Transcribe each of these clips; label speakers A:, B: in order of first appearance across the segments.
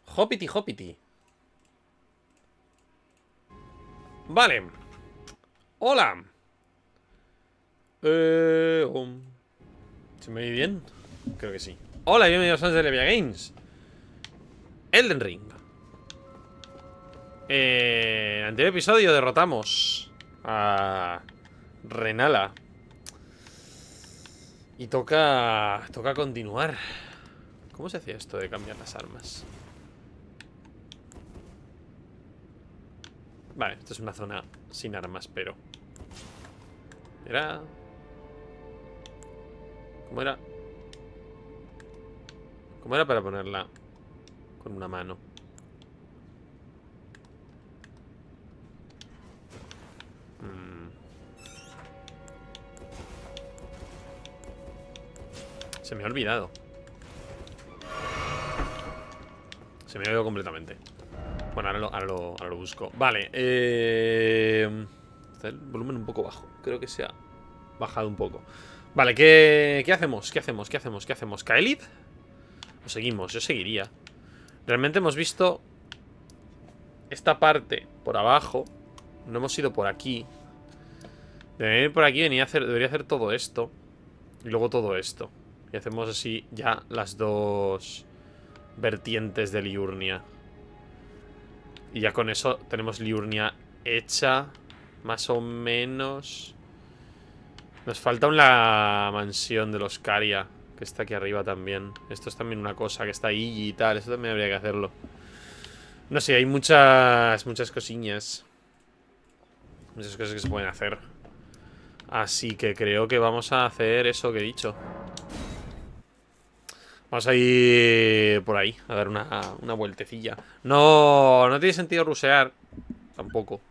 A: Hoppity, hoppity. Vale. Hola. ¿Se me oye bien? Creo que sí. Hola, bienvenidos a Levia Games. Elden Ring. En el anterior episodio derrotamos a Renala. Y toca continuar. ¿Cómo se hacía esto de cambiar las armas? Vale, esto es una zona sin armas, pero... Era... ¿Cómo era? ¿Cómo era para ponerla con una mano? Se me ha olvidado. Se me ha olvidado completamente. Bueno, ahora lo busco. Vale, está el volumen un poco bajo. Creo que se ha bajado un poco. Vale, ¿qué hacemos? ¿Qué hacemos? ¿Kaelid? ¿O seguimos? Yo seguiría. Realmente hemos visto esta parte por abajo. No hemos ido por aquí. Debería ir por aquí, debería hacer todo esto. Y luego todo esto. Y hacemos así ya las dos vertientes de Liurnia. Y ya con eso tenemos Liurnia hecha. Más o menos. Nos falta la mansión de los Caria, que está aquí arriba también. Esto es también una cosa que está ahí y tal. Eso también habría que hacerlo. No sé, hay muchas cosillas. Muchas cosas que se pueden hacer. Así que creo que vamos a hacer eso que he dicho. Vamos a ir por ahí, a dar una vueltecilla. No tiene sentido rusear. Tampoco.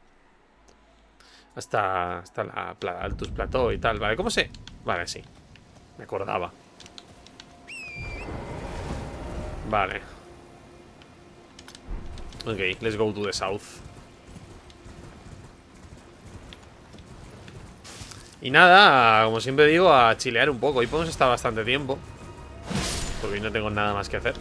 A: Hasta la Altus Plateau y tal. Vale, ¿cómo sé? Vale, sí. Me acordaba. Vale. Ok, let's go to the south. Y nada, como siempre digo, a chilear un poco. Hoy podemos estar bastante tiempo, porque hoy no tengo nada más que hacer.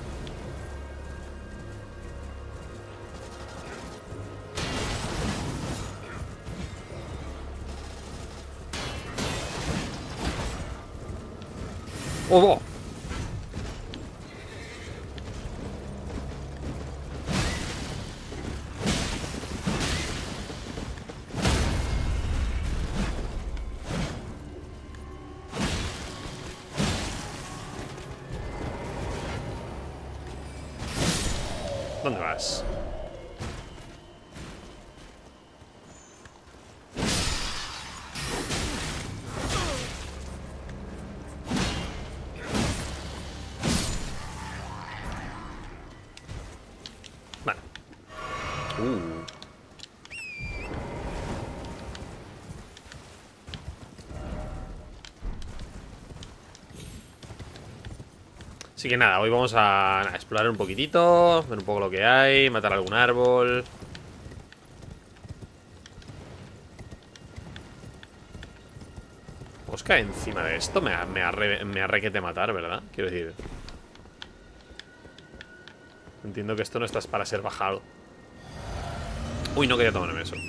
A: ¡Oh! ¿Dónde vas? Vale. Así que nada, hoy vamos a explorar un poquitito, ver un poco lo que hay, matar algún árbol. Vamos a caer encima de esto. Me ha requete matar, ¿verdad? Quiero decir, entiendo que esto no está para ser bajado. Uy, no quería tomarme eso.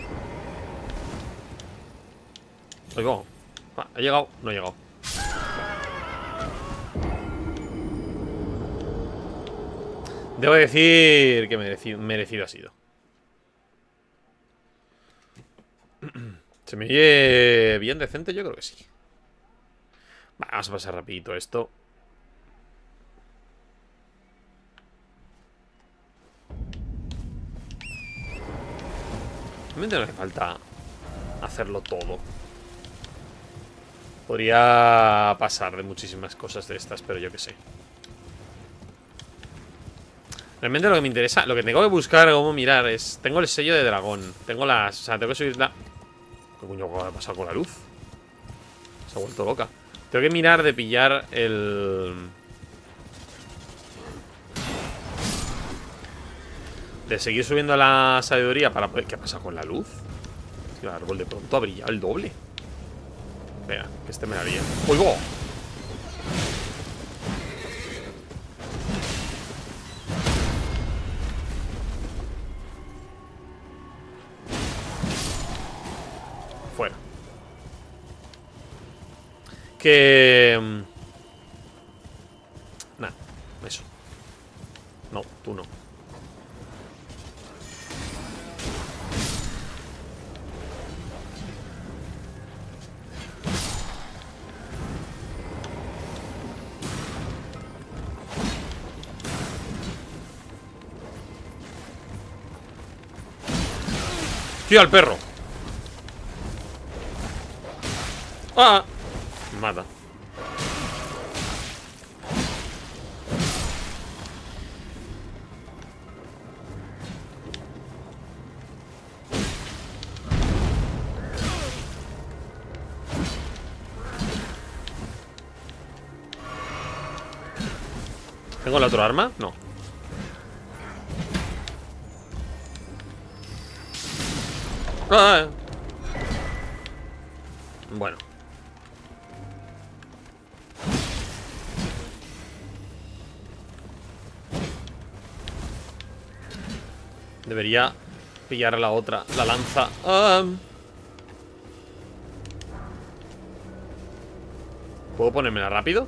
A: Oigo. ¿Ha llegado? No ha llegado. Debo decir que merecido ha sido. ¿Se me oye bien decente? Yo creo que sí. Vale, vamos a pasar rapidito esto. Realmente no hace falta hacerlo todo. Podría pasar de muchísimas cosas de estas, pero yo qué sé. Realmente lo que me interesa, lo que tengo que buscar, cómo mirar es... Tengo el sello de dragón. Tengo las... O sea, tengo que subir la... ¿Qué coño va a pasar con la luz? Se ha vuelto loca. Tengo que mirar de pillar el... De seguir subiendo la sabiduría para poder... ¿Qué pasa con la luz? Es que el árbol de pronto ha brillado el doble. Venga, que este me daría. ¡Oigo! Fuera. Que... Nah, eso. No, tú no. ¡Tío, al perro! ¡Ah! Me mata. ¿Tengo la otra arma? No. Ah. Bueno. Debería pillar a la otra, la lanza. ¿Puedo ponérmela rápido?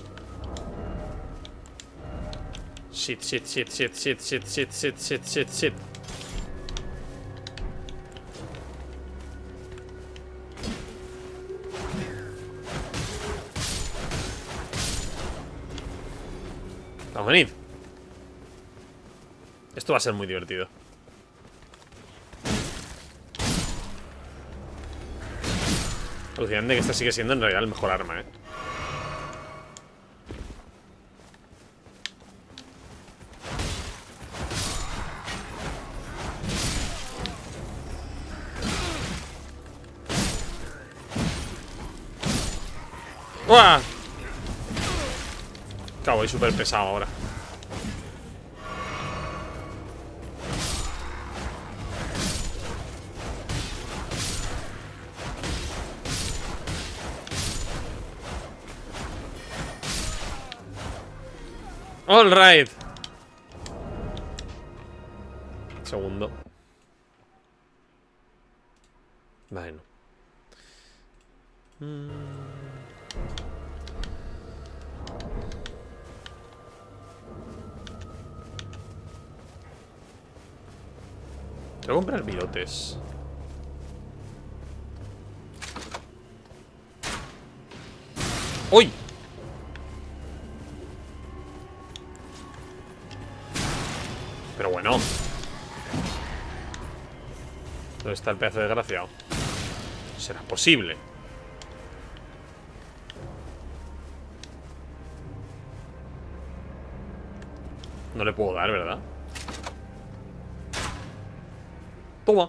A: Shit, shit, shit, shit, shit, shit, shit, shit, shit, shit, shit. Vamos, venid. Esto va a ser muy divertido. Alucinante que esta sigue siendo en realidad el mejor arma, ¿eh? ¡Uah! Claro, voy súper pesado ahora. All right. Segundo. Bueno. Tengo que comprar virotes. ¡Uy! Pero bueno. ¿Dónde está el pedazo desgraciado? ¿Será posible? No le puedo dar, ¿verdad? Toma.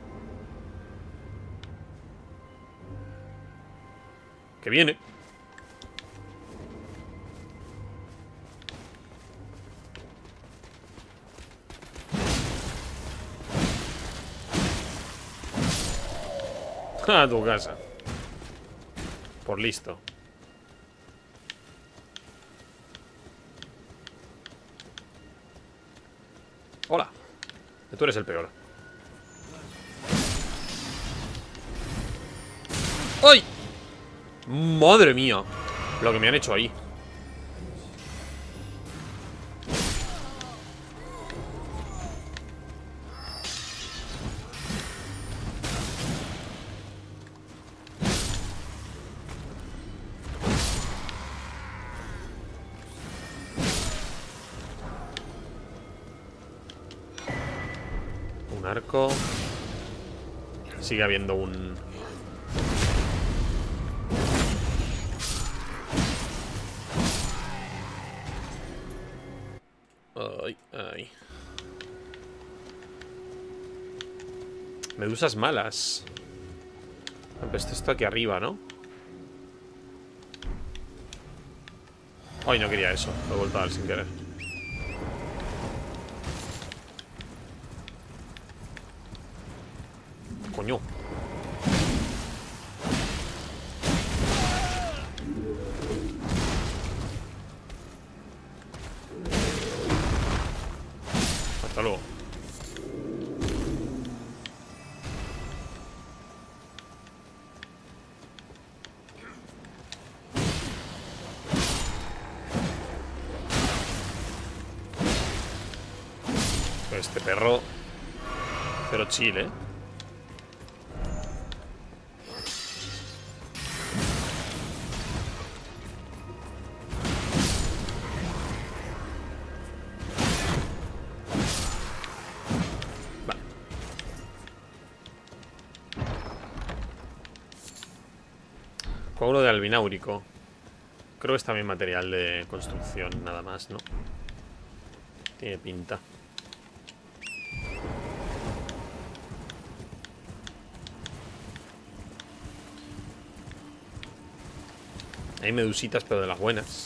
A: Que viene. A tu casa. Por listo. Hola. Tú eres el peor. ¡Ay! Madre mía. Lo que me han hecho ahí. Un arco. Sigue habiendo un... Ay, ay. Medusas malas. Pero esto está aquí arriba, ¿no? Ay, no quería eso. Lo he vuelto a dar sin querer. Coño. Hasta luego. Este perro. Cero chill, ¿eh? Vale. Coaguro de albináurico. Creo que es también material de construcción, nada más, ¿no? Tiene pinta. Hay medusitas, pero de las buenas.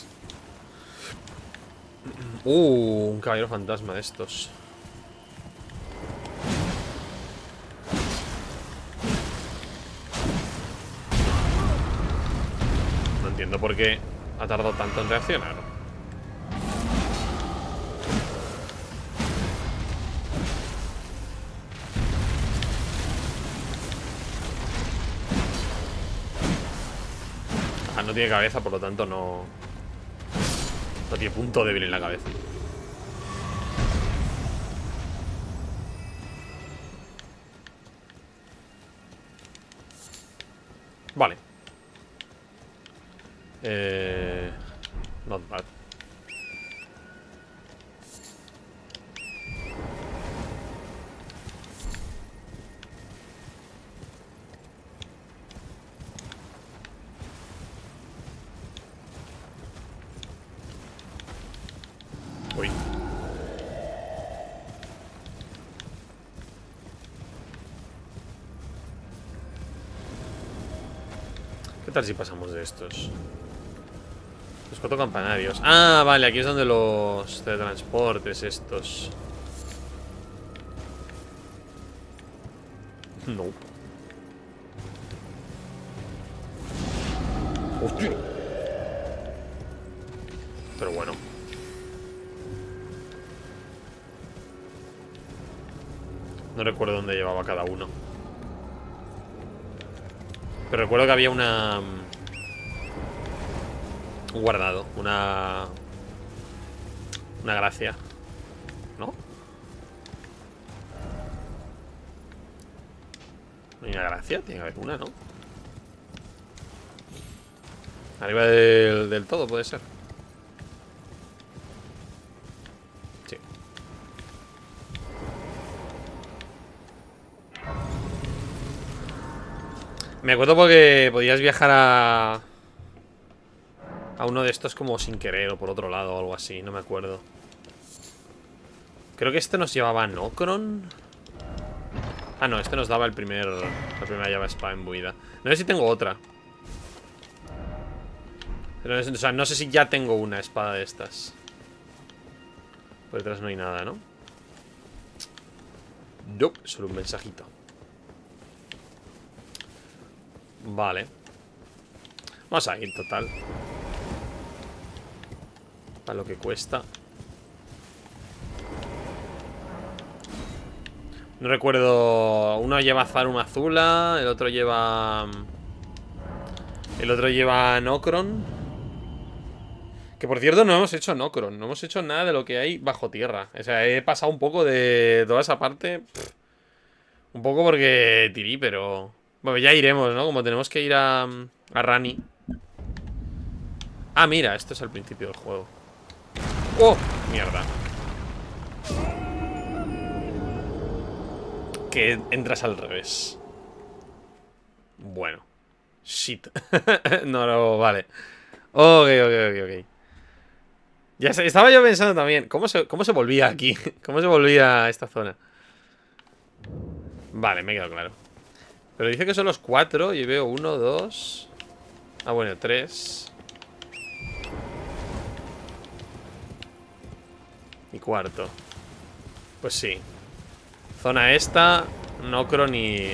A: Un caballero fantasma de estos. No entiendo por qué ha tardado tanto en reaccionar. No tiene cabeza, por lo tanto no tiene punto débil en la cabeza. Vale. Not bad. Uy. ¿Qué tal si pasamos de estos? Los 4 campanarios. Ah, vale, aquí es donde los teletransportes estos. No. Hostia. Pero bueno. No recuerdo dónde llevaba cada uno. Pero recuerdo que había una... un guardado. Una gracia. ¿No? ¿No hay una gracia? Tiene que haber una, ¿no? Arriba del todo puede ser. Sí. Me acuerdo porque podías viajar a uno de estos como sin querer o por otro lado o algo así, no me acuerdo. Creo que este nos llevaba a Nokron. Ah, no, este nos daba la primera llave espada imbuida. No sé si tengo otra. Pero, o sea, no sé si ya tengo una espada de estas. Por detrás no hay nada, ¿no? Nope, solo un mensajito. Vale. Vamos a ir, total. Para lo que cuesta. No recuerdo. Uno lleva Zarum Azula. El otro lleva... Nokron. Que por cierto no hemos hecho Nokron. No hemos hecho nada de lo que hay bajo tierra. O sea, he pasado un poco de toda esa parte. Un poco porque tirí, pero... Bueno, ya iremos, ¿no? Como tenemos que ir a Rani. Ah, mira, esto es al principio del juego. ¡Oh! Mierda. Que entras al revés. Bueno. Shit. No, vale. Ok. Ya estaba yo pensando también. ¿Cómo se volvía aquí? ¿Cómo se volvía a esta zona? Vale, me quedado claro. Pero dice que son los 4. Y veo 1, 2. Ah, bueno, 3. Y cuarto. Pues sí. Zona esta. Nokron y...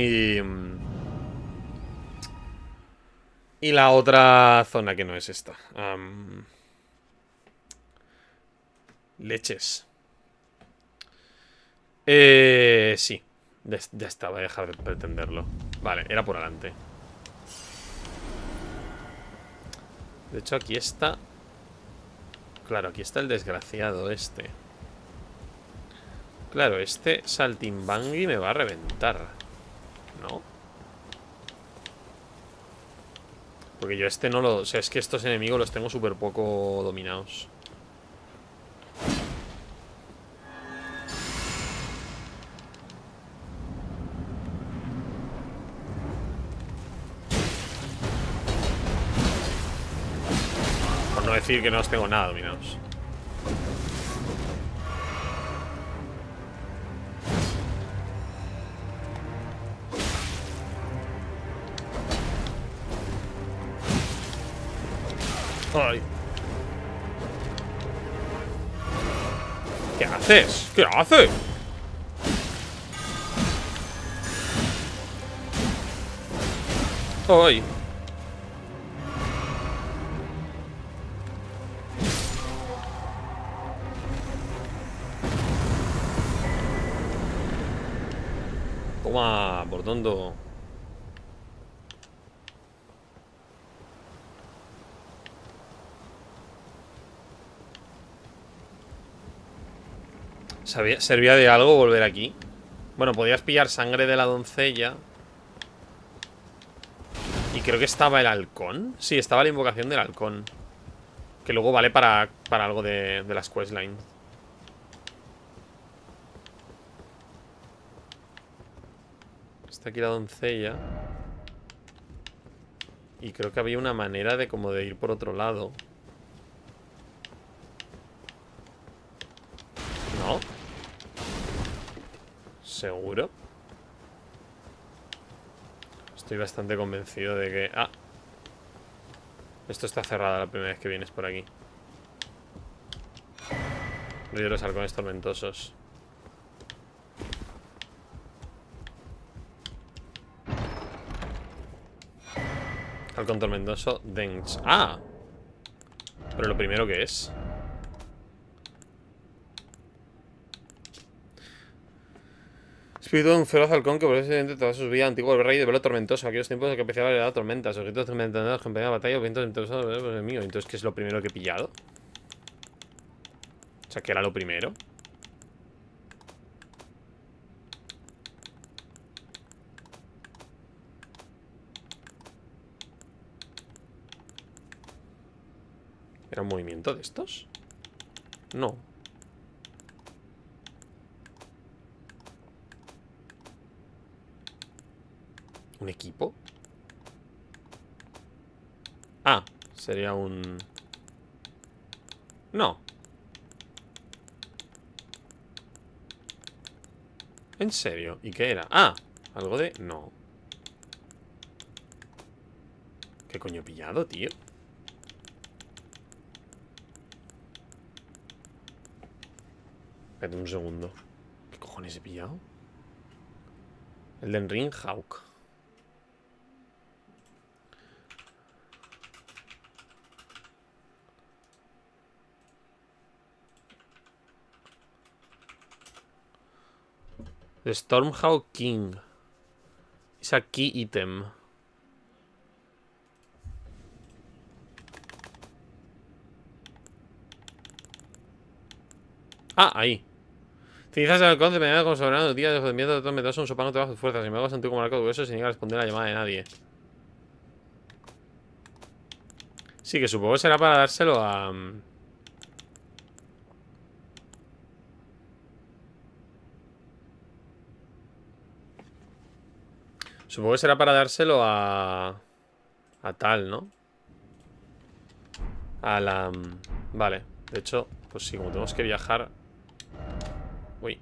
A: y la otra zona que no es esta. Leches. Sí. Ya está, voy a dejar de pretenderlo. Vale, era por adelante. De hecho, aquí está... Claro, aquí está el desgraciado este. Claro, este saltimbangui me va a reventar, ¿no? Porque yo este no lo... O sea, es que estos enemigos los tengo súper poco dominados. Por no decir que no los tengo nada dominados. ¡Ay! ¿Qué haces? ¿Qué haces? ¡Ay! Toma, por tonto. ¿Servía de algo volver aquí? Bueno, podías pillar sangre de la doncella. Y creo que estaba el halcón. Sí, estaba la invocación del halcón. Que luego vale para algo de las questlines. Está aquí la doncella. Y creo que había una manera de como de ir por otro lado. ¿No? ¿Seguro? Estoy bastante convencido de que... Ah. Esto está cerrado la primera vez que vienes por aquí. Río de los halcones tormentosos. Halcón tormentoso, Dengs. ¡Ah! Pero lo primero que es... Espíritu de un feroz halcón que por ese evidente toda su vida antiguo el rey de velo tormentoso. Aquellos tiempos en que empezaba a dar tormentas, objetos tormentosos, campaña de batalla, vientos interesados, pues el mío. Entonces, ¿qué es lo primero que he pillado? O sea, ¿qué era lo primero? ¿Era un movimiento de estos? No. ¿Un equipo? Ah, sería un... No. ¿En serio? ¿Y qué era? Ah, algo de... No. ¿Qué coño he pillado, tío? Espérate un segundo. ¿Qué cojones he pillado? Elden Ring Hawk. The Stormhawk King. Es a key item. Ah, ahí. Cinizas del halcón, dependiendo como soberano, día de jodimiento de todos metos, un sopago de bajas fuerzas. Y me hago sentir como arco de hueso sin llegar a responder a la llamada de nadie. Sí, que supongo que será para dárselo a... Supongo que será para dárselo a tal, ¿no? A la... Vale, de hecho, pues sí, como tenemos que viajar... Uy.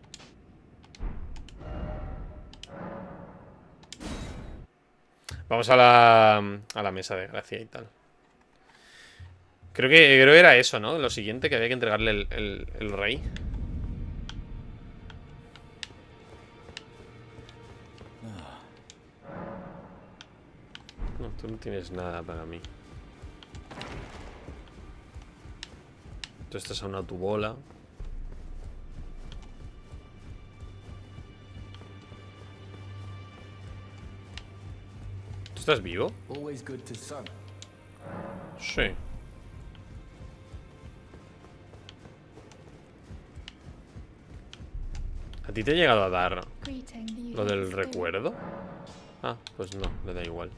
A: Vamos a la mesa de gracia y tal. Creo que era eso, ¿no? Lo siguiente, que había que entregarle el rey. No, tú no tienes nada para mí. Tú estás a una tubola. ¿Tú estás vivo? Sí. ¿A ti te ha llegado a dar
B: Greeting,
A: lo del
B: spirit.
A: recuerdo? Ah, pues no, le da igual.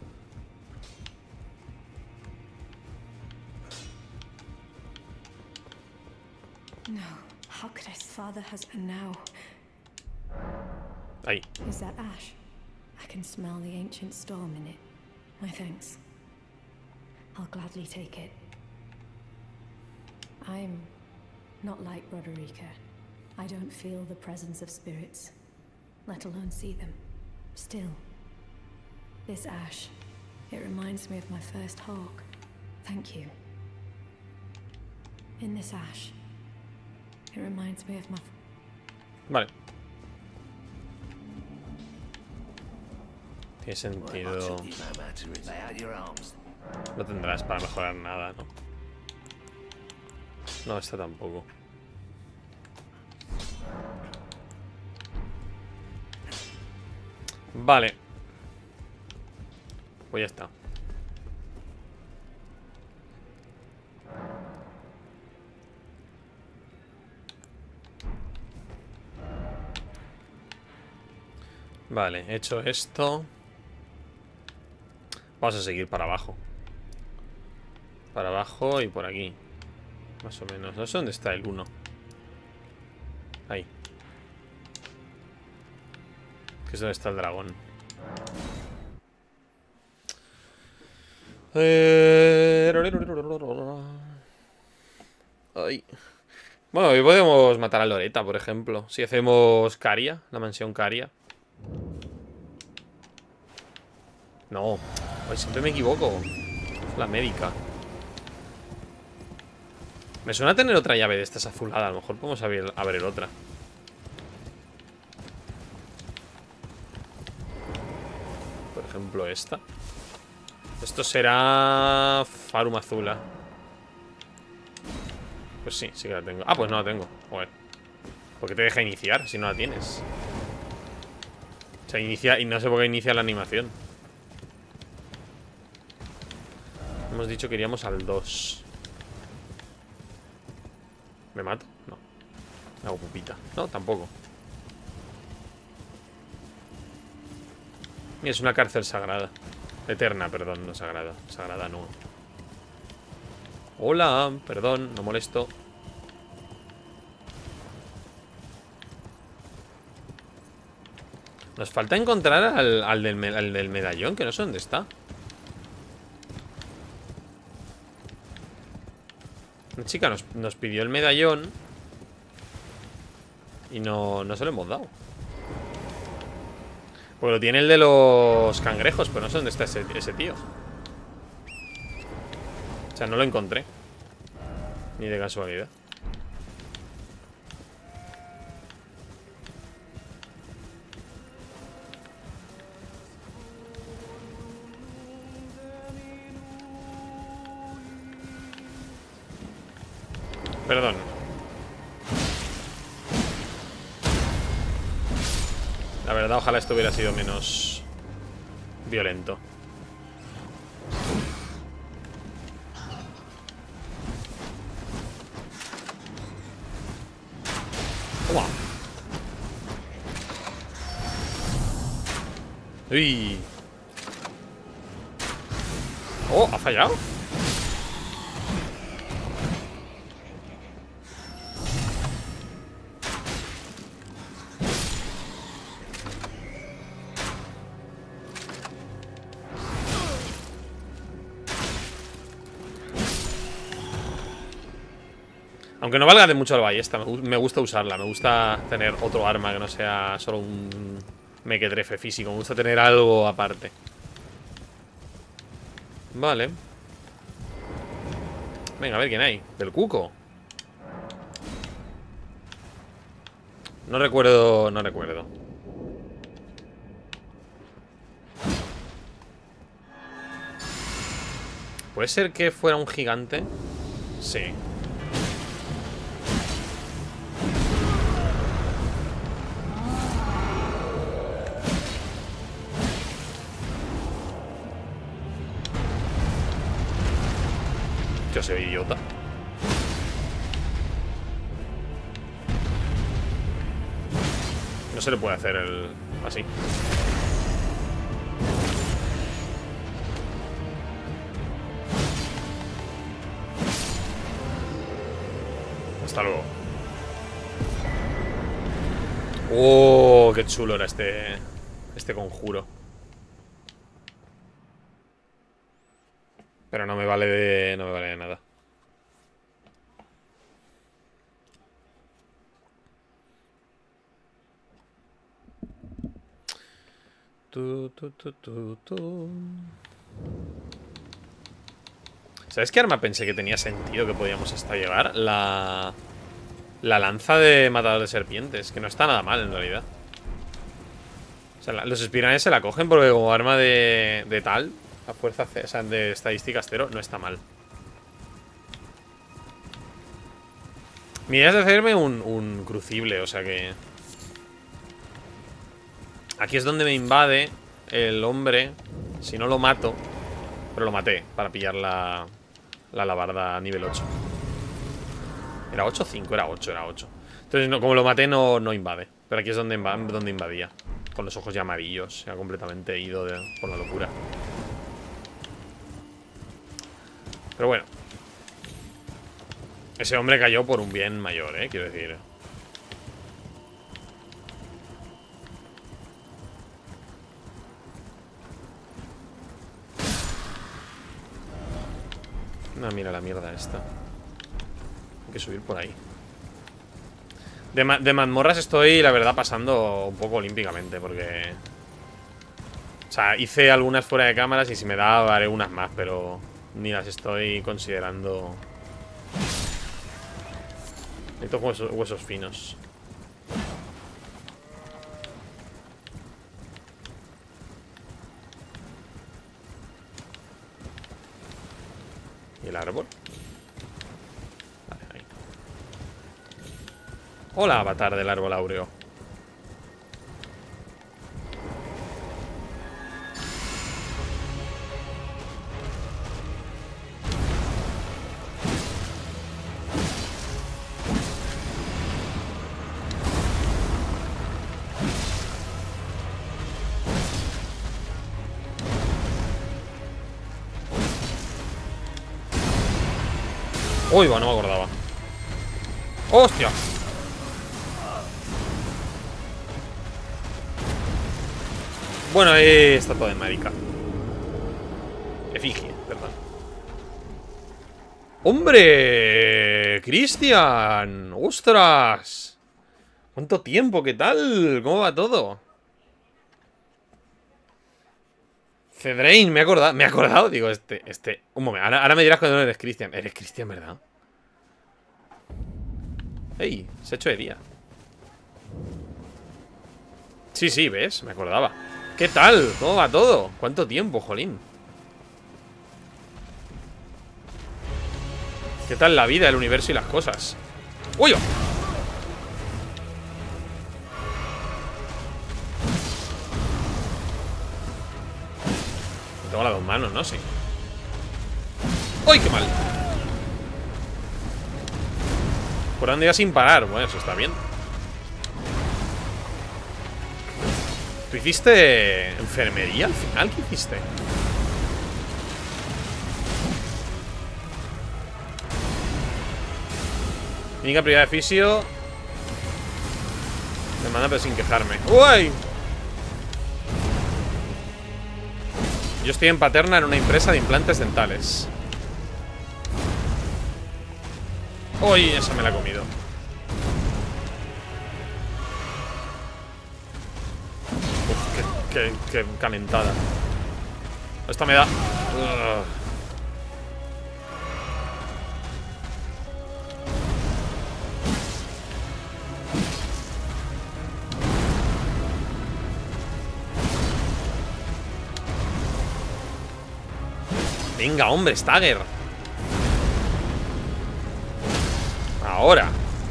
C: No. How could his father has and now?
A: Ahí.
C: Is that ash? I can smell the ancient storm in it. My thanks. I'll gladly take it. I'm not like Roderica. I don't feel the presence of spirits, let alone see them. Still, this ash, it reminds me of my first hawk. Thank you. In this ash, it reminds me of my...
A: Vale. Tiene sentido. No tendrás para mejorar nada, ¿no? No, esta tampoco. Vale. Pues ya está. Vale, hecho esto. Vamos a seguir para abajo. Para abajo y por aquí. Más o menos. No sé dónde está el 1. Ahí. Que es donde está el dragón. Ay. Bueno, hoy podemos matar a Loretta, por ejemplo. Si hacemos Caria, la mansión Caria. No, pues siempre me equivoco. Es la médica. Me suena tener otra llave de estas azulada. A lo mejor podemos abrir otra. Por ejemplo esta. Esto será Farum Azula. Pues sí, sí que la tengo. Ah, pues no la tengo. Joder. ¿Por qué te deja iniciar si no la tienes? O sea, inicia. Y no sé por qué inicia la animación. Hemos dicho que iríamos al 2. ¿Me mato? No. Hago pupita. No, tampoco. Y es una cárcel sagrada. Eterna, perdón, no sagrada. Sagrada no. Hola, perdón, no molesto. Nos falta encontrar al del medallón, que no sé dónde está. Una chica nos pidió el medallón y no se lo hemos dado. Porque lo tiene el de los cangrejos, pero no sé dónde está ese tío. O sea, no lo encontré. Ni de casualidad. Perdón. La verdad, ojalá esto hubiera sido menos violento. Toma. Uy. Oh, ¿ha fallado? Aunque no valga de mucho la ballesta, me gusta usarla. Me gusta tener otro arma que no sea solo un mequetrefe físico. Me gusta tener algo aparte. Vale. Venga, a ver quién hay. Del cuco. No recuerdo, no recuerdo. ¿Puede ser que fuera un gigante? Sí. Yo soy idiota. No se le puede hacer el... así. Hasta luego. Oh, qué chulo era este conjuro. Pero no me vale de nada. ¿Sabes qué arma pensé que tenía sentido que podíamos hasta llevar? La lanza de matador de serpientes, que no está nada mal en realidad. O sea, los espiranes se la cogen porque como arma de tal, a fuerza, o sea, de estadísticas 0, no está mal. Mi idea es de hacerme un crucible, o sea que... Aquí es donde me invade el hombre. Si no lo mato. Pero lo maté para pillar la alabarda a nivel 8. ¿Era 8 o 5? Era 8, era 8. Entonces, no, como lo maté, no invade. Pero aquí es donde invadía. Con los ojos ya amarillos. Ya completamente ido por la locura. Pero bueno. Ese hombre cayó por un bien mayor, quiero decir. No, mira la mierda esta. Hay que subir por ahí. De mazmorras estoy, la verdad, pasando un poco olímpicamente. Porque... O sea, hice algunas fuera de cámaras y si me da haré unas más, pero ni las estoy considerando. Necesito huesos finos. ¿Y el árbol? Vale, ahí. Hola, avatar del árbol áureo. Uy, bueno, no me acordaba. ¡Hostia! Bueno, está todo de marica. Efigie, perdón. ¡Hombre! ¡Cristian! ¡Ostras! ¿Cuánto tiempo? ¿Qué tal? ¿Cómo va todo? Cedrain, me he acordado, digo, un momento, ahora me dirás cuando no eres Cristian. Eres Cristian, ¿verdad? Ey, se ha hecho de día. Sí, ¿ves? Me acordaba. ¿Qué tal? ¿Cómo va todo? ¿Cuánto tiempo, jolín? ¿Qué tal la vida, el universo y las cosas? ¡Uy! Tengo las dos manos, ¿no? Sí. ¡Uy, qué mal! Por dónde iba sin parar. Bueno, eso está bien. ¿Tú hiciste enfermería al final? ¿Qué hiciste? Única prioridad de fisio. Me manda pero sin quejarme. ¡Uy! Yo estoy en Paterna en una empresa de implantes dentales. ¡Uy! Esa me la he comido. Uf, qué calentada. Esta me da... Venga, hombre, Stagger. Ahora.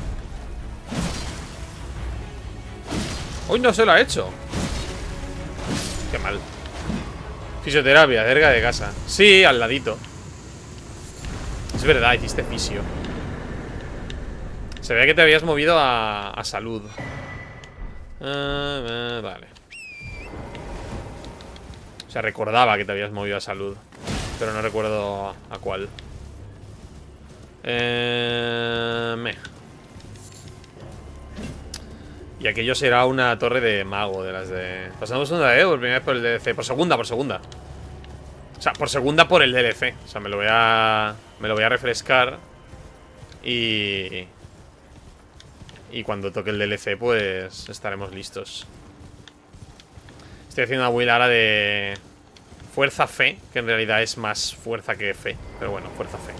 A: Hoy no se lo ha hecho. Qué mal. Fisioterapia, cerca de casa. Sí, al ladito. Es verdad, hiciste fisio. Se veía que te habías movido a salud. Vale. O sea, recordaba que te habías movido a salud, pero no recuerdo a cuál. Y aquello será una torre de mago de las de... Pasamos segunda, por primera vez por el DLC. Por segunda. O sea, por segunda por el DLC. O sea, me lo voy a refrescar. Y cuando toque el DLC, pues estaremos listos. Estoy haciendo una build ahora de fuerza fe, que en realidad es más fuerza que fe. Pero bueno, fuerza fe.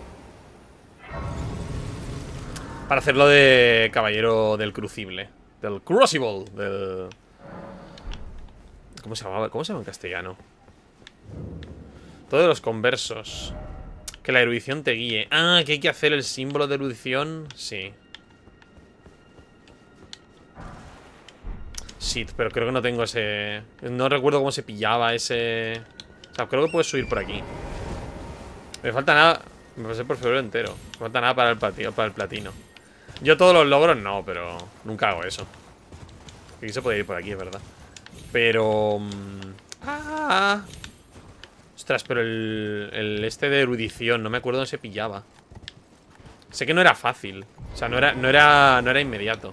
A: Para hacerlo de caballero del crucible. Del crucible. Del... ¿Cómo se llamaba? ¿Cómo se llama en castellano? Todos los conversos. Que la erudición te guíe. Ah, que hay que hacer el símbolo de erudición. Sí. Sí, pero creo que no tengo ese... No recuerdo cómo se pillaba ese... O sea, creo que puedes subir por aquí. Me falta nada... Me pasé por febrero entero. Me falta nada para el platino. Yo todos los logros no, pero nunca hago eso. Aquí se puede ir por aquí, es verdad. Pero... Ostras, pero el este de erudición, no me acuerdo dónde se pillaba. Sé que no era fácil. O sea, no era inmediato.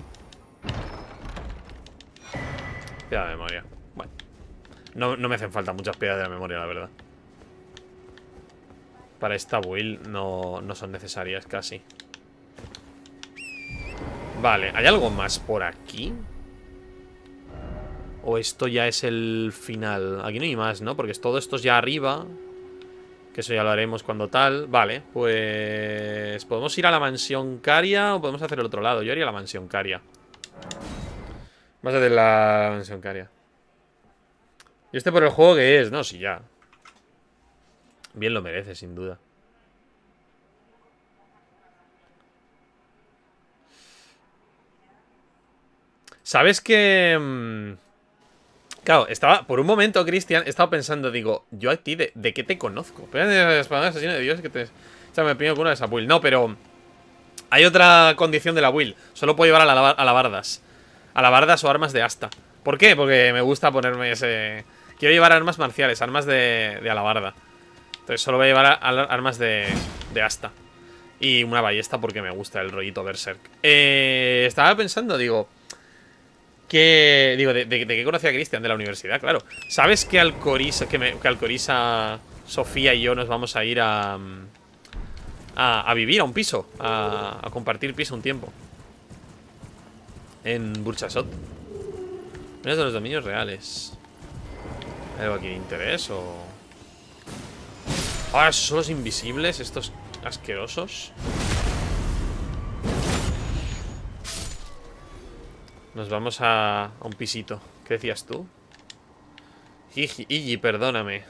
A: Piedra de memoria. Bueno. No me hacen falta muchas piedras de la memoria, la verdad. Para esta build no son necesarias casi. Vale, ¿hay algo más por aquí? ¿O esto ya es el final? Aquí no hay más, ¿no? Porque todo esto es ya arriba. Que eso ya lo haremos cuando tal. Vale, pues... ¿podemos ir a la mansión Caria o podemos hacer el otro lado? Yo haría la mansión Caria. Vas a hacer la mansión Caria. ¿Y este por el juego qué es? No, sí, ya. Bien lo merece, sin duda. ¿Sabes qué? Claro, estaba, por un momento, Cristian, he estado pensando, digo, yo a ti, ¿de qué te conozco? Pero asesino de Dios que te... Échame el piño con una de esa build. No, pero hay otra condición de la build. Solo puedo llevar alabardas. Alabardas o armas de asta. ¿Por qué? Porque me gusta ponerme ese... Quiero llevar armas marciales, armas de alabarda. Entonces solo voy a llevar armas de asta. Y una ballesta porque me gusta el rollito berserk. Estaba pensando, digo... ¿de qué conocía a Cristian? De la universidad, claro. ¿Sabes que Alcorisa, Sofía y yo nos vamos a ir a vivir a un piso? A compartir piso un tiempo. En Burchasot. Menos de los dominios reales. ¿Hay algo aquí de interés o...? Ahora son los invisibles, estos asquerosos. Nos vamos a un pisito. ¿Qué decías tú? Iggy, perdóname.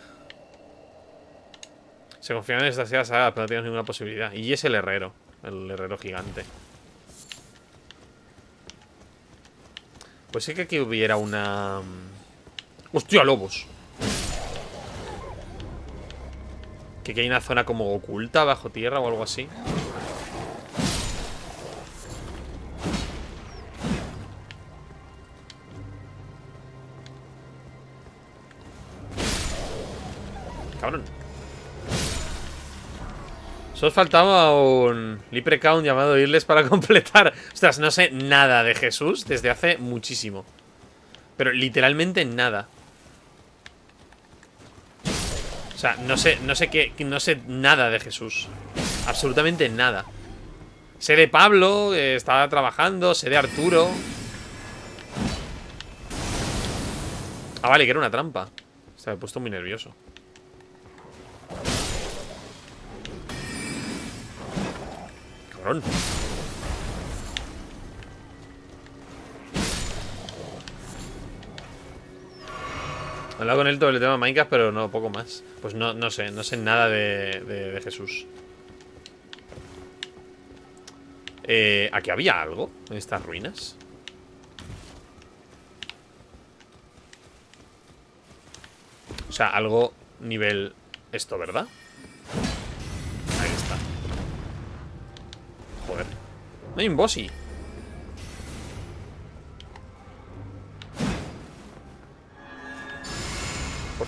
A: Se confían en esta saga, pero no tienes ninguna posibilidad. Iggy es el herrero gigante. Pues sí que aquí hubiera una... ¡Hostia, lobos! Que hay una zona como oculta bajo tierra o algo así. Cabrón. Solo faltaba un leprechaun llamado Irles para completar. Ostras, no sé nada de Jesús desde hace muchísimo. Pero literalmente nada. O sea, no sé nada de Jesús. Absolutamente nada. Sé de Pablo, que estaba trabajando. Sé de Arturo. Ah, vale, que era una trampa. Se me ha puesto muy nervioso. Cabrón. He hablado con él todo el tema de Minecraft, pero no, poco más. Pues no sé nada de Jesús. ¿Aquí había algo en estas ruinas? O sea, algo nivel esto, ¿verdad? Ahí está. Joder. No hay un bossy.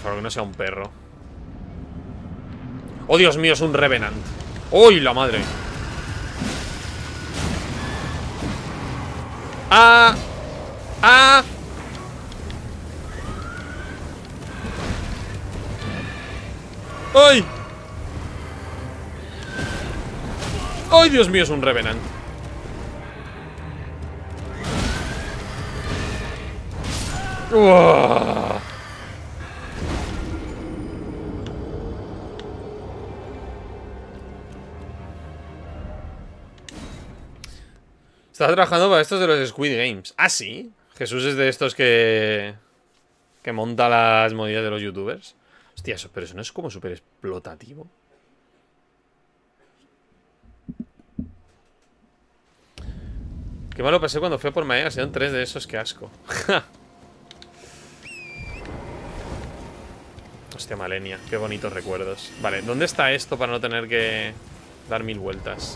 A: favor, que no sea un perro. ¡Oh, Dios mío! Es un Revenant. ¡Uy, la madre! ¡Ah! ¡Ah! ¡Ay! ¡Ay, Dios mío! Es un Revenant. ¡Uah! Estaba trabajando para estos de los Squid Games. ¿Ah, sí? Jesús es de estos que monta las movidas de los youtubers. Hostia, eso, pero eso no es como súper explotativo. Qué malo pasé cuando fui a por Maega. Sean 3 de esos, qué asco. Hostia, Malenia, qué bonitos recuerdos. Vale, ¿dónde está esto para no tener que dar 1000 vueltas?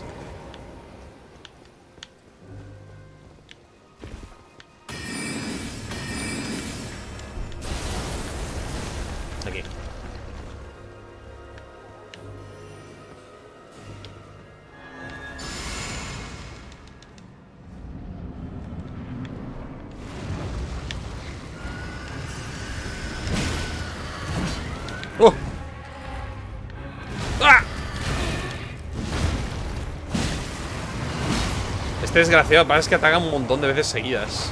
A: Aquí. ¡Oh! ¡Ah! Este desgraciado parece que ataca un montón de veces seguidas.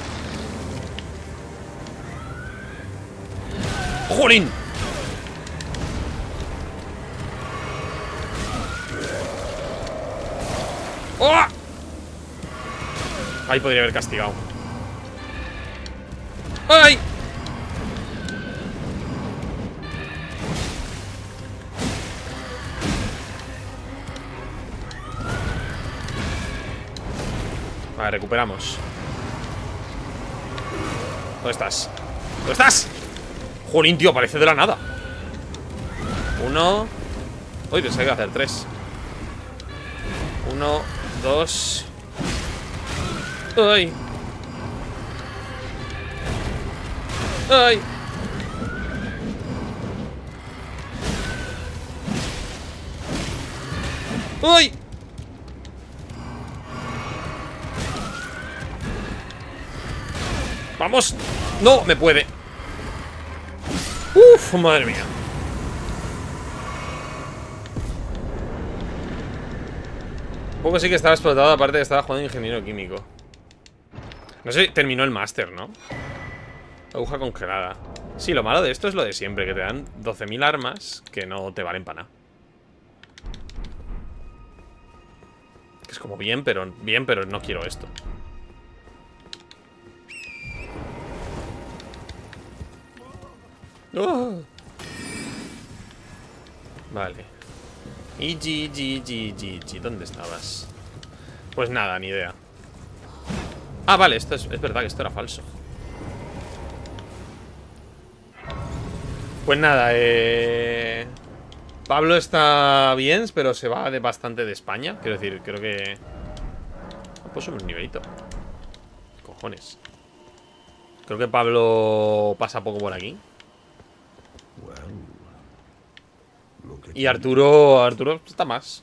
A: ¡Jolín! ¡Oh! Ahí podría haber castigado. ¡Ay! Vale, recuperamos. ¿Dónde estás? ¿Dónde estás? Jolín, tío, aparece de la nada. 1. Uy, pensé que iba a hacer 3. 1, 2. ¡Ay! ¡Ay! ¡Ay! ¡Vamos! ¡No! ¡Me puede! ¡Uf! ¡Madre mía! Un poco sí que estaba explotado, aparte de que estaba jugando ingeniero químico. No sé, terminó el máster, ¿no? Aguja congelada. Sí, lo malo de esto es lo de siempre, que te dan 12.000 armas que no te valen para nada. Que es como bien, pero no quiero esto. Oh. Vale. ¿Dónde estabas? Pues nada, ni idea. Ah, vale, esto es verdad que esto era falso. Pues nada, Pablo está bien, pero se va bastante de España. Quiero decir, creo que... Pues subir un nivelito. Cojones. Creo que Pablo pasa poco por aquí. Y Arturo está más.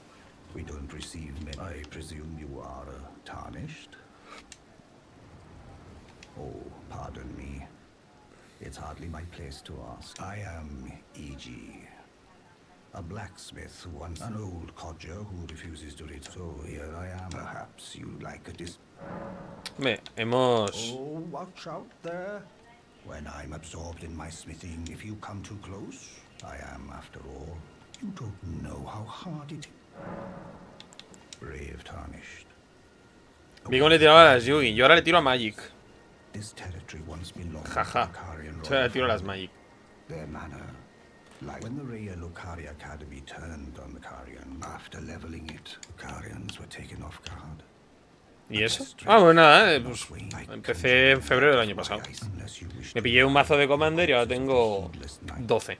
B: Oh, pardon me. It's hardly my place to ask. I am E.G., a blacksmith, once an old codger who refuses to return. So here I am. Perhaps you'd like a
A: hemos...
B: Oh, watch out there. When I'm absorbed in my smithing, if you come too close, I am, after all. You don't know how hard it is. Brave Tarnished.
A: Vi cómo le tiraba a las Yugi. Yo ahora le tiro a Magic. Jaja. Yo le tiro a las Magic.
B: Their manner, like when the Rhea Lucaria Academy turned on the Carian after leveling it, the Carians were taken off guard.
A: ¿Y eso? Ah, pues nada, pues empecé en febrero del año pasado. Me pillé un mazo de Commander y ahora tengo 12.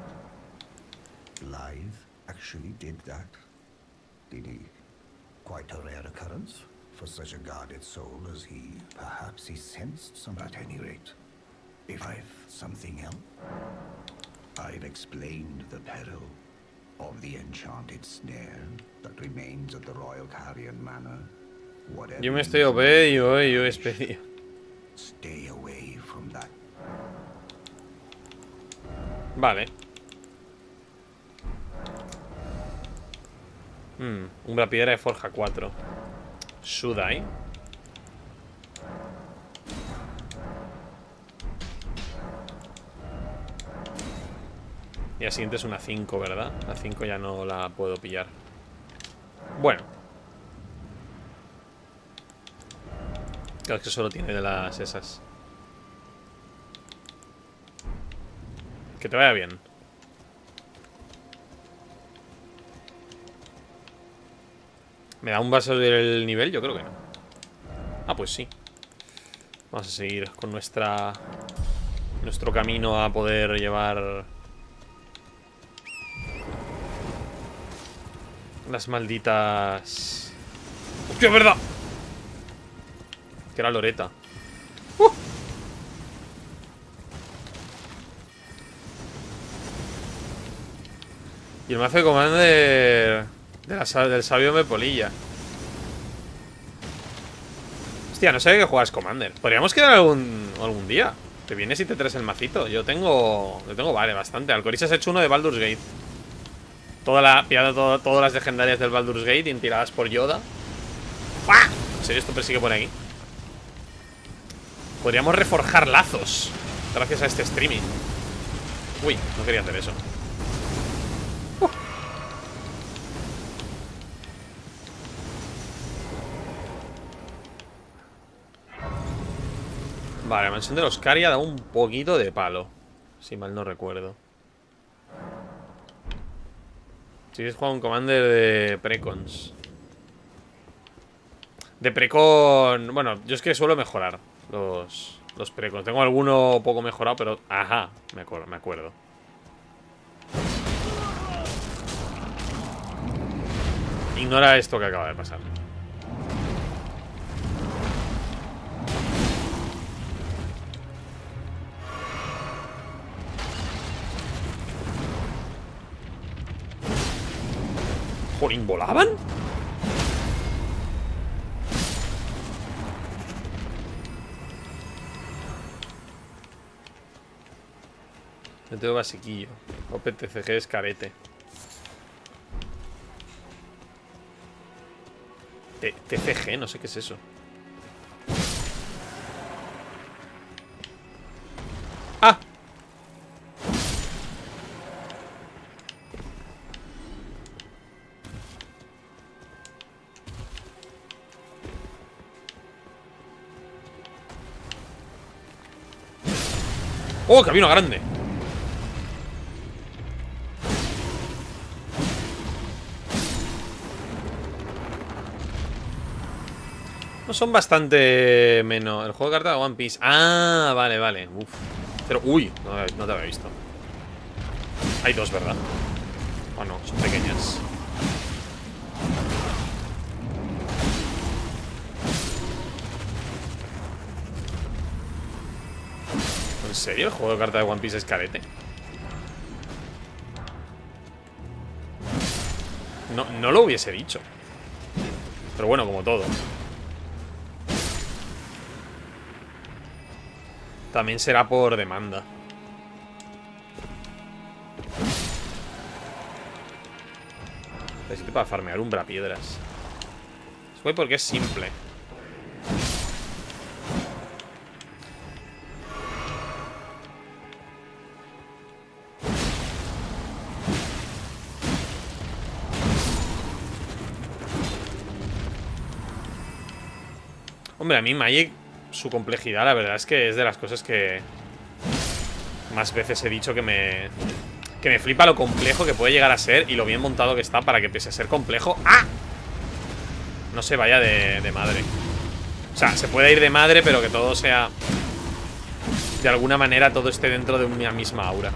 B: Blythe actually did that. Did he? Quite a rare occurrence for such a guarded soul as he. Perhaps he sensed some at any rate. If I've something else. I've explained the peril of the enchanted snare that remains at the Royal Carrion Manor. Whatever
A: Yo me estoy OP y yo especio.
B: Stay away from that.
A: Vale. Una piedra de forja 4. Should I? Y la siguiente es una 5, ¿verdad? La 5 ya no la puedo pillar. Bueno. Claro, es que solo tiene de las esas. Que te vaya bien. ¿Me da un vaso del nivel? Yo creo que no. Ah, pues sí. Vamos a seguir con nuestro camino a poder llevar las malditas... ¡Hostia, es verdad! Que era Loreta. Y el mazo de Commander del sabio me polilla. Hostia, no sé qué juegas Commander. Podríamos quedar algún día. Te vienes y te traes el macito. Yo tengo vale, bastante. Alcoris has hecho uno de Baldur's Gate. Pillado todas las legendarias del Baldur's Gate tiradas por Yoda. ¡Ah! ¿En serio esto persigue por aquí? Podríamos reforjar lazos gracias a este streaming. Uy, no quería hacer eso. Vale, la mansión de los Cari ha dado un poquito de palo, si mal no recuerdo. Si quieres jugar un Commander de Precons. De Precon... Bueno, yo es que suelo mejorar los Precons. Tengo alguno poco mejorado, pero... Ajá, me acuerdo. Ignora esto que acaba de pasar. ¿Jolín, volaban? Yo tengo basiquillo. OPTCG es carete. TCG, no sé qué es eso. ¡Ah! ¡Oh, que había una grande! No son bastante menos. El juego de cartas de One Piece. Ah, vale, vale. Uf. Pero, uy, no te había visto. Hay dos, ¿verdad? Oh, no, son pequeñas. ¿En serio? ¿El juego de cartas de One Piece es carete? No lo hubiese dicho. Pero bueno, como todo. También será por demanda. Necesito para farmear umbrapiedras. Es guay porque es simple. Hombre, a mí Magic, su complejidad, la verdad es que es de las cosas que más veces he dicho que me flipa lo complejo que puede llegar a ser y lo bien montado que está para que pese a ser complejo, ¡ah!, no se vaya de madre. O sea, se puede ir de madre, pero que todo sea... De alguna manera todo esté dentro de una misma aura.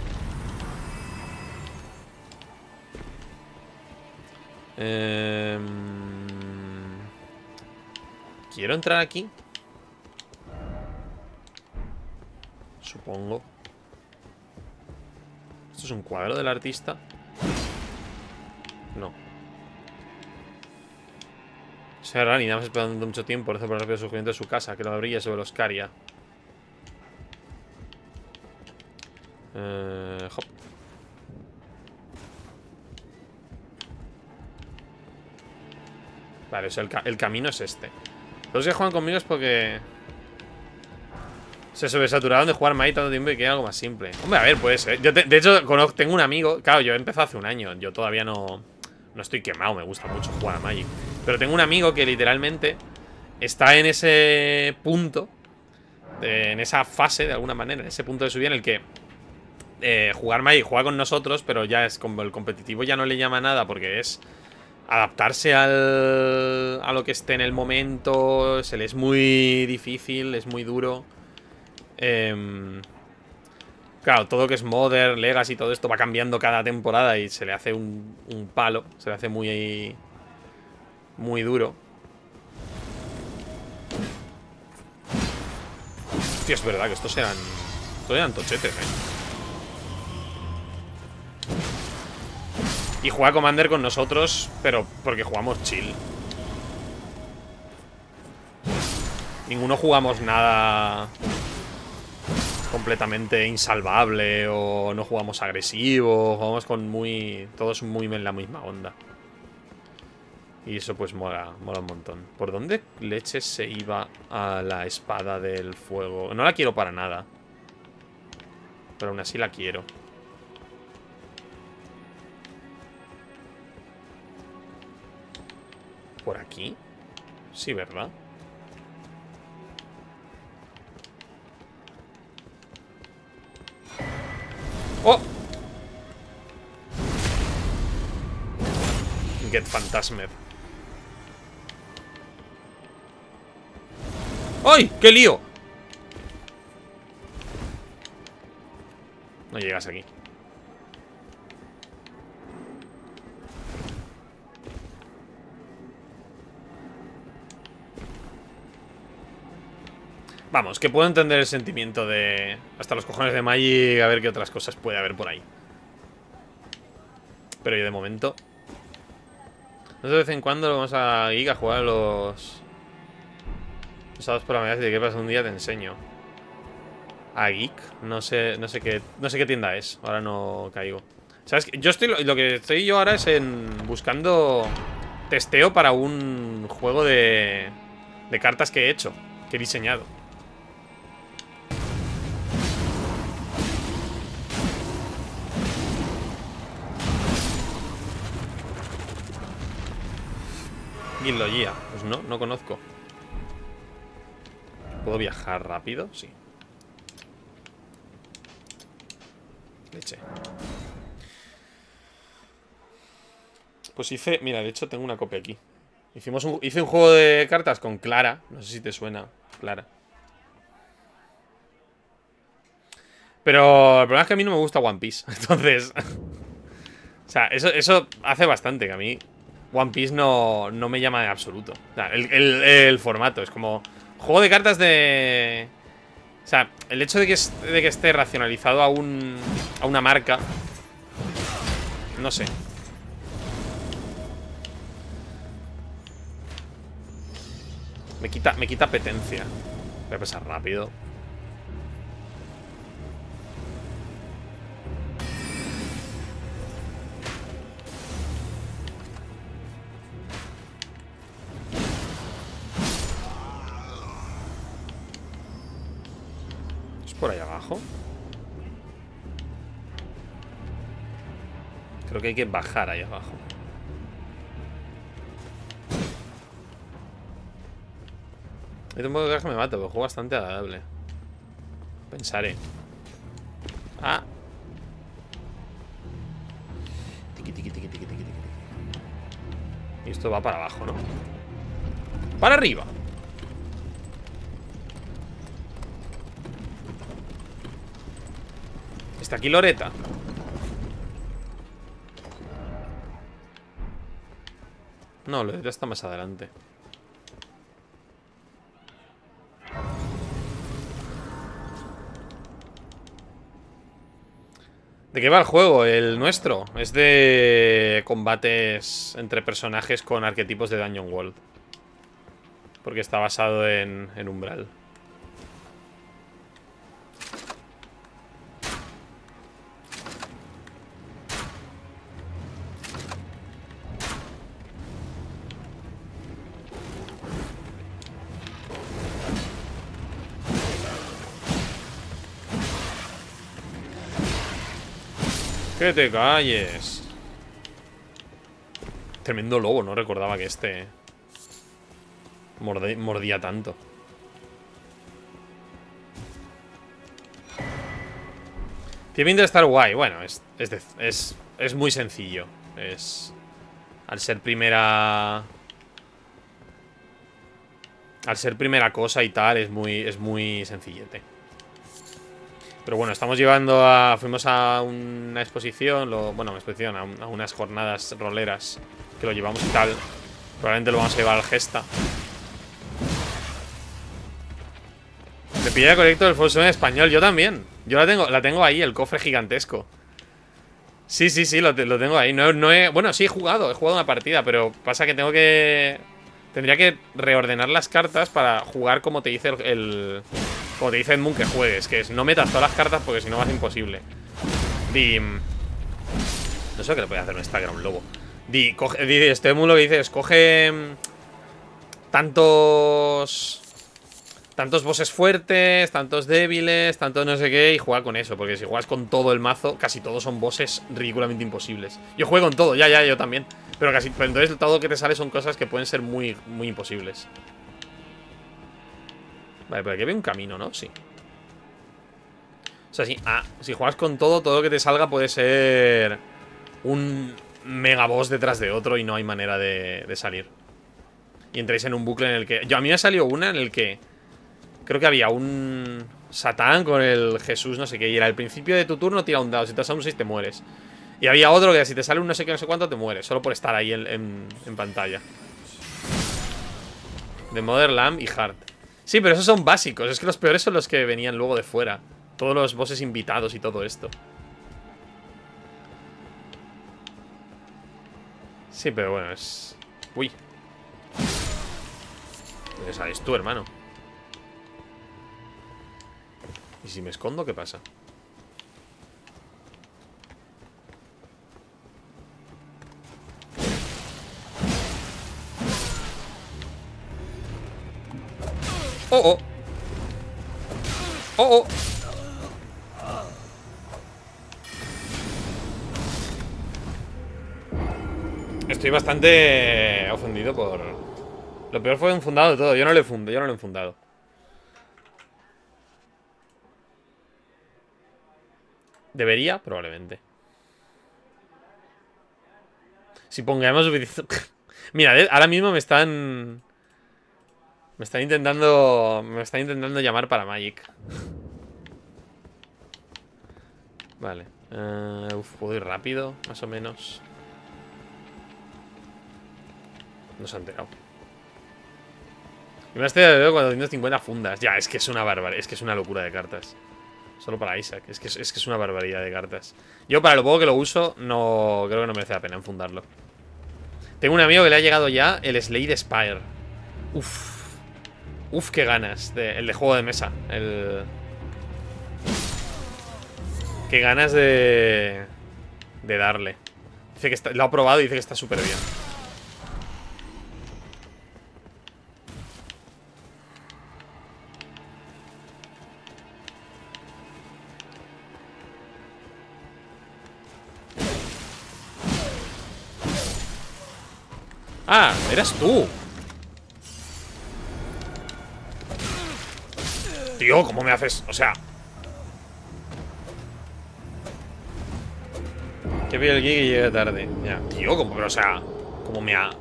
A: ¿Quiero entrar aquí? Supongo. ¿Esto es un cuadro del artista? No. Será ni nada más esperando mucho tiempo. Reza por el rápido surgimiento de su casa, que lo brilla sobre los Caria. Hop. Vale, o sea, el camino es este. Los que juegan conmigo es porque se sobresaturaron de jugar Magic tanto tiempo y que algo más simple. Hombre, a ver, puede ser. Yo de hecho, tengo un amigo. Claro, yo he empezado hace un año. Yo todavía no estoy quemado. Me gusta mucho jugar a Magic. Pero tengo un amigo que literalmente está en ese punto, en esa fase, de alguna manera, en ese punto de su vida en el que jugar Magic juega con nosotros, pero ya es como el competitivo ya no le llama nada porque es adaptarse a lo que esté en el momento. Se le es muy difícil, es muy duro. Claro, todo lo que es Modern, Legacy y todo esto va cambiando cada temporada y se le hace un palo. Se le hace muy duro. Hostia, es verdad que estos eran tochetes, Y juega Commander con nosotros, pero porque jugamos chill. Ninguno jugamos nada completamente insalvable o no jugamos agresivo. Jugamos con todos muy en la misma onda. Y eso pues mola un montón. ¿Por dónde leches se iba a la espada del fuego? No la quiero para nada, pero aún así la quiero. ¿Por aquí? Sí, ¿verdad? ¡Oh! Get Phantasmed. ¡Ay! ¡Qué lío! No llegas aquí. Vamos, que puedo entender el sentimiento de hasta los cojones de Magic, a ver qué otras cosas puede haber por ahí. Pero yo de momento de vez en cuando vamos a Geek a jugar a los sábados por la mañana. Si te quieres pasar un día te enseño. ¿A Geek? No sé qué tienda es. Ahora no caigo. ¿Sabes? Yo lo que estoy yo ahora es buscando testeo para un juego de cartas que he hecho, que he diseñado. Guillogia, pues no conozco. ¿Puedo viajar rápido? Sí. Leche. Pues mira, de hecho tengo una copia aquí. Hice un juego de cartas con Clara. No sé si te suena, Clara. Pero el problema es que a mí no me gusta One Piece. Entonces o sea, eso hace bastante que a mí One Piece no me llama en absoluto. O sea, el formato es como juego de cartas de... O sea, el hecho de que esté racionalizado a una marca, no sé. Me quita apetencia. Voy a pasar rápido. ¿Por ahí abajo? Creo que hay que bajar ahí abajo. Hay un poco de que me mata, pero juego bastante agradable. Pensaré. Ah. Y esto va para abajo, ¿no? Para arriba. ¿Está aquí Loreta? No, Loreta está más adelante. ¿De qué va el juego? El nuestro. Es de combates entre personajes con arquetipos de Dungeon World. Porque está basado en Umbral. ¡Que te calles! Tremendo lobo, no recordaba que este mordía tanto. Tiene pinta de estar guay. Bueno, es muy sencillo. Al ser primera... Al ser primera cosa y tal, es muy sencillete. Pero bueno, estamos llevando a... Fuimos a una exposición, a unas jornadas roleras que lo llevamos y tal. Probablemente lo vamos a llevar al Gesta. Me pilla el colecto del Forspoken en español, yo también. Yo la tengo ahí, el cofre gigantesco. Sí, lo tengo ahí. Bueno, sí, he jugado una partida, pero pasa que tendría que reordenar las cartas para jugar como te dice como te dice Edmund que juegues. Que es, no metas todas las cartas porque si no va a ser imposible. No sé qué le puede hacer un stack a un lobo. Este Edmund lo que dice es, coge tantos bosses fuertes, tantos débiles, tantos no sé qué, y juega con eso. Porque si juegas con todo el mazo, casi todos son bosses ridículamente imposibles. Yo juego con todo, ya, yo también. Pero entonces todo lo que te sale son cosas que pueden ser muy, muy imposibles. Vale, pero aquí hay un camino, ¿no? Sí. O sea, sí. Si juegas con todo lo que te salga puede ser un mega boss detrás de otro y no hay manera de salir. Y entráis en un bucle en el que... A mí me ha salido una en el que... Creo que había un Satán con el Jesús no sé qué. Y era al principio de tu turno tira un dado. Si te sale un 6 te mueres. Y había otro que si te sale un no sé qué, no sé cuánto te mueres. Solo por estar ahí en pantalla. De Mother Lamb y Heart. Sí, pero esos son básicos. Es que los peores son los que venían luego de fuera. Todos los bosses invitados y todo esto. Sí, pero bueno, es... Uy. ¿Dónde sales tú, hermano? ¿Y si me escondo, qué pasa? ¡Oh, oh! ¡Oh, oh! Estoy bastante ofendido por... Lo peor fue enfundado de todo. Yo no lo he enfundado. Debería, probablemente. Si pongamos suficiente... Mira, ahora mismo me están intentando llamar para Magic. Vale. Puedo ir rápido, más o menos. No se ha enterado. Y me estoy de cuando tienes 50 fundas. Ya, es que es una barbaridad. Es que es una locura de cartas. Solo para Isaac. Es que es una barbaridad de cartas. Yo para lo poco que lo uso, no creo que no merece la pena enfundarlo. Tengo un amigo que le ha llegado ya el Slade Spire. Uf, qué ganas. El de juego de mesa. Qué ganas de darle. Dice que lo ha probado y dice que está súper bien. ¡Ah! ¡Eras tú! Tío, ¿cómo me haces? O sea... Que vi el geek y llegué tarde. Ya, tío, como... Pero, o sea... Como me ha...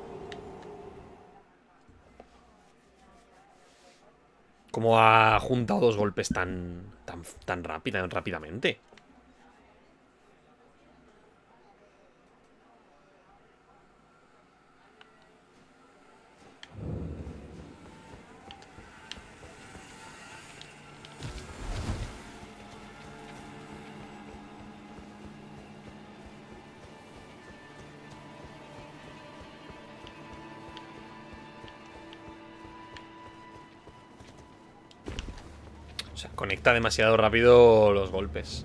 A: Como ha juntado dos golpes tan rápidamente. O sea, conecta demasiado rápido los golpes.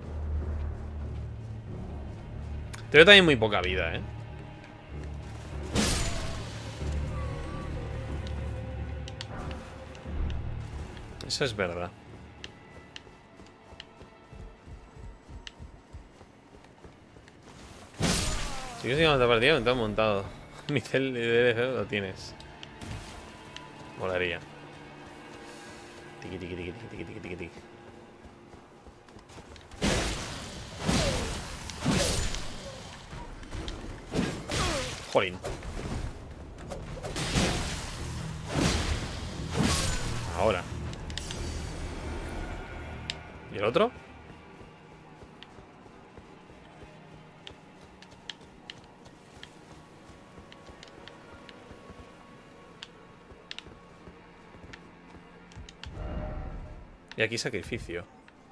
A: Tengo también muy poca vida, ¿eh? Eso es verdad. Si yo sigo otra partida, me tengo montado. Mi cel de DLC lo tienes. Molaría. Tiki tiki tiki tiki tiki tiki tiki. Jolín. Ahora. ¿Y el otro? Y aquí sacrificio.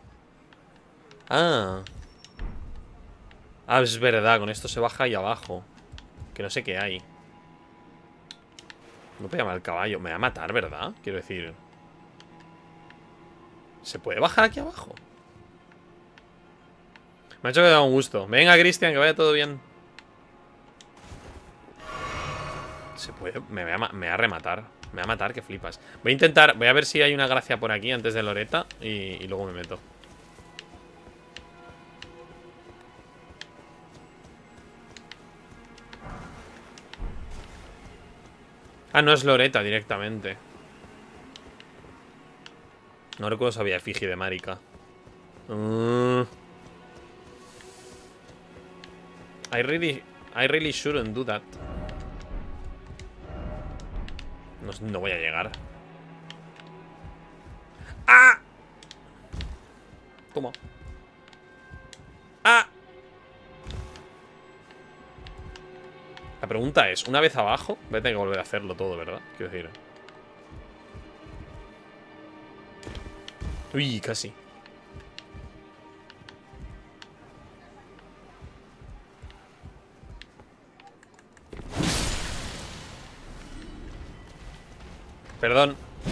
A: Ah. Ah, es verdad, con esto se baja ahí abajo. Que no sé qué hay. No puede llamar al caballo. Me va a matar, ¿verdad? Quiero decir. ¿Se puede bajar aquí abajo? Me ha hecho que da un gusto. Venga, Cristian, que vaya todo bien. Se puede. Me va a rematar. Me va a matar, que flipas. Voy a intentar. Voy a ver si hay una gracia por aquí antes de Loretta. Y luego me meto. Ah, no es Loretta directamente. No recuerdo si había efigie de Marika. I really shouldn't do that. No voy a llegar. ¡Ah! Toma. ¡Ah! La pregunta es, una vez abajo, voy a tener que volver a hacerlo todo, ¿verdad? Quiero decir. Uy, casi. Perdón.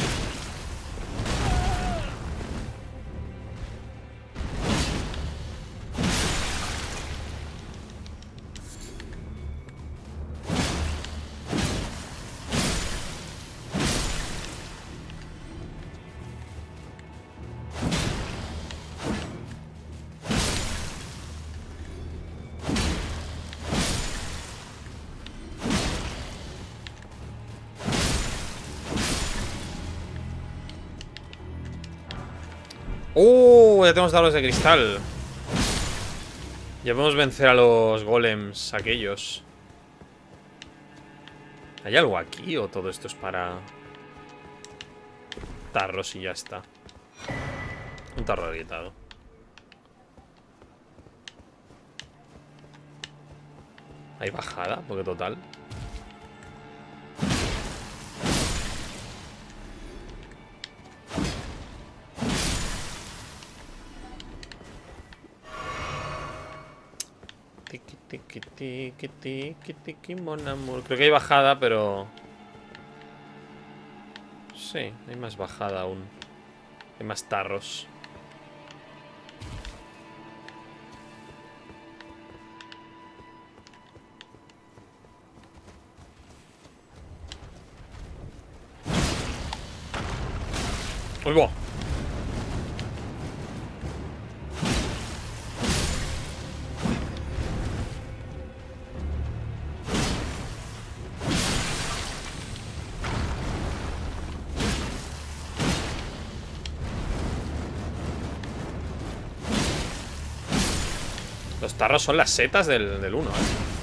A: Ya tenemos tablas de cristal. Ya podemos vencer a los golems aquellos. ¿Hay algo aquí o todo esto es para tarros y ya está? Un tarro agrietado. ¿Hay bajada? Porque total. Creo que hay bajada, pero... Sí, hay más bajada aún. Hay más tarros. ¡Uy, va! Los tarros son las setas del 1, ¿eh?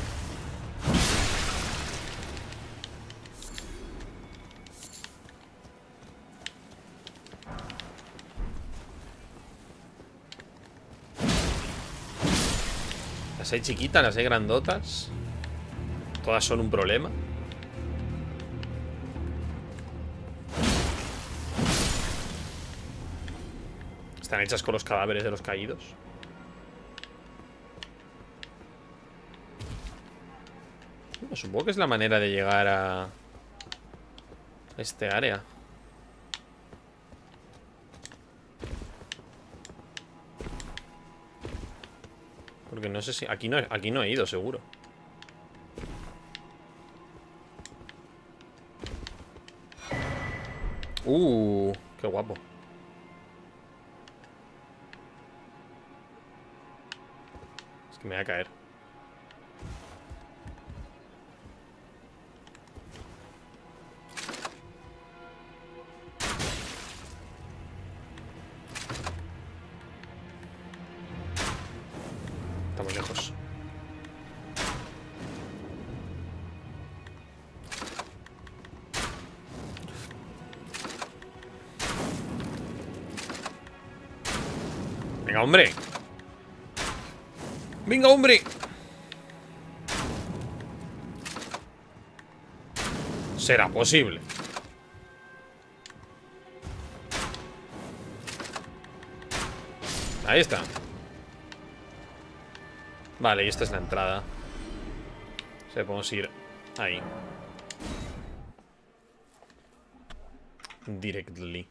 A: Las hay chiquitas, las hay grandotas. Todas son un problema. Están hechas con los cadáveres de los caídos. Bueno, supongo que es la manera de llegar a este área. Porque no sé si... Aquí no he ido, seguro. Qué guapo. Es que me voy a caer. Está muy lejos. Venga, hombre. Venga, hombre. Será posible. Ahí está. Vale, y esta es la entrada. O sea, podemos ir ahí. Directly.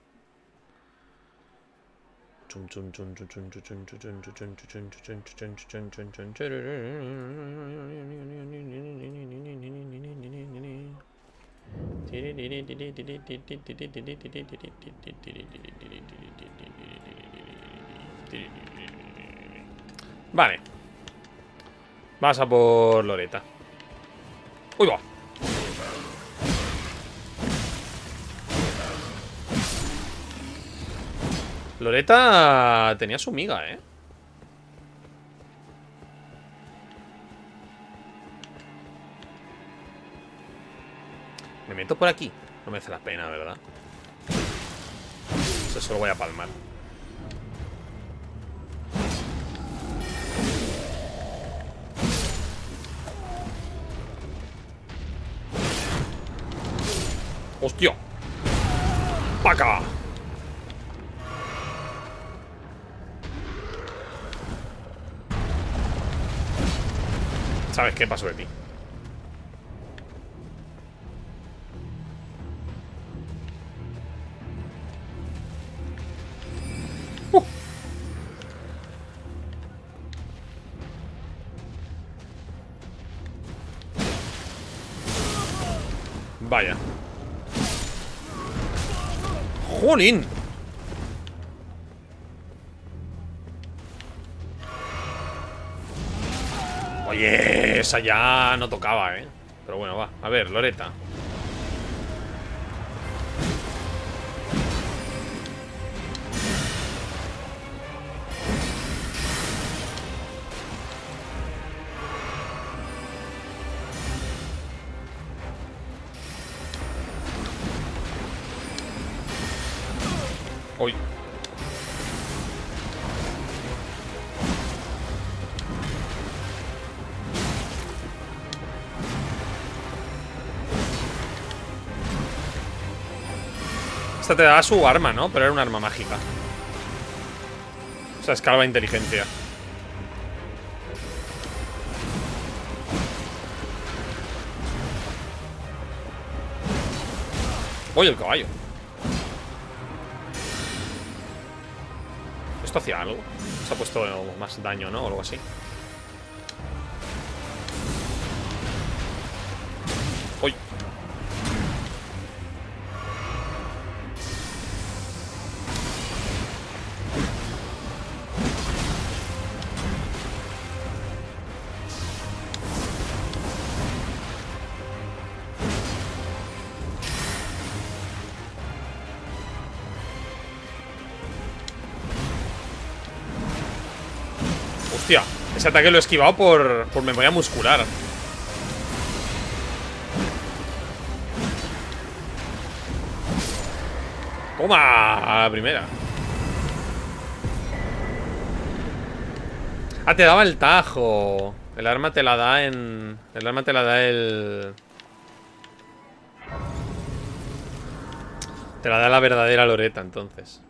A: Vale. Vas a por Loretta. ¡Uy, va! Loretta tenía su miga, ¿eh? Me meto por aquí. No merece la pena, ¿verdad? Eso solo voy a palmar. ¡Hostia! ¡Paca! ¿Sabes qué pasó de ti? Vaya. ¡Jolín! Oye, esa ya no tocaba, ¿eh? Pero bueno, va. A ver, Loretta. Uy. Esta te daba su arma, ¿no? Pero era un arma mágica. O sea, escalaba inteligencia. Oye, el caballo. ¿Esto hacía algo? Se ha puesto más daño, ¿no? O algo así. ¡Uy! Hostia, ese ataque lo he esquivado por memoria muscular. Toma, a la primera. Ah, te daba el tajo. El arma te la da en... El arma te la da el... Te la da la verdadera Loretta, entonces.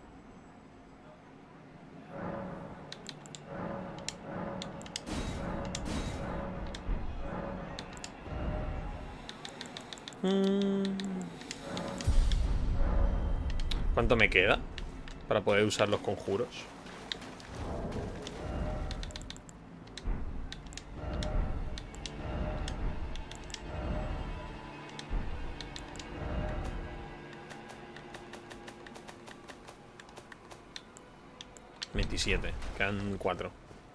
A: ¿Cuánto me queda para poder usar los conjuros? 27. Quedan 4.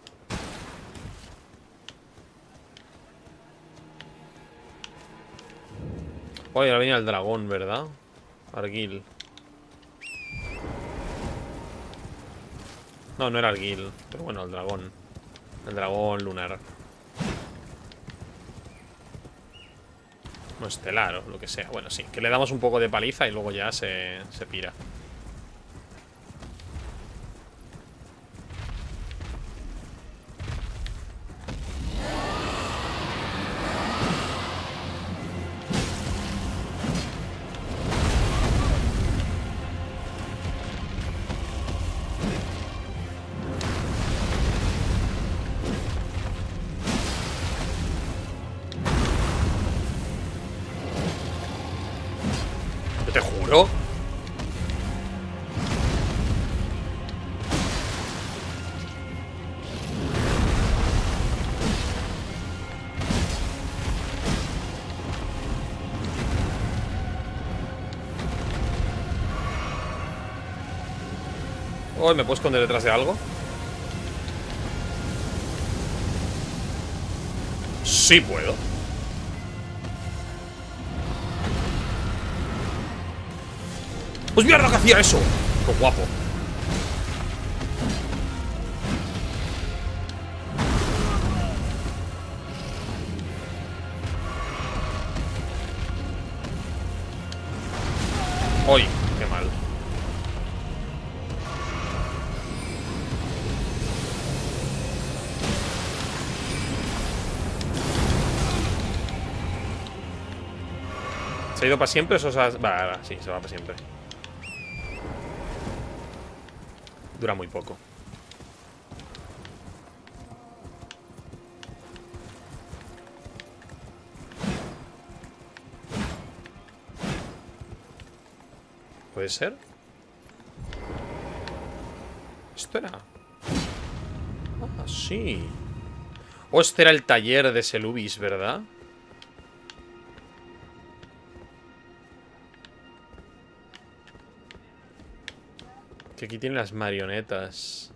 A: Oye, ahora viene el dragón, ¿verdad? Arguil. No, no era Arguil. Pero bueno, el dragón. El dragón lunar. No, estelar o lo que sea. Bueno, sí, que le damos un poco de paliza y luego ya se pira. Yo te juro. Uy, ¿me puedo esconder detrás de algo? Sí puedo. ¡Pues mierda que hacía eso! ¡Qué guapo! ¡Uy! ¡Qué mal! ¿Se ha ido para siempre o eso se ha... Va, sí, se va para siempre. Dura muy poco. ¿Puede ser? Esto era... Ah, sí. O este era el taller de Selubis, ¿verdad? Que aquí tiene las marionetas.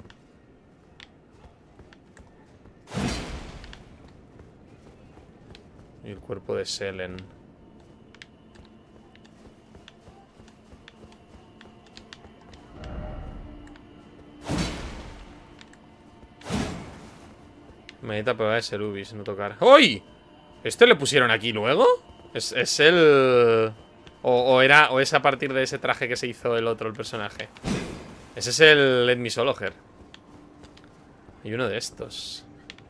A: Y el cuerpo de Selen. Marioneta prueba de Selubis, no tocar. ¡Uy! ¿Esto le pusieron aquí luego? ¿Es el... O es a partir de ese traje que se hizo el otro, el personaje? Ese es el Edmisologer. Y uno de estos.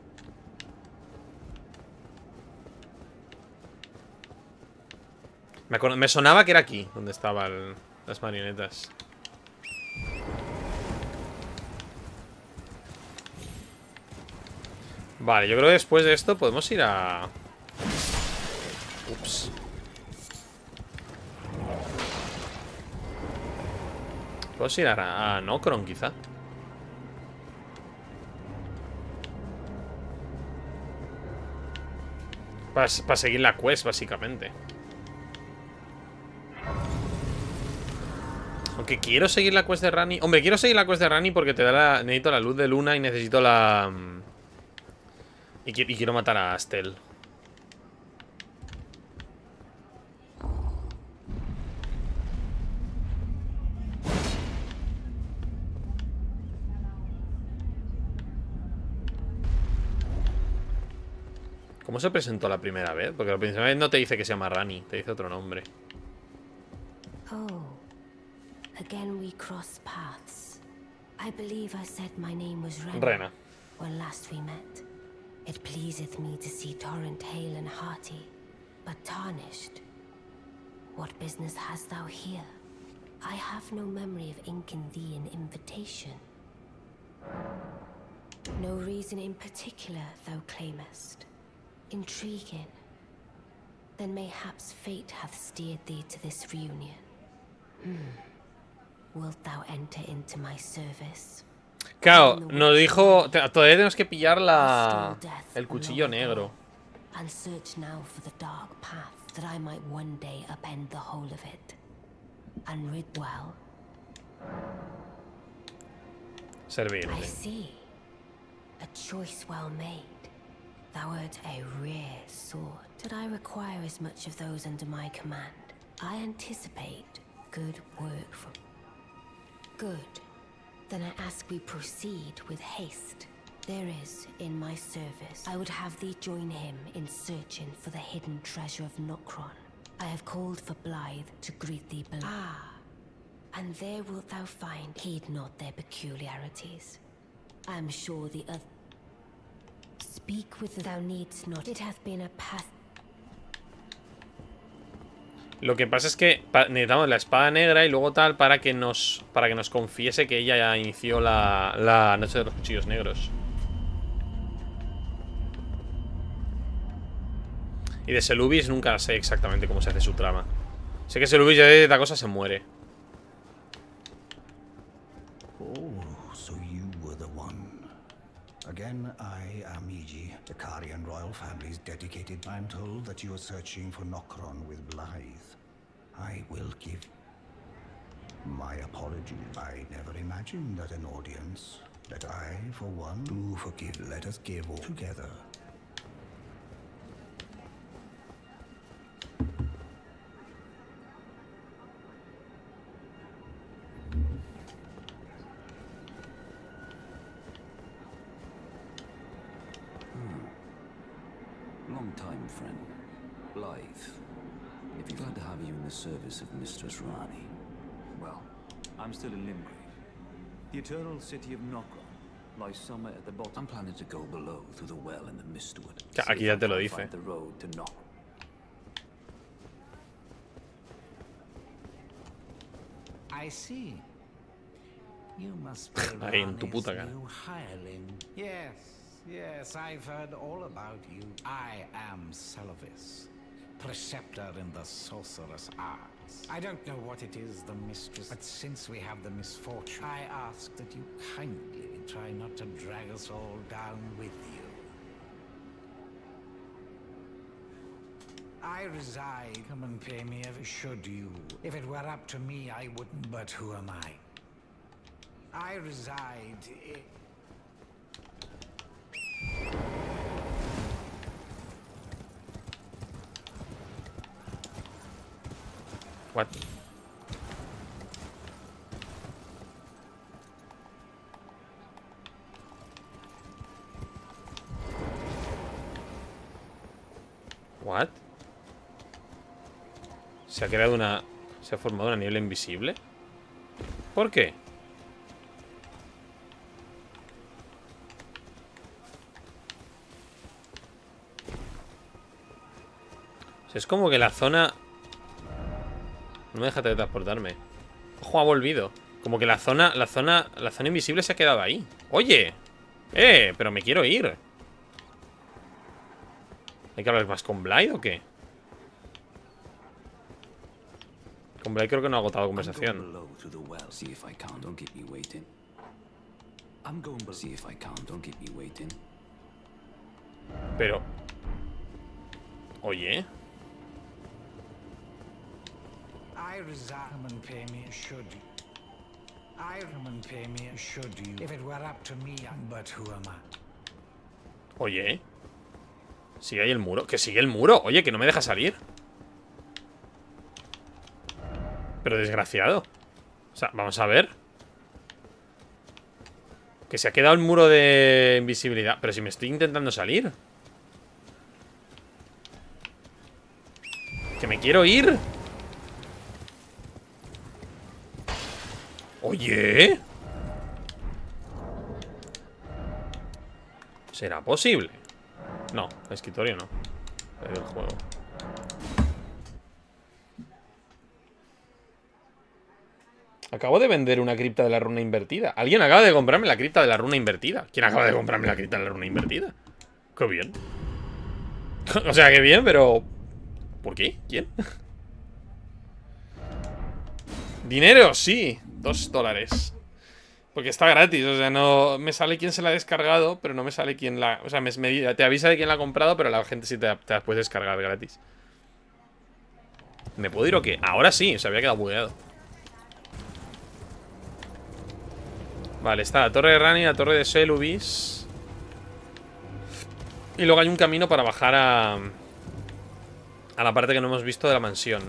A: Me sonaba que era aquí, donde estaban las marionetas. Vale, yo creo que después de esto podemos ir a... Ups. Podemos ir a Nokron, quizá. Para seguir la quest, básicamente. Aunque quiero seguir la quest de Rani. Hombre, quiero seguir la quest de Rani porque te da la... Necesito la luz de luna y necesito la... Y quiero matar a Astel. ¿Cómo se presentó la primera vez? Porque la primera vez no te dice que se llama Rani, te dice otro nombre.
D: Oh, again we cross paths. I believe I said my name was
A: Rena.
D: when last we met. It pleaseth me to see Torrent hale and hearty, but tarnished. What business hast thou here? I have no memory of inking thee an invitation. No reason in particular thou claimest. Intriguing. Then mayhaps fate hath steered thee to this reunion. Wilt thou enter into my service?
A: Claro, nos dijo... Todavía tenemos que pillar el cuchillo negro.
D: And search now for the dark path that I might one day upend the whole of it. And rid well.
A: Servirme.
D: I see. A choice well made. Thou art a rare sword. Did I require as much of those under my command? I anticipate good work from... Good. Then I ask we proceed with haste. There is, in my service, I would have thee join him in searching for the hidden treasure of Nokron. I have called for Blythe to greet thee below. Ah, and there wilt thou find, heed not their peculiarities. I am sure the other... Speak with thou needst not. It hath been a path.
A: Lo que pasa es que necesitamos la espada negra y luego tal para que nos confiese que ella ya inició la noche de los cuchillos negros. Y de Selubis nunca sé exactamente cómo se hace su trama. Sé que Selubis ya de esta cosa se muere.
B: Oh, so you were the one. Again, I am Iji, the Karian royal family's dedicated. I'm told that you are searching for Nokron with Blythe. I will give my apologies. I never imagined that an audience, that I, for one, do forgive. Let us give all together.
E: Long time, friend. Blythe. If you're glad to have you in the service of Mistress Rani.
F: Well, I'm still in Limgrave. The eternal city of Nokron lies somewhere at the bottom.
E: I'm planning to go below through the well in the Mistwood.
A: Aquí ya te lo dice.
F: Find the road to Nokron.
G: I see. You must be
A: Ahí en tu
G: Rani's
A: puta cara.
G: new hireling. Yes, I've heard all about you. I am Selvis, preceptor in the sorcerous arts. I don't know what it is, the mistress, but since we have the misfortune, I ask that you kindly try not to drag us all down with you. I reside. Come and pay me if should you. If it were up to me, I wouldn't. But who am I? I reside in...
A: What? What? Se ha creado una... Se ha formado una niebla invisible. ¿Por qué? O sea, es como que la zona... No me deja teletransportarme. Ojo, ha volvido. Como que la zona invisible se ha quedado ahí. Oye. Pero me quiero ir. ¿Hay que hablar más con Blythe o qué? Con Blythe creo que no ha agotado conversación. Pero... Oye.
G: I reside. Come and pay me should you. I come and pay me should you. If it were up to me, but who am I?
A: Oye. Sigue ahí el muro. Que sigue el muro. Oye, que no me deja salir. Pero desgraciado. O sea, vamos a ver. Que se ha quedado el muro de invisibilidad. Pero si me estoy intentando salir. Que me quiero ir. Oye. ¿Será posible? No, el escritorio no. El juego. Acabo de vender una cripta de la runa invertida. Alguien acaba de comprarme la cripta de la runa invertida. ¿Quién acaba de comprarme la cripta de la runa invertida? Qué bien. O sea, qué bien, pero... ¿Por qué? ¿Quién? Dinero, sí. $2. Porque está gratis, o sea, no me sale quién se la ha descargado, pero no me sale quién la... O sea, te avisa de quién la ha comprado, pero la gente sí te la puedes descargar gratis. ¿Me puedo ir o qué? Ahora sí, se había quedado bugueado. Vale, está la torre de Ranni, la torre de Selubis. Y luego hay un camino para bajar a la parte que no hemos visto de la mansión.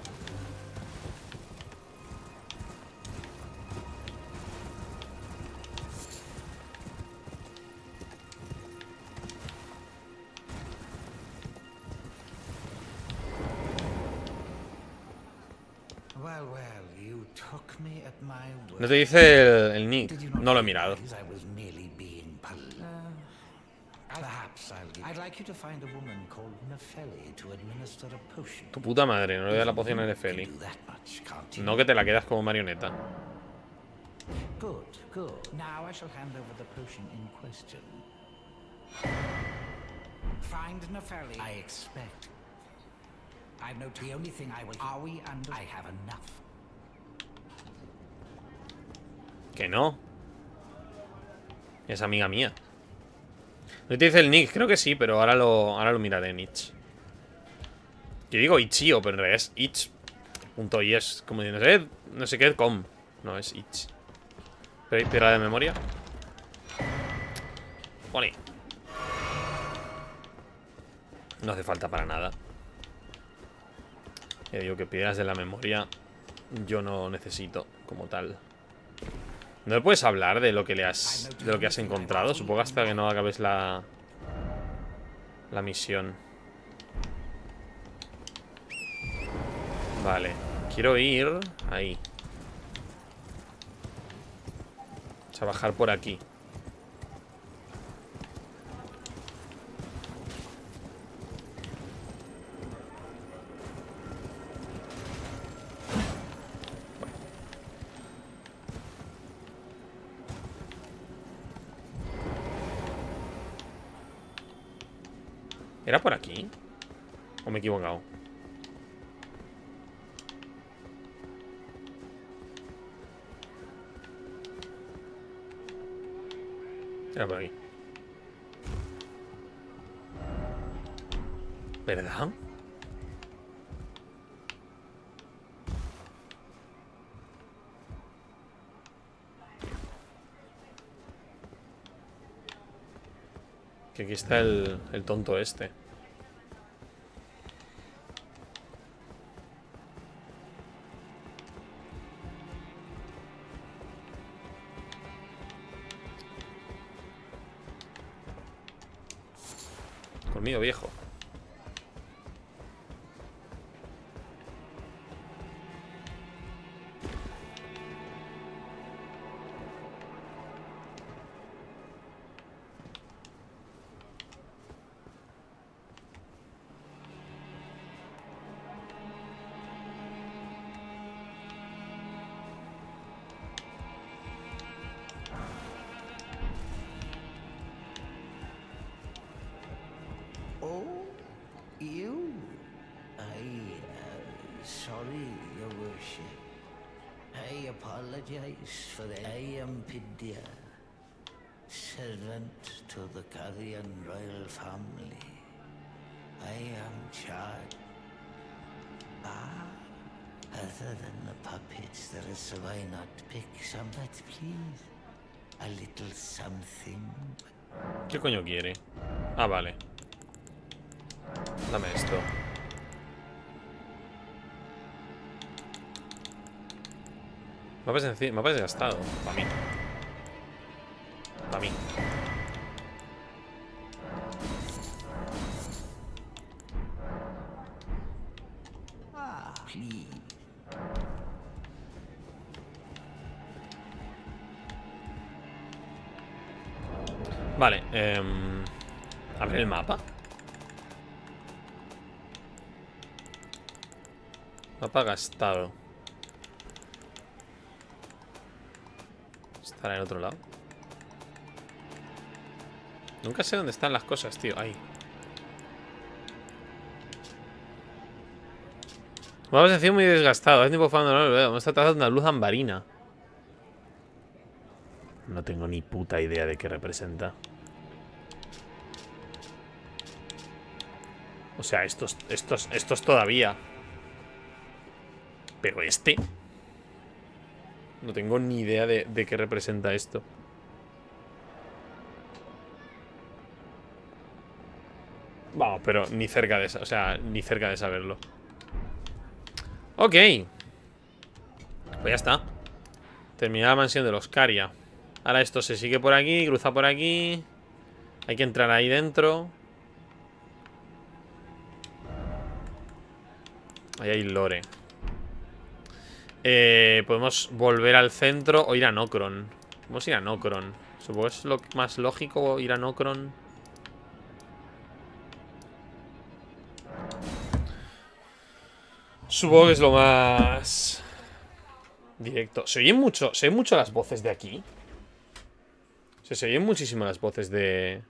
G: Well, you took me at my word.
A: No te dice el nick.
G: Did you not
A: No lo he mirado.
G: realize I was merely being polite? Perhaps I'd like you to find a woman called Nefeli to administer a potion.
A: Tu puta madre, no le da la poción a Nefeli.
G: Do that much, can't you?
A: No, que te la quedas como marioneta.
G: Good, good. Now I shall hand over the potion in question. Find Nefeli, I expect. I know the only thing I will. Are we under? I have enough.
A: Que no. Es amiga mía. No te dice el nick, creo que sí, pero ahora lo miraré en itch. Yo digo itch.io, pero en realidad es itch.is. Como diciendo, no sé qué, com. No, es itch. Piedra de memoria. Pone. No hace falta para nada. Ya digo que piedras de la memoria yo no necesito como tal. ¿No le puedes hablar de lo que has encontrado? Supongo hasta que no acabes la misión. Vale. Quiero ir ahí. Vamos a bajar por aquí. ¿Era por aquí? ¿O me he equivocado? Era por aquí. ¿Verdad? Que aquí está el tonto este. Colmillo viejo.
G: Sorry, Your Worship. I apologize for that. I am Pidia, servant to the Carrion royal family. I am charged. Other than the puppets, there is why not pick somebody, please? A little something.
A: ¿Qué coño quiere? Ah, vale. Dame esto. Mapa desgastado. Para mí. Para mí. Vale, abre el mapa. Mapa gastado. Estará en otro lado. Nunca sé dónde están las cosas, tío. Ahí. Mapa sencillo muy desgastado. Es tiempo fando, no lo veo. Me está tratando una luz ambarina. No tengo ni puta idea de qué representa. O sea, estos todavía. Pero este. No tengo ni idea de qué representa esto. Vamos, pero ni cerca de o sea, ni cerca de saberlo. Ok. Pues ya está. Terminada la mansión de los Caria. Ahora esto se sigue por aquí, cruza por aquí. Hay que entrar ahí dentro. Ahí hay lore. Podemos volver al centro o ir a Nokron. Vamos a ir a Nokron. Supongo que es lo más lógico ir a Nokron. Supongo que es lo más directo. Se oyen mucho las voces de aquí. Se oyen muchísimo las voces de...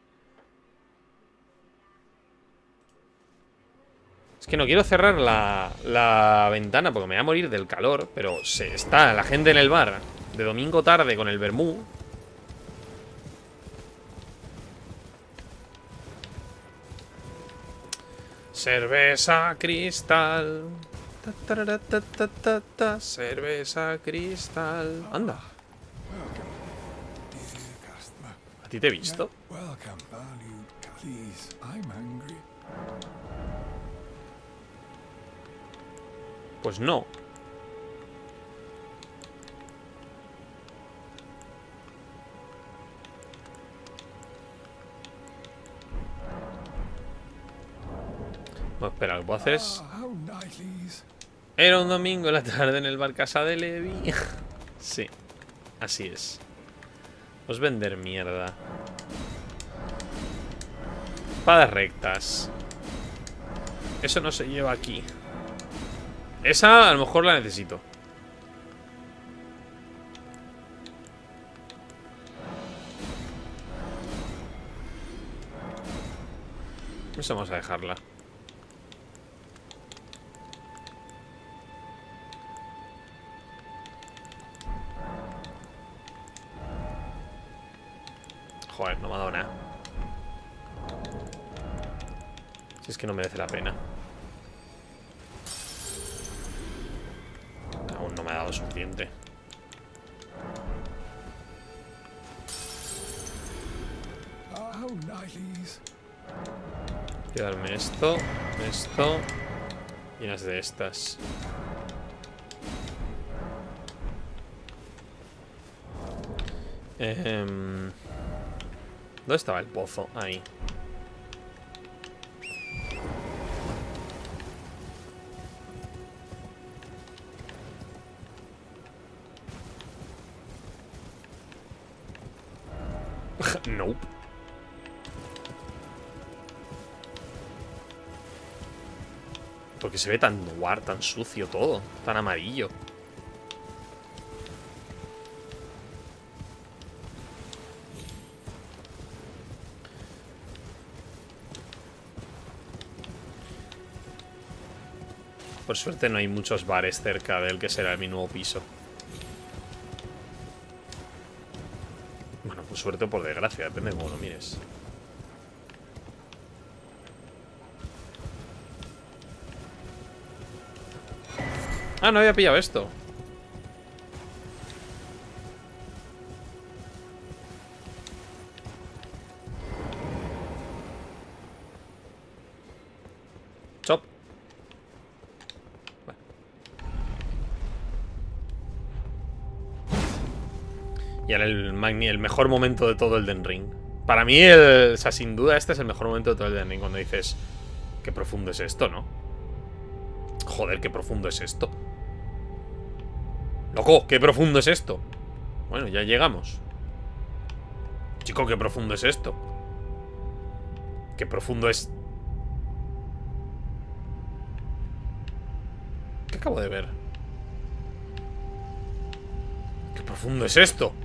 A: Es que no quiero cerrar la ventana porque me voy a morir del calor. Pero está la gente en el bar de domingo tarde con el vermú. Cerveza cristal. Cerveza cristal. Anda. ¿A ti te he visto? Pues no. Bueno, espera, lo que puedo hacer es... Era un domingo en la tarde en el bar Casa de Levi. Sí, así es. Os vender mierda. Espadas rectas. Eso no se lleva aquí. Esa a lo mejor la necesito. Eso vamos a dejarla. Joder, no me ha dado nada. Si es que no merece la pena. Aún no me ha dado suficiente. Quiero darme esto y unas de estas. ¿Dónde estaba el pozo? Ahí. Nope. Porque se ve tan noir, tan sucio todo, tan amarillo. Por suerte no hay muchos bares cerca del que será mi nuevo piso. Bueno, por suerte o por desgracia, depende de cómo lo mires. Ah, no había pillado esto. Chop. Vale. Y ahora el mejor momento de todo el Elden Ring. Para mí, o sea, sin duda este es el mejor momento de todo el Elden Ring. Cuando dices, qué profundo es esto, ¿no? Joder, qué profundo es esto. Loco, qué profundo es esto. Bueno, ya llegamos. Chico, qué profundo es esto. Qué profundo es... ¿Qué acabo de ver? Qué profundo es esto.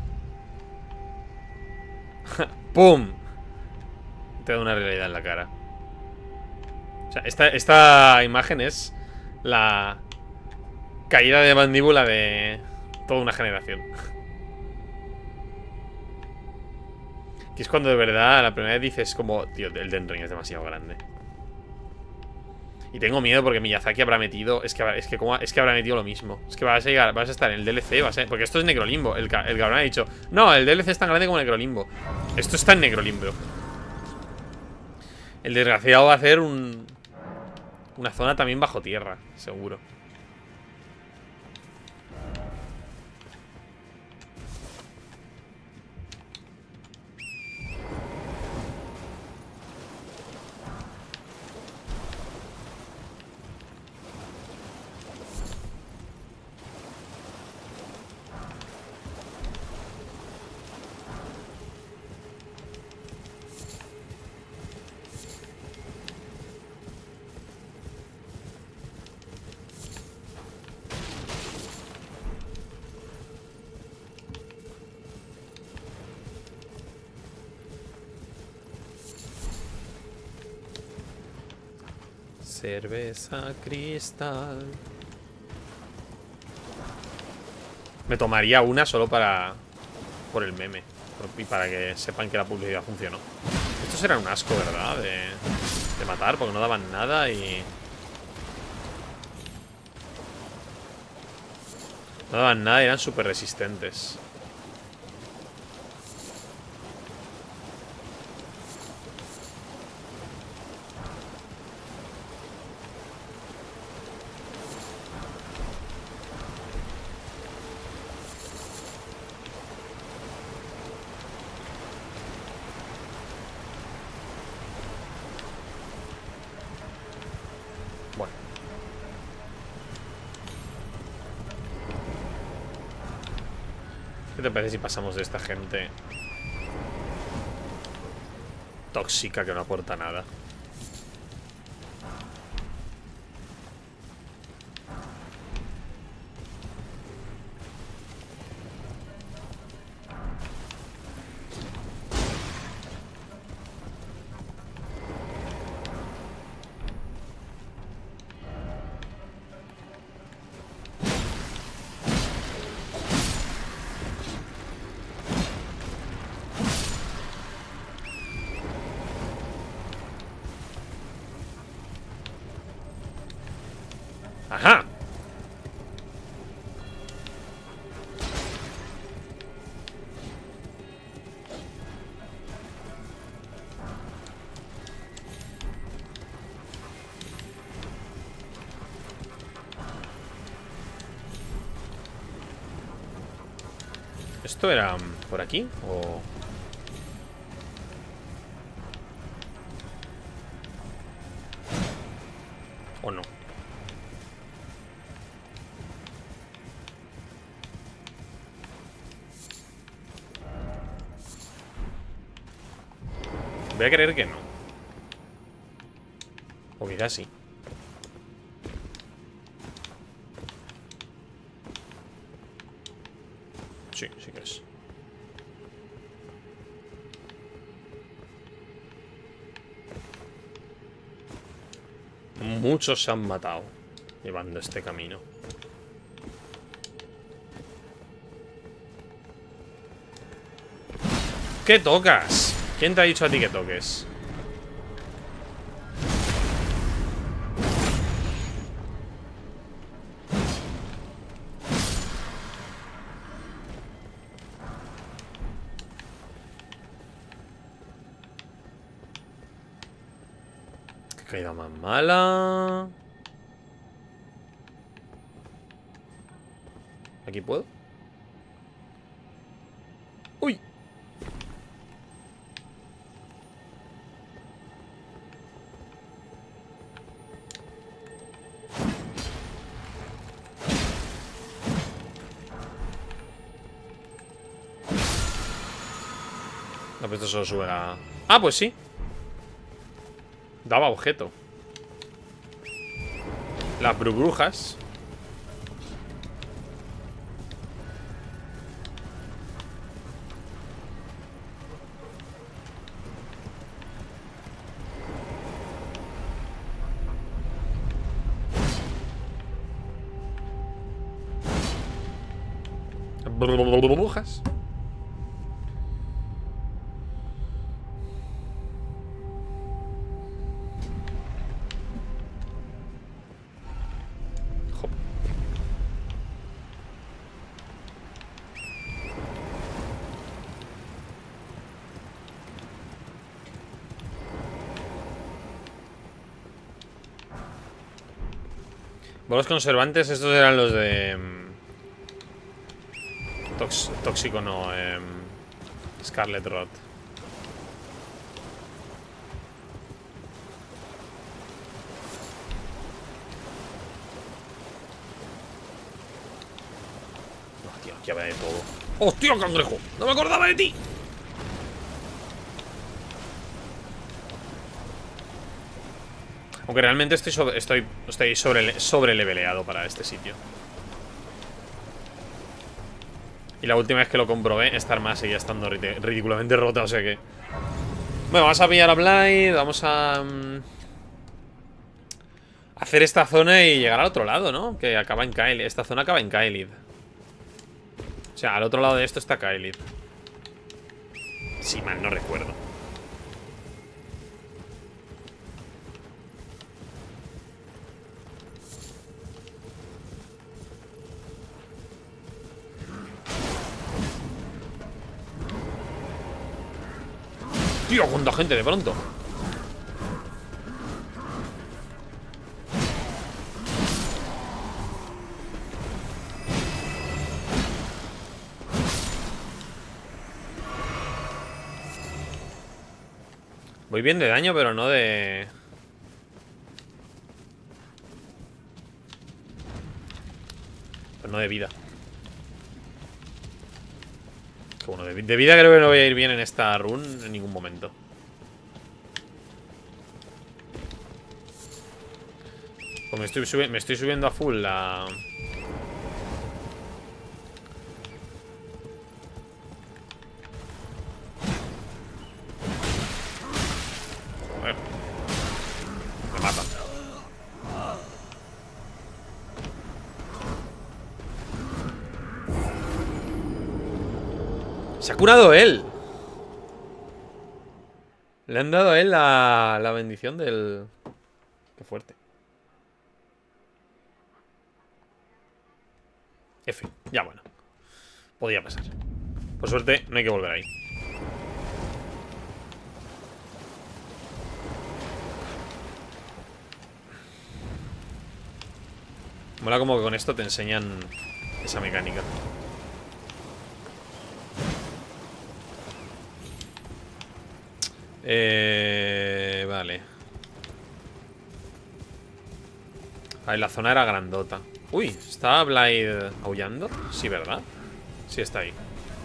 A: ¡Pum! Te da una realidad en la cara. O sea, esta imagen es la caída de mandíbula de toda una generación. Que es cuando de verdad la primera vez dices como, tío, el Elden Ring es demasiado grande. Y tengo miedo porque Miyazaki habrá metido. Es que habrá metido lo mismo. Es que vas a estar en el DLC. Porque esto es Necrolimbo. El cabrón ha dicho: no, el DLC es tan grande como Necrolimbo. Esto está en Necrolimbo. El desgraciado va a hacer una zona también bajo tierra, seguro. Cerveza cristal. Me tomaría una solo por el meme. Y para que sepan que la publicidad funcionó. Estos eran un asco, ¿verdad? De matar, porque no daban nada y... No daban nada y eran súper resistentes. ¿Qué te parece si pasamos de esta gente tóxica que no aporta nada? ¡Ajá! ¿Esto era por aquí? ¿O no? Voy a creer que no. O quizás sí. Sí, sí que es. Muchos se han matado llevando este camino. ¿Qué tocas? ¿Quién te ha dicho a ti que toques? Qué caída más mala. ¿Aquí puedo? ¡Uy! No, pero esto solo sube a... Ah, pues sí. Daba objeto. Las brujas. Brujas. Bolos conservantes, estos eran los de... tóxico no, Scarlet Rot. Oh, tío, aquí había de todo. ¡Hostia, cangrejo! ¡No me acordaba de ti! Aunque realmente estoy sobre leveleado para este sitio. Y la última vez que lo comprobé, esta arma seguía estando ridículamente rota, o sea que... Bueno, vamos a pillar a Blythe, vamos a... hacer esta zona y llegar al otro lado, ¿no? Que acaba en Caelid. Esta zona acaba en Caelid. O sea, al otro lado de esto está Caelid. Si mal no recuerdo. Tío, cuánta gente de pronto. Voy bien de daño, pero no de... Pero no de vida. Que bueno, de vida creo que no voy a ir bien en esta run en ningún momento. Pues me estoy subiendo a full la... Joder. Me mata. Se ha curado él. Le han dado a él la bendición del... Qué fuerte. F, ya bueno. Podía pasar. Por suerte, no hay que volver ahí. Mola como que con esto te enseñan esa mecánica. Vale. A ver, la zona era grandota. Uy, ¿está Blythe aullando? Sí, ¿verdad? Sí, está ahí.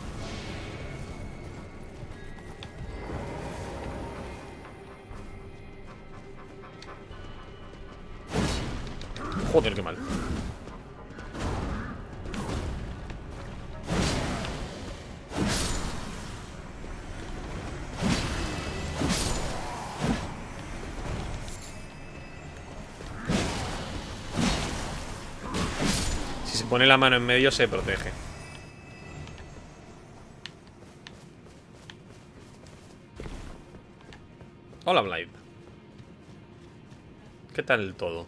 A: Joder, qué mal. Si se pone la mano en medio se protege. Hola, Blythe. ¿Qué tal todo?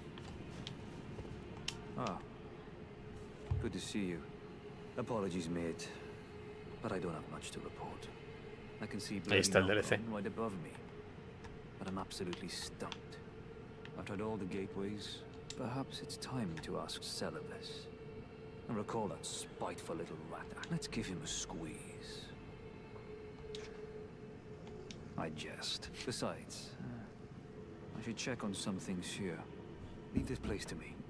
F: Ah, good to see you. Apologies, mate, but I don't have much to report. I can see
A: Ahí está el DLC.
F: right above me, but I'm absolutely stumped. I've tried all the gateways. Perhaps it's time to ask Celibus. And recall that spiteful little rat. Let's give him a squeeze. I jest. Besides, I should check on some things here. Leave this place to me.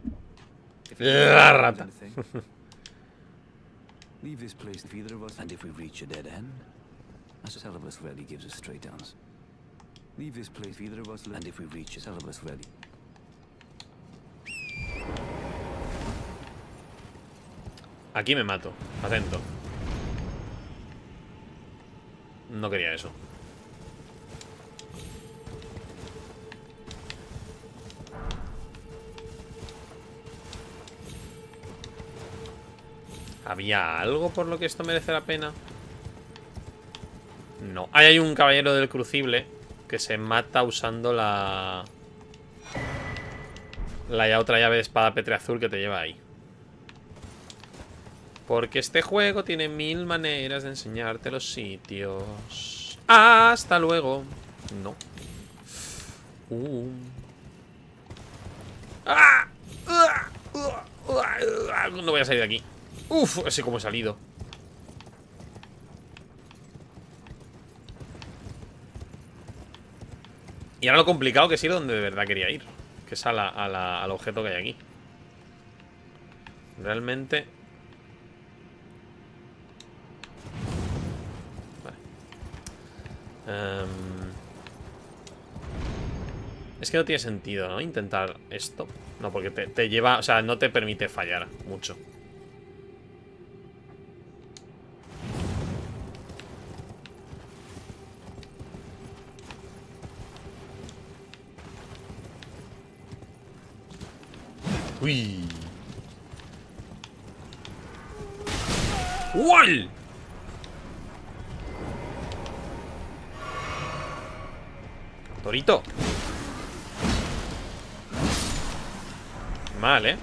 A: La rata.
F: Leave this place if either of us. And if we reach a dead end, as Celibus rarely gives us straight answers. Leave this place if either of us. And if we reach a Celibus rarely.
A: Aquí me mato. Atento. No quería eso. ¿Había algo por lo que esto merece la pena? No. Ahí hay un caballero del crucible que se mata usando la otra llave de espada petre azul que te lleva ahí. Porque este juego tiene 1000 maneras de enseñarte los sitios. Hasta luego. No. ¡Ah! ¡Ah! No voy a salir de aquí. Uf, ese como he salido. Y ahora lo complicado que es ir donde de verdad quería ir, que es al objeto que hay aquí. Realmente... Vale. Es que no tiene sentido, ¿no? Intentar esto. No, porque te lleva... O sea, no te permite fallar mucho. Uy. ¡Uy! Torito. Mal, ¿eh?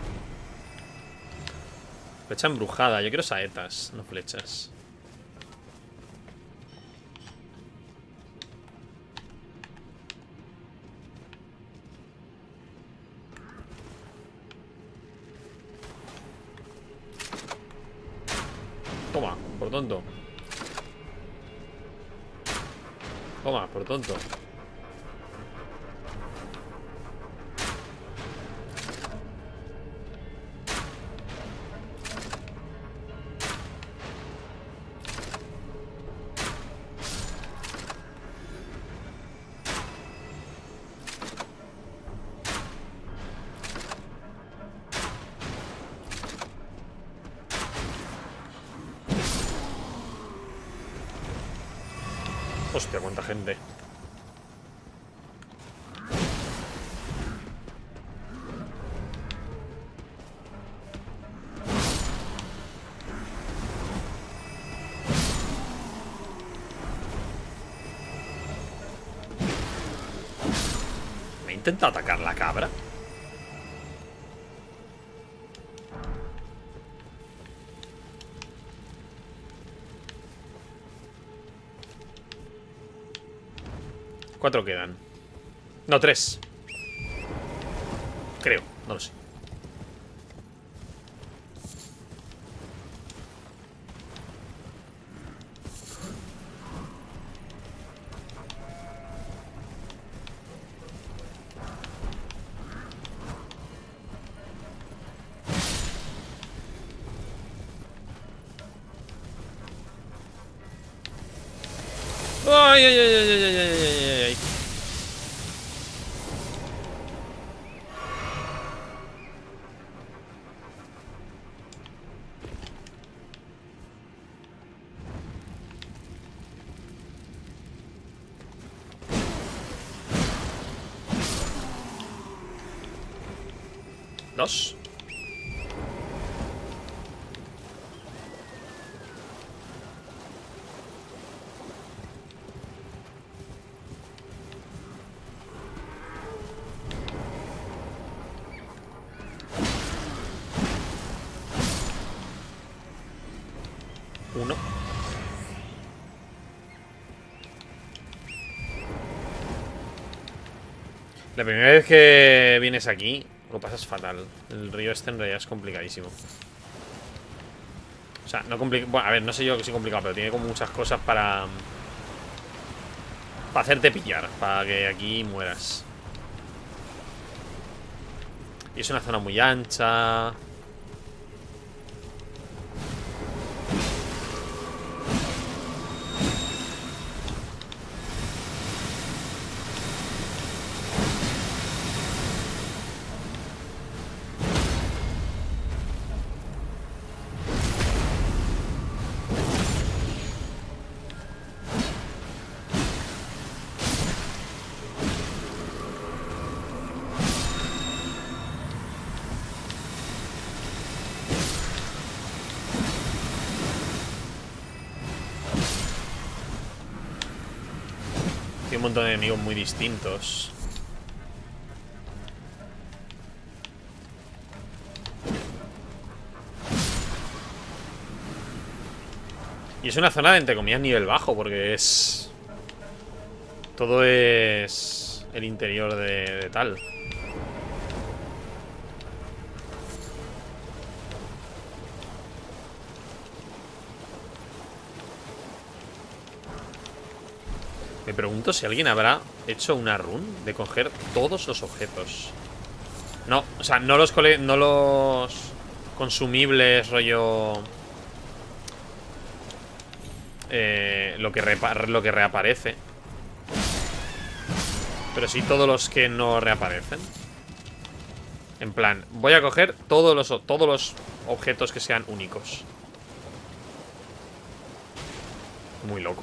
A: Flecha embrujada. Yo quiero saetas, no flechas. Toma, por tonto. Toma, por tonto. Hostia, cuánta gente. ¿Me intenta atacar la cabra? Cuatro quedan. No, 3. Creo, no lo sé. Ay, ay, ay, ay, ay, ay, ay, ay. Dos. Uno. La primera vez que vienes aquí lo pasas fatal. El río este en realidad es complicadísimo. O sea, no complicado. Bueno, a ver, no sé yo si es complicado, pero tiene como muchas cosas para hacerte pillar, para que aquí mueras. Y es una zona muy ancha. Tiene un montón de enemigos muy distintos. Y es una zona de, entre comillas, nivel bajo, porque es... Todo es el interior de tal. Me pregunto si alguien habrá hecho una run de coger todos los objetos. No, o sea, no los consumibles, rollo... lo que reaparece. Pero sí todos los que no reaparecen. En plan, voy a coger todos los objetos que sean únicos. Muy loco.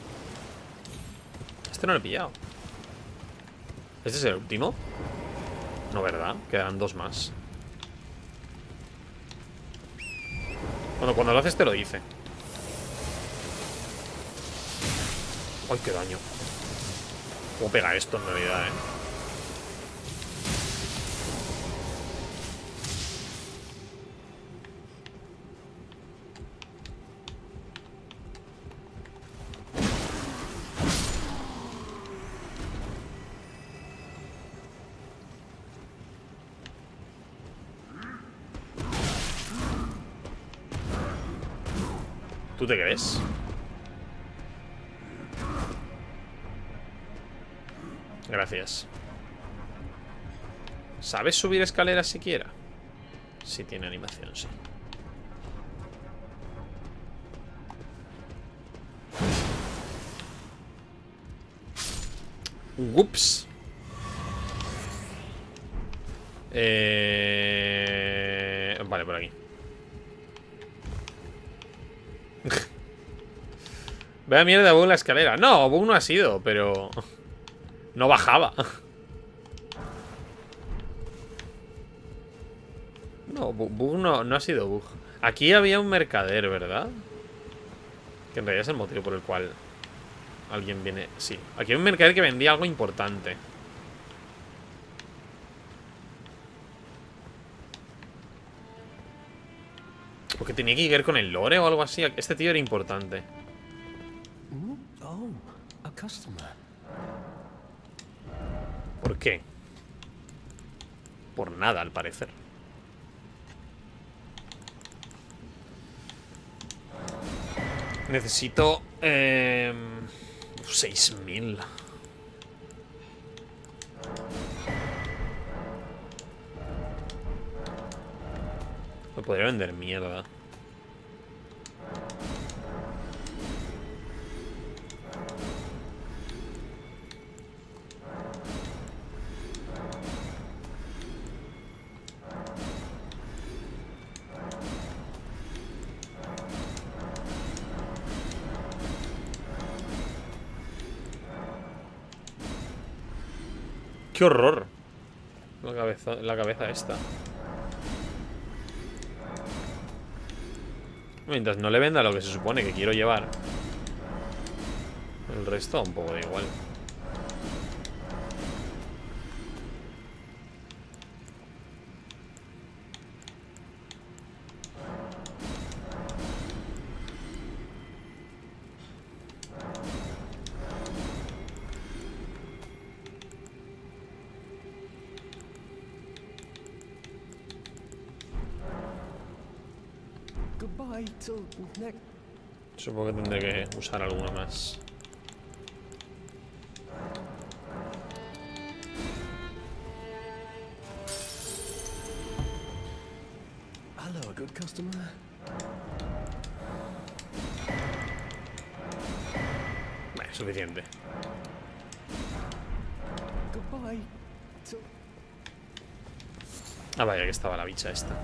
A: Este no lo he pillado. ¿Este es el último? No, ¿verdad? Quedan 2 más. Bueno, cuando lo haces te lo dice. ¡Ay, qué daño! ¿Cómo pega esto en realidad, ¿Tú te crees? Gracias. ¿Sabes subir escaleras siquiera? Sí tiene animación, sí. Ups. Vale, por aquí. Vaya mierda, bug la escalera. No, bug no ha sido, pero... no bajaba. No, bug no ha sido bug. Aquí había un mercader, ¿verdad? Que en realidad es el motivo por el cual alguien viene... Sí, aquí hay un mercader que vendía algo importante. Porque tenía que ver con el lore o algo así. Este tío era importante.
E: Oh, a customer.
A: ¿Por qué? Por nada, al parecer. Necesito 6.000. Me podría vender mierda. ¡Qué horror! La cabeza esta. Mientras no le venda lo que se supone que quiero llevar, el resto un poco da igual.
E: Goodbye till next.
A: Supongo que tendré que usar alguna más.
E: Hello, a good customer.
A: Vale, suficiente.
E: Goodbye till...
A: Ah, vaya, que estaba la bicha esta.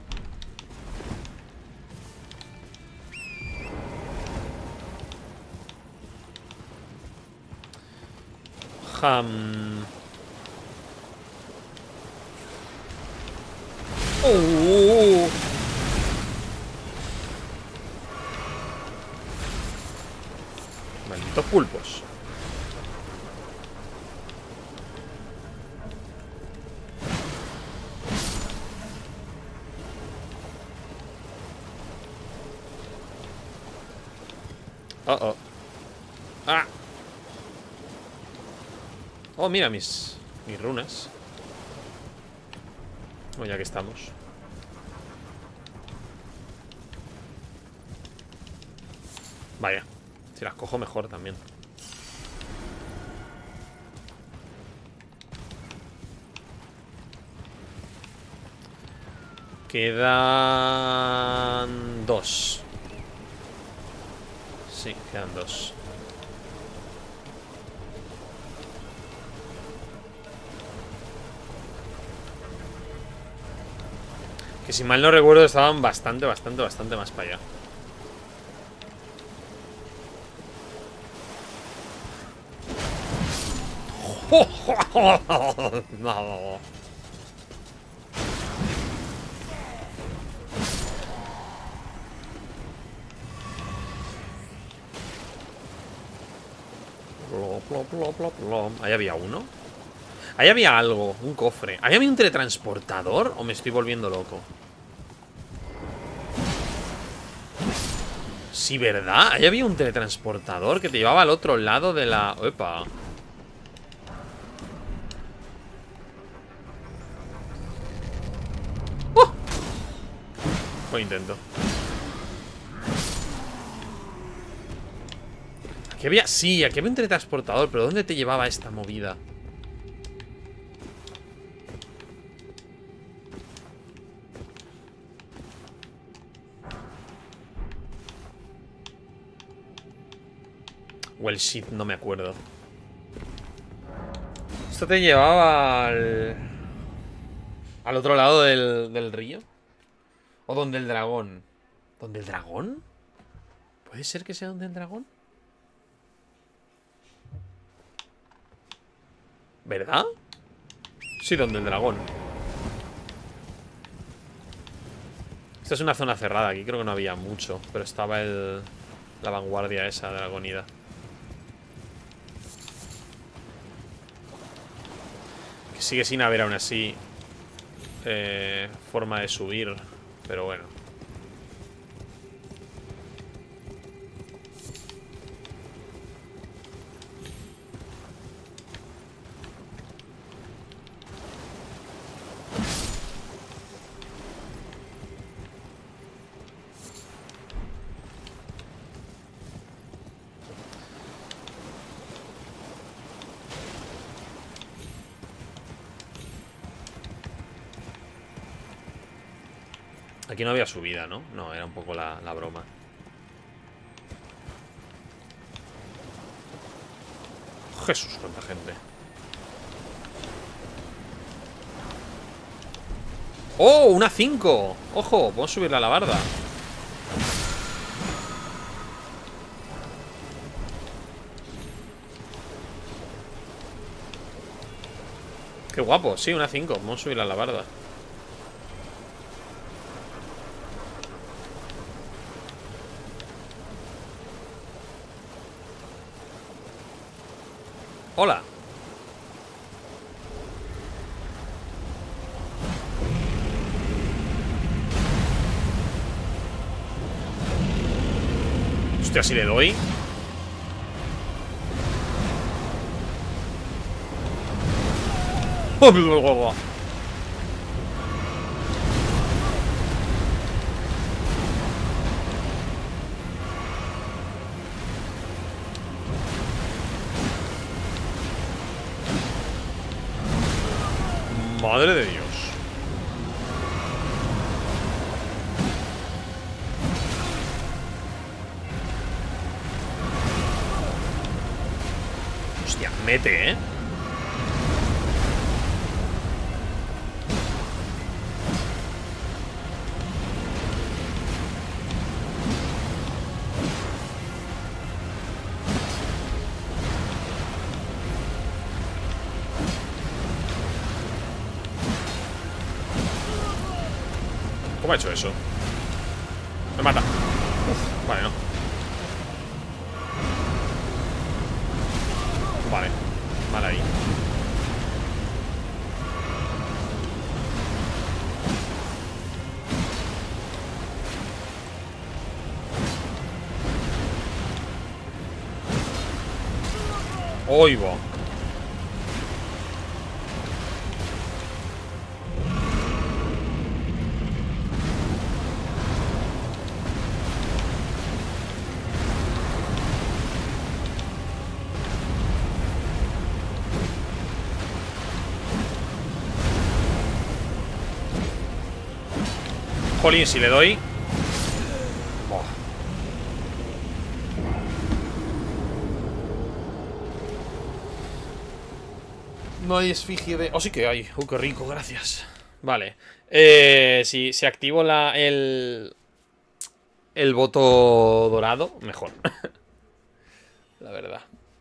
A: Oh. Malditos pulpos. Oh. Ah. Oh, mira mis runas. Bueno, ya que estamos. Vaya, si las cojo mejor también. Quedan 2. Sí, quedan 2. Que si mal no recuerdo estaban bastante más para allá. No. Ahí había uno. Ahí había algo, un cofre. ¿Ahí había un teletransportador o me estoy volviendo loco? Sí, ¿verdad? Ahí había un teletransportador que te llevaba al otro lado de la... ¡Epa! Buen intento. Aquí había... Sí, aquí había un teletransportador. Pero ¿dónde te llevaba esta movida? Well, shit, no me acuerdo. Esto te llevaba al otro lado del río. ¿O donde el dragón? ¿Donde el dragón? ¿Puede ser que sea donde el dragón? ¿Verdad? Sí, donde el dragón. Esta es una zona cerrada. Aquí creo que no había mucho. Pero estaba la vanguardia esa dragonida. Que sigue sin haber aún así forma de subir. Pero bueno. Aquí no había subida, ¿no? No, era un poco la broma. Jesús, cuánta gente. ¡Oh! ¡Una 5! ¡Ojo! Podemos subirla a la barda. ¡Qué guapo! Sí, una 5. Vamos a subirla a la barda. Hola. Hostia, si le doy. Madre de Dios. Hostia, mete, ¿eh? ¿Cómo ha hecho eso? Me mata. Uf, vale, no. Vale. Mal ahí. Oigo. Jolín, si le doy. Buah. No hay esfinge de... Oh, sí que hay. Qué rico, gracias. Vale. Si activo el voto dorado, mejor. La verdad.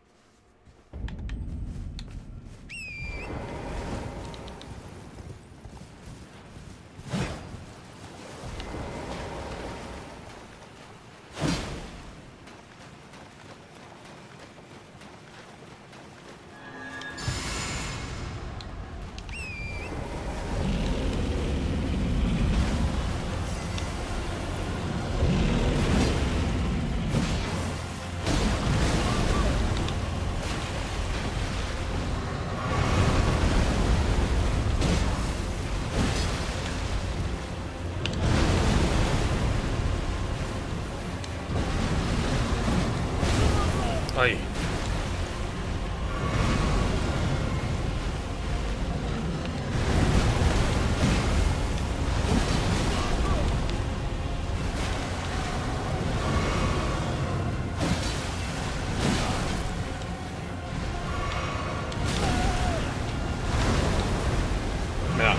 A: Ay. Me da.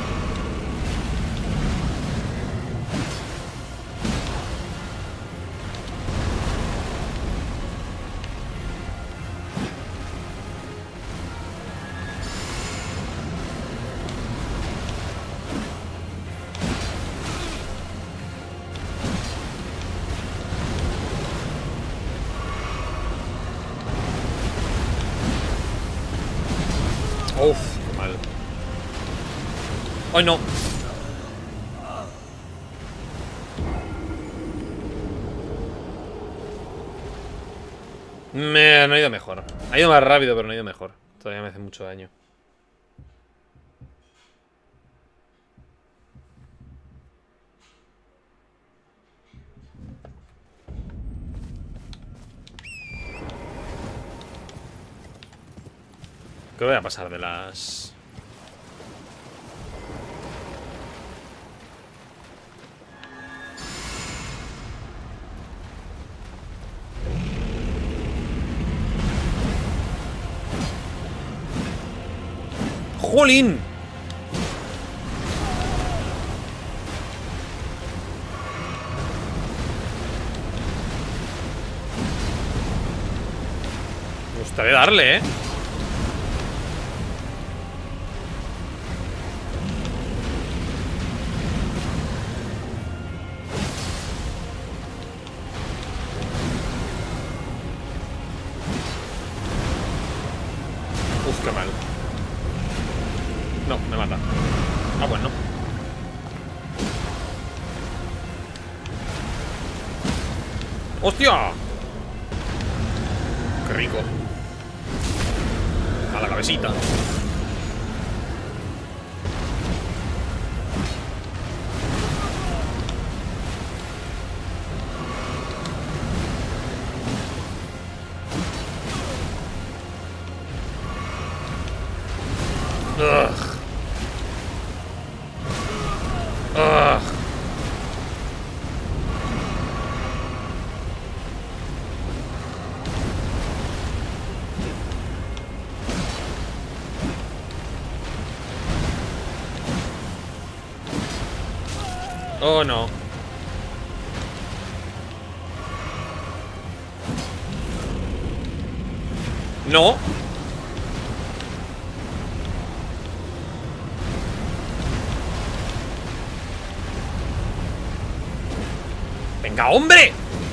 A: Uf, qué mal. ¡Ay, no! No ha ido mejor. Ha ido más rápido, pero no ha ido mejor. Todavía me hace mucho daño. Creo que voy a pasar de las... ¡Jolín! Me gustaría darle, ¿eh? Uf, qué mal. No, me mata. Ah, bueno. ¡Hostia! ¡Qué rico! A la cabecita. Ugh. Ugh. Oh, no. No. ¡Venga, hombre!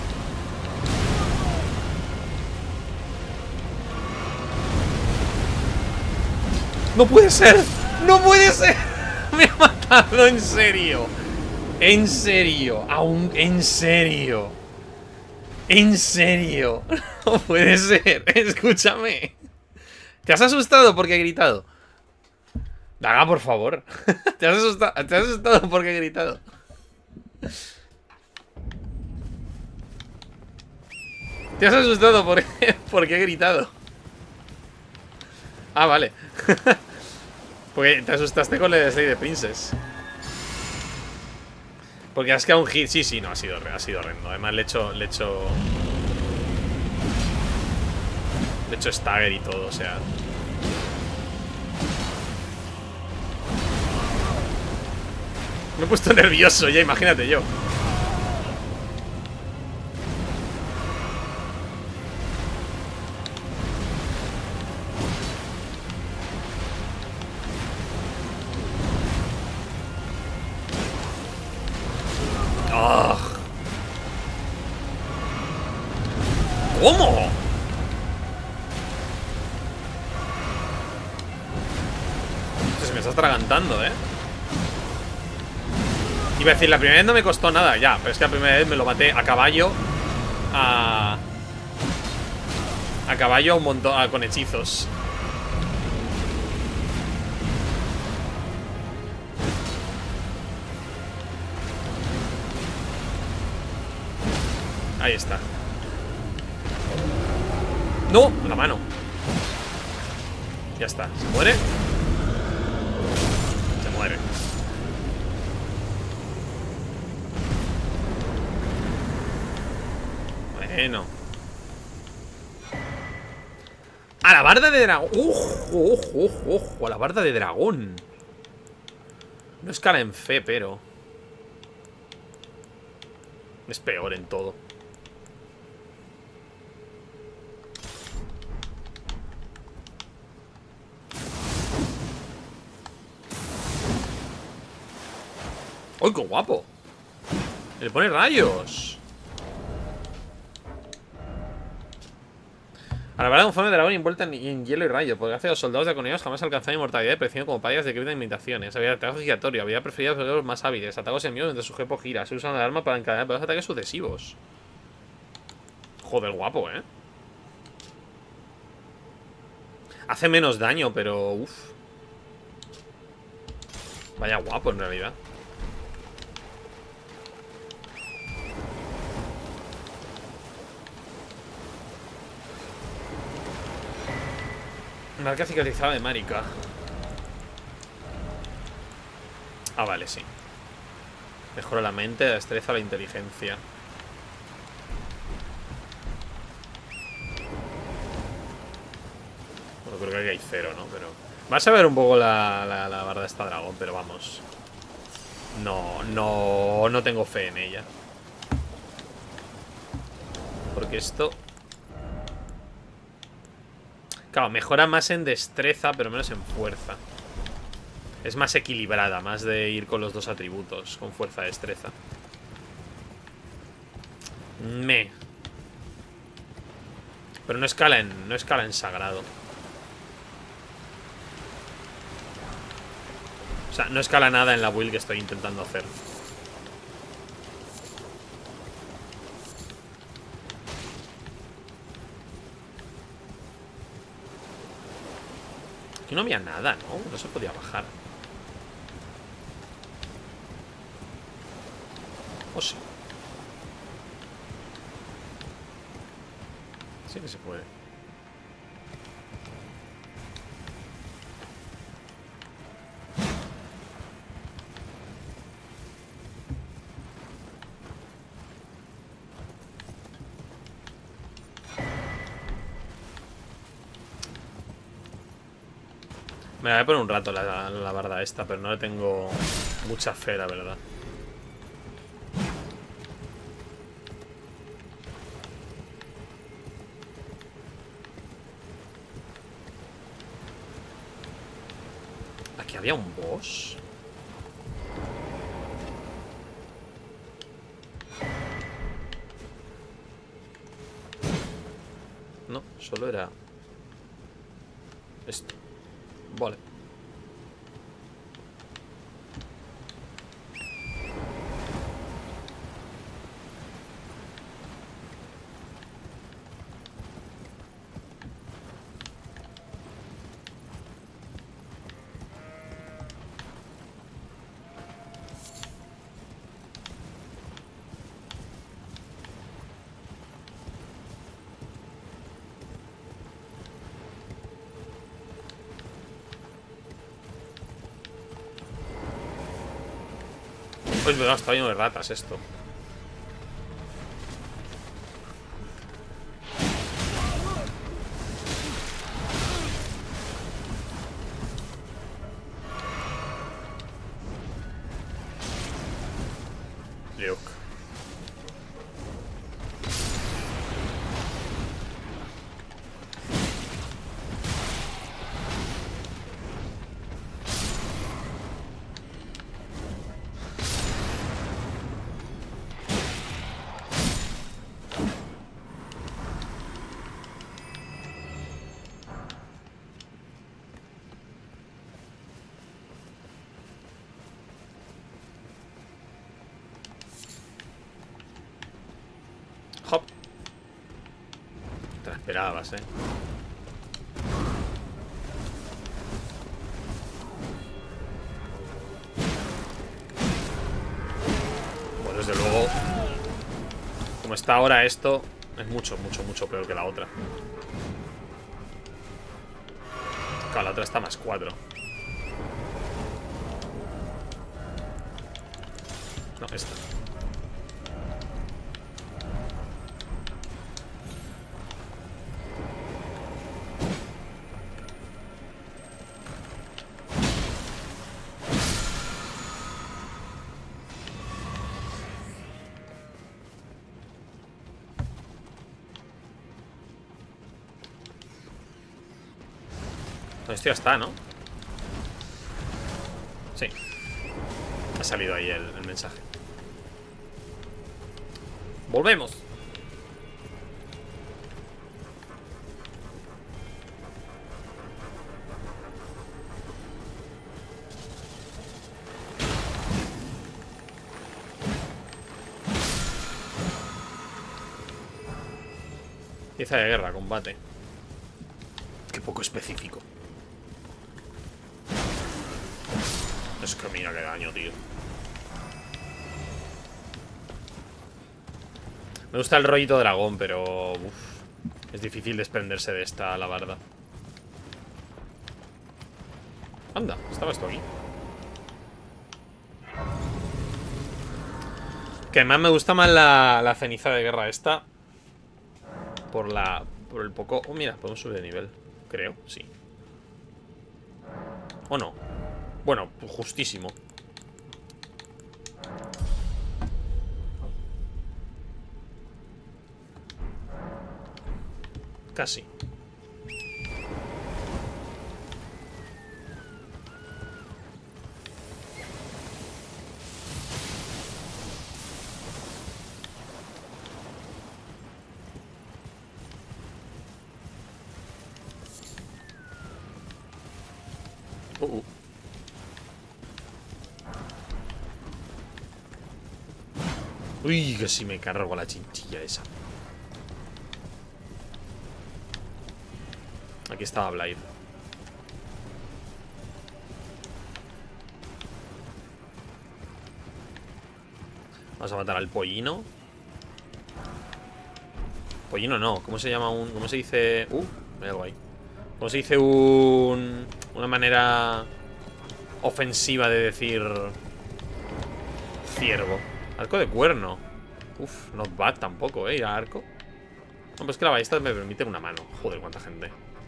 A: ¡No puede ser! ¡No puede ser! Me ha matado, en serio. En serio. Aún, en serio. En serio. No puede ser. Escúchame. ¿Te has asustado porque he gritado? Daga, por favor. ¿Te has asustado porque he gritado? ¿Te has asustado porque he gritado? Ah, vale. Porque te asustaste con el Slay de Princess. Porque has quedado un hit. Sí, sí, no, ha sido horrendo. Además le he hecho stagger y todo, o sea. Me he puesto nervioso ya, imagínate yo. ¡Oh! ¿Cómo? Se me está atragantando, Iba a decir, la primera vez no me costó nada, ya. Pero es que la primera vez me lo maté a caballo. A caballo un montón, con hechizos. Ahí está. ¡No! La mano. Ya está. ¿Se muere? Se muere. Bueno. ¡A la barda de dragón! ¡Ojo, ojo, ojo, ojo! A la barda de dragón. No escala en fe, pero es peor en todo. ¡Uy, qué guapo! Le pone rayos. A la verdad, un forma de dragón envuelta en hielo y rayo. Porque hace los soldados de Aconianos jamás alcanzaban inmortalidad, pereciendo como payas de que evitan imitaciones. Había ataques giratorios, había preferido los más hábiles. Atacos en mientras su jepo gira. Se usan la arma para encadenar los ataques sucesivos. Joder, guapo, Hace menos daño, pero uff. Vaya guapo en realidad. Marca cicatrizada de Marika. Ah, vale, sí. Mejora la mente, la destreza, la inteligencia. Bueno, creo que aquí hay 0, ¿no? Pero vas a ver un poco la barra de esta dragón, pero vamos. No tengo fe en ella. Porque esto... Claro, mejora más en destreza, pero menos en fuerza. Es más equilibrada, más de ir con los dos atributos, con fuerza y destreza. Pero no escala en sagrado. O sea, no escala nada en la build que estoy intentando hacer. Aquí no había nada, ¿no? No se podía bajar. ¿O sí? Sí que se puede. Me la voy a poner un rato la barda esta, pero no le tengo mucha fe, la verdad. ¿Aquí había un boss? No, solo era esto. Vale. Pues me está lleno de ratas esto. Luke. Hop. Te la esperabas, Bueno, desde luego, como está ahora esto, es mucho, mucho, mucho peor que la otra. Claro, la otra está más 4. No, esta. Esto ya está, ¿no? Sí. Ha salido ahí el mensaje. Volvemos. Pieza de guerra, combate. Qué poco específico. Es que mira qué daño, tío. Me gusta el rollito dragón, pero es difícil desprenderse de esta alabarda. Anda, estaba esto aquí. Que además me gusta más la ceniza de guerra esta. Por el poco... Oh, mira, podemos subir de nivel. Creo, sí. ¿O no? Bueno, justísimo. Casi. Uy, que si me cargo la chinchilla esa. Aquí estaba Blade. Vamos a matar al pollino. Pollino no, ¿cómo se llama un...? ¿Cómo se dice...? Hay algo ahí. ¿Cómo se dice una manera ofensiva de decir ciervo? Arco de cuerno. Not bad tampoco, ir a arco. No, pues que la ballesta me permite una mano. Joder, cuánta gente.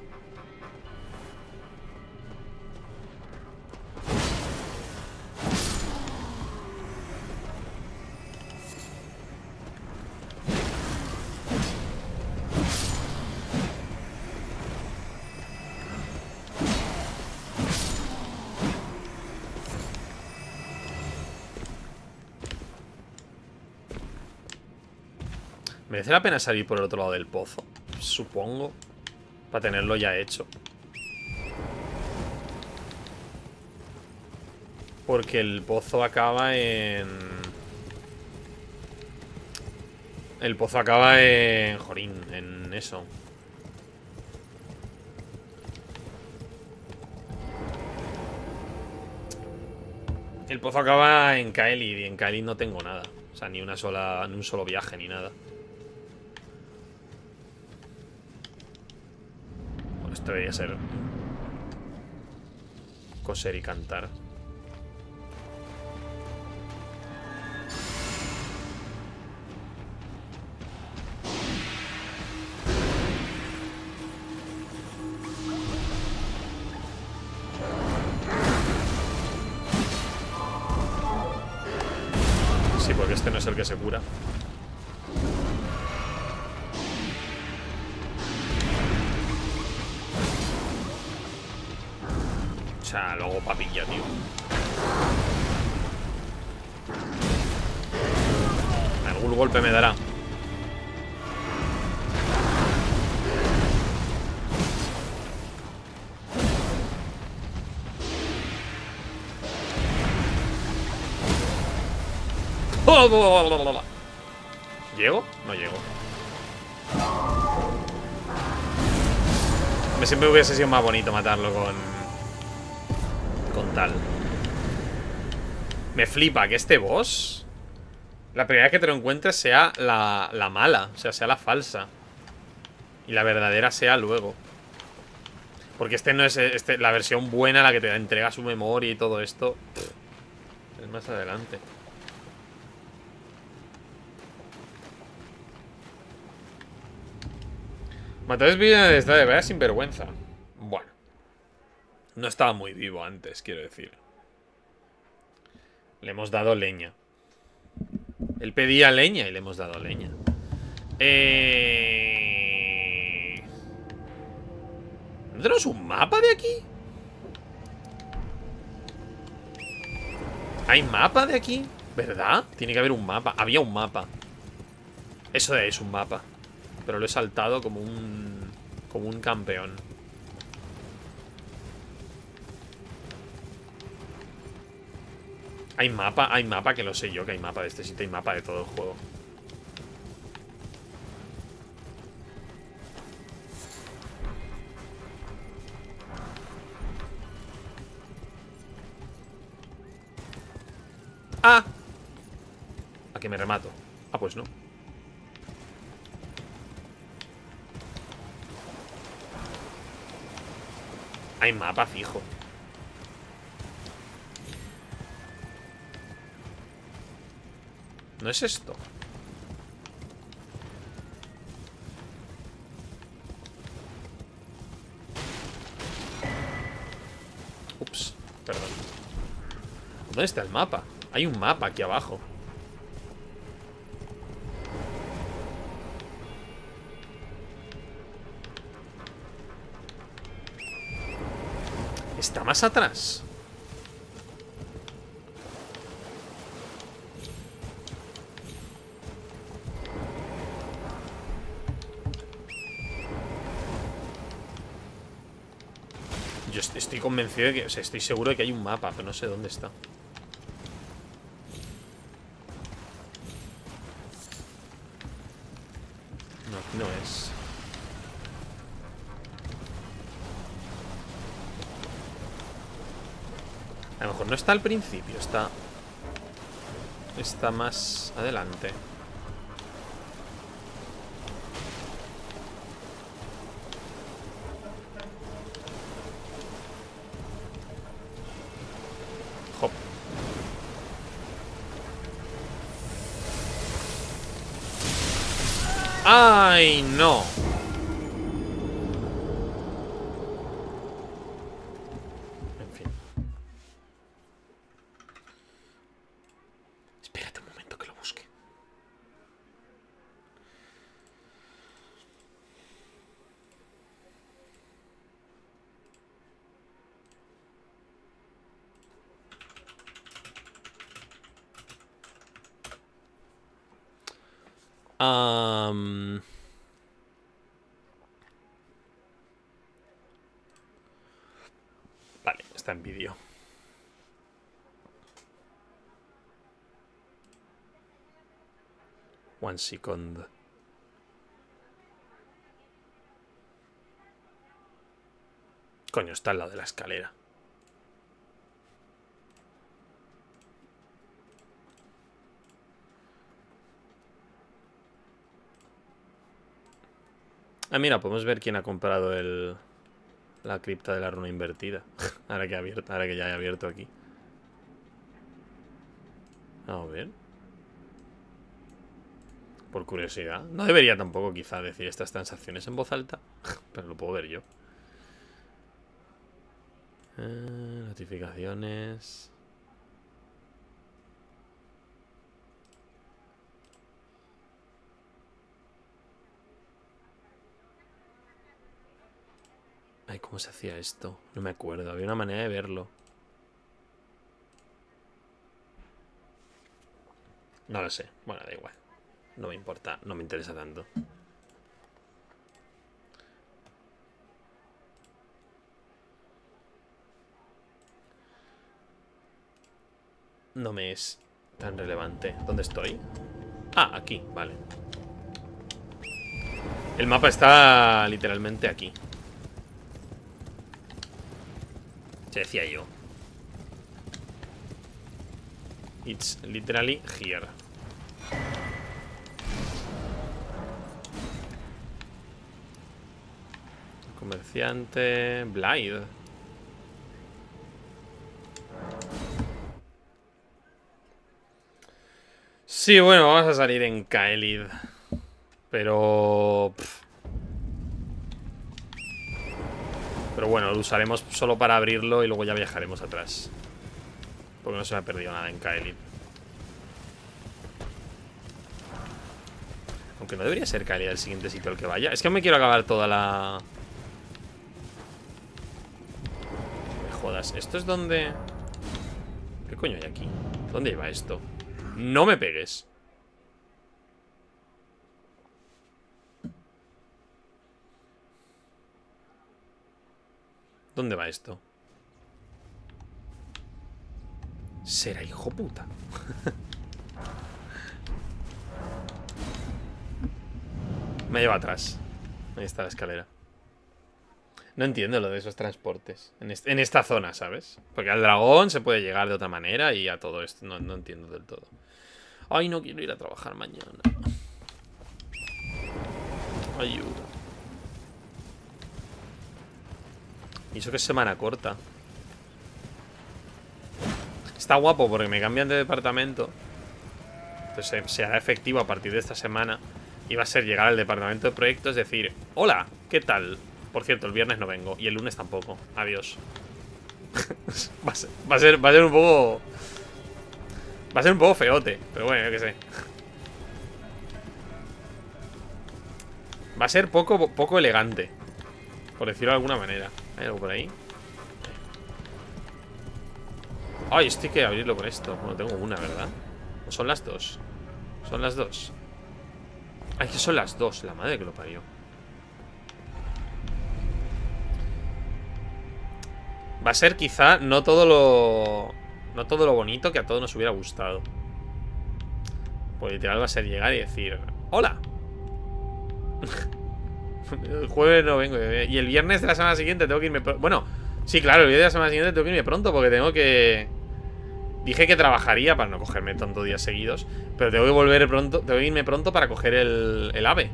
A: ¿Merece la pena salir por el otro lado del pozo? Supongo. Para tenerlo ya hecho. Porque el pozo acaba en... El pozo acaba en... Jorín, en eso. El pozo acaba en Caelid y en Caelid no tengo nada. O sea, ni un solo viaje ni nada. Esto debería ser coser y cantar. este no es el que se cura. O sea, luego papilla, tío. Algún golpe me dará. ¿Llego? No llego. Siempre hubiese sido más bonito matarlo con tal. Me flipa que este boss, la primera vez que te lo encuentres sea la mala. O sea, sea la falsa. Y la verdadera sea luego. Porque este no es la versión buena, la que te entrega su memoria y todo esto. Es más adelante. Matadores vive está de verdad sin vergüenza. Bueno. No estaba muy vivo antes, quiero decir. Le hemos dado leña. Él pedía leña y le hemos dado leña. ¿No tenemos un mapa de aquí? ¿Hay mapa de aquí? ¿Verdad? Tiene que haber un mapa. Había un mapa. Eso es un mapa. Pero lo he saltado como un campeón. Hay mapa que lo sé yo, que hay mapa de este sitio, hay mapa de todo el juego. ¡Ah! ¿A que me remato? Ah, pues no. Hay mapa fijo. ¿No es esto? Ups, perdón. ¿Dónde está el mapa? Hay un mapa aquí abajo. ¿Está más atrás? Yo estoy convencido de que... O sea, estoy seguro de que hay un mapa, pero no sé dónde está. No, aquí no es. A lo mejor no está al principio, está más adelante. Hop. ¡Ay, no! En fin. Espérate un momento que lo busque. Vale, está en vídeo. One second. Coño, está al lado de la escalera. Ah, mira, podemos ver quién ha comprado la cripta de la runa invertida. Ahora que ya he abierto aquí. A ver. Por curiosidad. No debería tampoco quizá decir estas transacciones en voz alta. Pero lo puedo ver yo. Notificaciones. Ay, ¿cómo se hacía esto? No me acuerdo, había una manera de verlo. No lo sé, bueno, da igual. No me importa, no me interesa tanto. No me es tan relevante. ¿Dónde estoy? Ah, aquí, vale. El mapa está literalmente aquí. Se decía yo. It's literally here. Comerciante... Blythe. Sí, bueno, vamos a salir en Caelid. Pero... Pero bueno, lo usaremos solo para abrirlo y luego ya viajaremos atrás. Porque no se me ha perdido nada en Caelid. Aunque no debería ser Caelid el siguiente sitio al que vaya. Es que me quiero acabar toda la... Me jodas. ¿Esto es donde...? ¿Qué coño hay aquí? ¿Dónde iba esto? No me pegues. ¿Dónde va esto? Será hijo puta. Me lleva atrás. Ahí está la escalera. No entiendo lo de esos transportes en esta zona, ¿sabes? Porque al dragón se puede llegar de otra manera. Y a todo esto no entiendo del todo. Ay, no quiero ir a trabajar mañana. Ayuda. Y eso que es semana corta. Está guapo porque me cambian de departamento. Entonces se hará efectivo a partir de esta semana. Y va a ser llegar al departamento de proyectos, decir: hola, ¿qué tal? Por cierto, el viernes no vengo. Y el lunes tampoco. Adiós. va a ser un poco... Va a ser un poco feote. Pero bueno, yo qué sé. Va a ser poco elegante, por decirlo de alguna manera. ¿Hay algo por ahí? Ay, esto hay que abrirlo con esto. Bueno, tengo una, ¿verdad? ¿O son las dos? Son las dos. Ay, que son las dos. La madre que lo parió. Va a ser quizá no todo lo bonito que a todos nos hubiera gustado. Pues literal va a ser llegar y decir: hola. El jueves no vengo. Y el viernes de la semana siguiente tengo que irme... Bueno, sí, claro, el viernes de la semana siguiente tengo que irme pronto porque tengo que... Dije que trabajaría para no cogerme tantos días seguidos. Pero tengo que volver pronto. Tengo que irme pronto para coger el ave.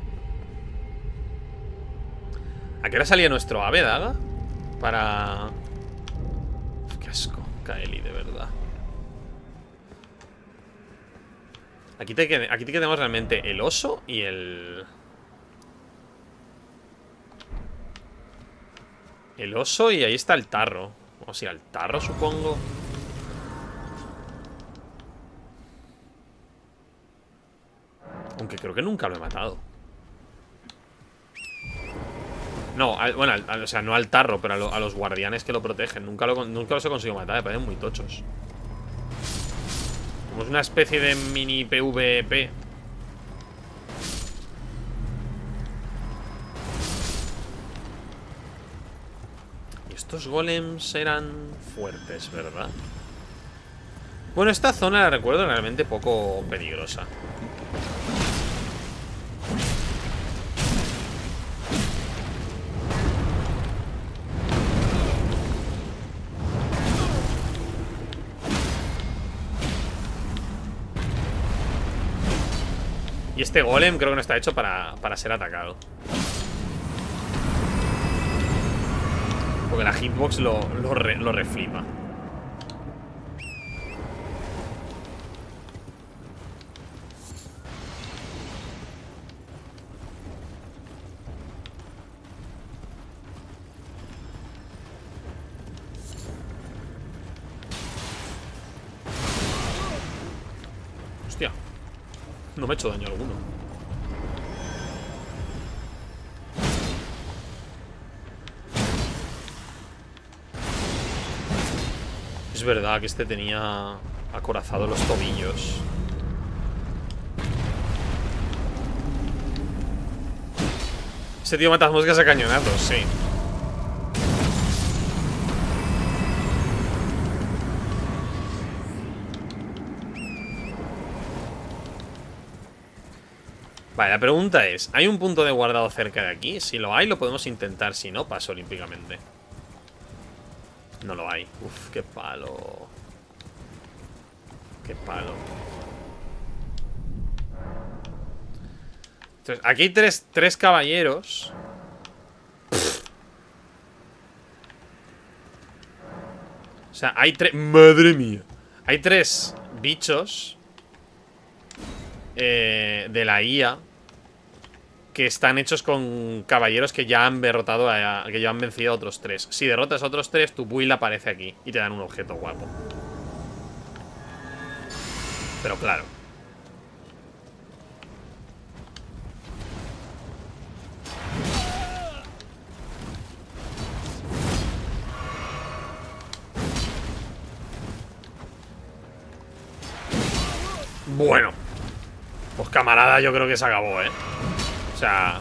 A: ¿A qué hora salía nuestro ave, Daga? Para... Uf, qué asco, Kaeli, de verdad. Aquí tenemos realmente el oso y el... El oso y ahí está el tarro. Vamos a ir al tarro, supongo. Aunque creo que nunca lo he matado. No, bueno, o sea, no al tarro, pero a los guardianes que lo protegen. Nunca los he conseguido matar, me parecen muy tochos. Como es una especie de mini PvP. Y estos golems eran fuertes, ¿verdad? Bueno, esta zona la recuerdo realmente poco peligrosa. Y este golem creo que no está hecho para ser atacado. Porque la hitbox lo reflipa. Hostia. No me ha hecho daño alguno. Es verdad que este tenía acorazado los tobillos. Ese tío mata moscas a cañonazos, sí. Vale, la pregunta es, ¿hay un punto de guardado cerca de aquí? Si lo hay, lo podemos intentar. Si no, paso olímpicamente. No lo hay. Uf, qué palo. Qué palo. Entonces, aquí hay tres caballeros. O sea, hay tres... ¡Madre mía! Hay tres bichos de la IA que están hechos con caballeros que ya han derrotado que ya han vencido a otros tres. Si derrotas a otros tres, tu build aparece aquí y te dan un objeto guapo. Pero claro, bueno, pues camarada, yo creo que se acabó, ¿eh? O sea,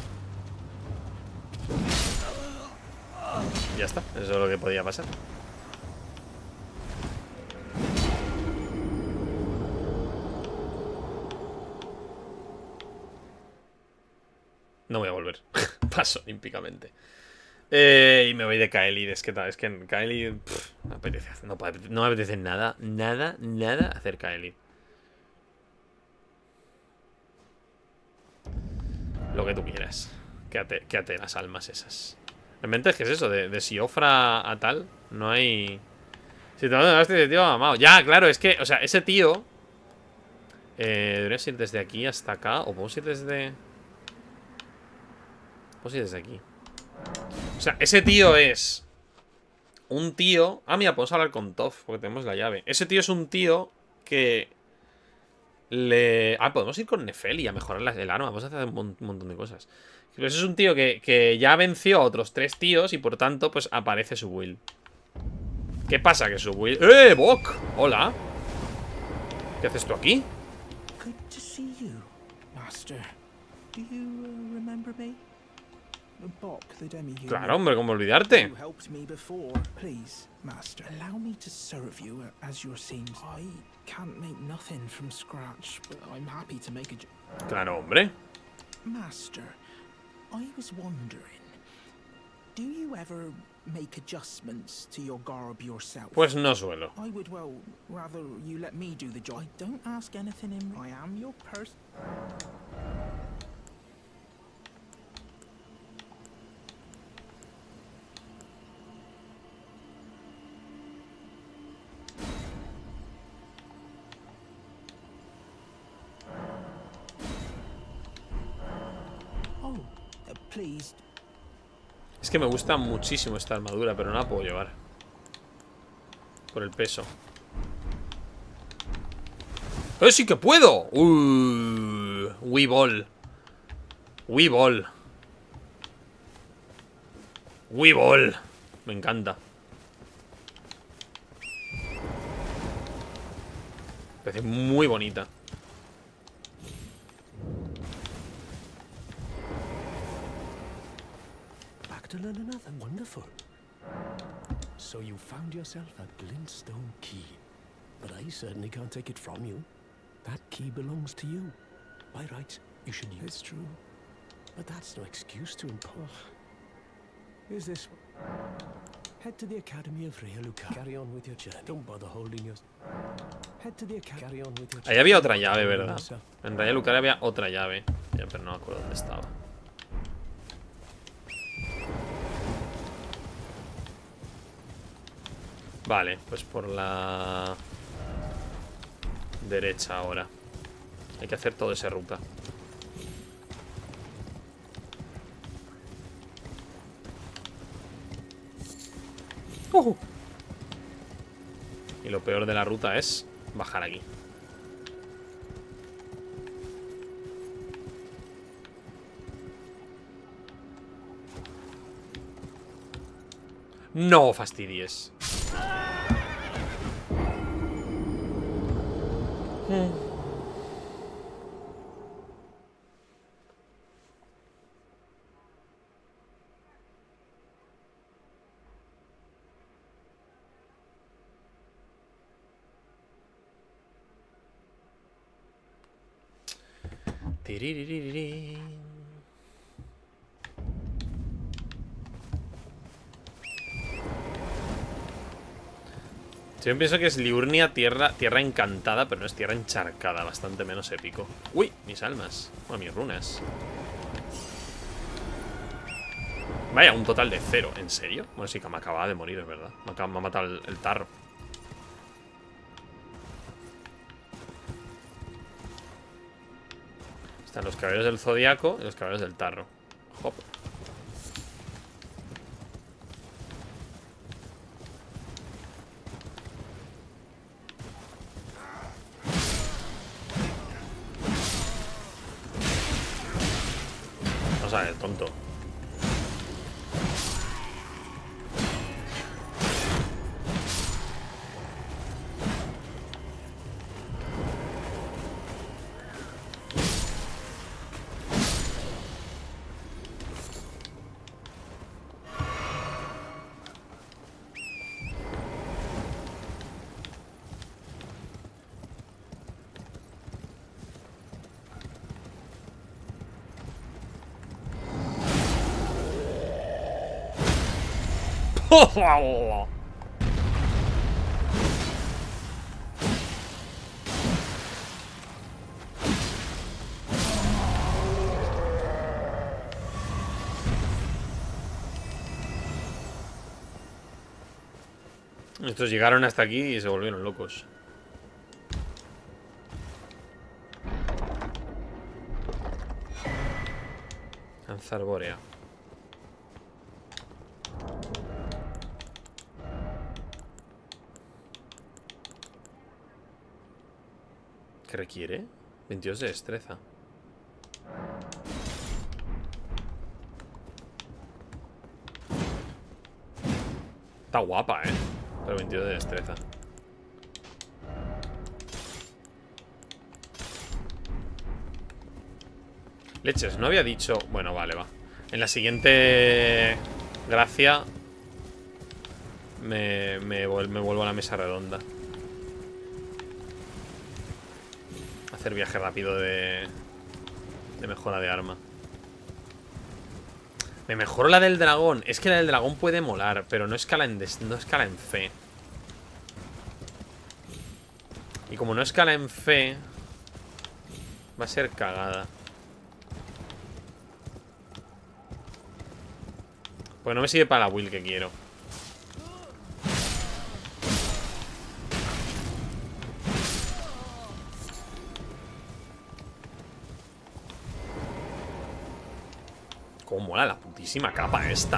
A: ya está, eso es lo que podía pasar. No voy a volver. Paso olímpicamente. Y me voy de Kaelid. Es que en Kaelid no me apetece nada, nada hacer Kaelid. Lo que tú quieras. Quédate las almas esas. Realmente es que es eso, de si Siofra a tal, no hay... Si te vas a tío amado. Ya, claro, es que, o sea, ese tío deberías ir desde aquí hasta acá. O podemos ir desde... Podemos ir desde aquí. O sea, ese tío es un tío... Ah, mira, podemos hablar con Toph, porque tenemos la llave. Ese tío es un tío que... podemos ir con Nefeli a mejorar el arma. Vamos a hacer un montón de cosas. Pero ese es un tío que ya venció a otros tres tíos y por tanto, pues aparece su build. ¿Qué pasa? Que su build... ¡Eh, Bok! Hola. ¿Qué haces tú aquí?
H: Good to see you, Master. Do you remember me? Bok, the demi-human.
A: Claro, hombre, ¿cómo olvidarte?
H: You helped me before. Please, Master, allow me to serve you as your seems. I can't make nothing from scratch, but I'm happy to make a...
A: Claro, hombre.
H: Master, I was wondering, do you ever make adjustments to your garb yourself?
A: Pues no suelo.
H: I would, well, rather you let me do the job. I don't ask anything in... I am your person. Please.
A: Es que me gusta muchísimo esta armadura, pero no la puedo llevar por el peso. ¡Eh, sí que puedo! Weeball. Weeball. Weeball. Me encanta. Parece muy bonita.
I: To learn another, wonderful. So you found yourself a glintstone key, but I certainly can't take it from you. That key belongs to you. By rights, you should use. It's true, but that's no excuse to impose. Here's this one. Head to the Academy of Raya Lucaria. Carry on with your journey. Don't bother holding your... Head to the Academy. Carry on with your...
A: Ahí había otra llave, ¿verdad? En Raya Lucaria había otra llave. Ya, pero no me acuerdo dónde estaba. Vale, pues por la derecha ahora. Hay que hacer toda esa ruta. Y lo peor de la ruta es bajar aquí. No fastidies. Tiriririrí. Yo pienso que es Liurnia, tierra encantada, pero no es tierra encharcada, bastante menos épico. Uy, mis almas, bueno, mis runas. Vaya, un total de 0, ¿en serio? Bueno, sí que me acababa de morir, es verdad. Me ha matado el tarro. Están los caballeros del zodiaco y los caballeros del tarro. Hop. Vamos a ver, tonto. Estos llegaron hasta aquí y se volvieron locos. Lanza arbórea. ¿Qué requiere? 22 de destreza. Está guapa, pero 22 de destreza. Leches, no había dicho... Bueno, vale, va. En la siguiente gracia me vuelvo a la mesa redonda. Hacer viaje rápido de mejora de arma. Me mejoro la del dragón. Es que la del dragón puede molar, pero no escala en fe. Y como no escala en fe, va a ser cagada. Pues no me sirve para la build que quiero. Cómo mola la putísima capa esta,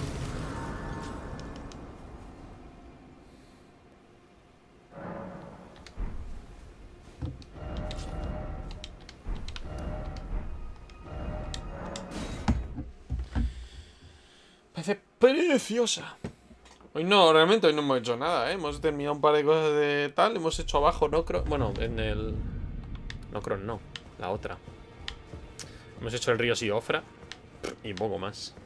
A: Parece preciosa. Hoy no, realmente hoy no hemos hecho nada, Hemos terminado un par de cosas de tal. Hemos hecho abajo Nocron. Bueno, en el... Nocron no, la otra. Hemos hecho el río Siofra. Y poco más.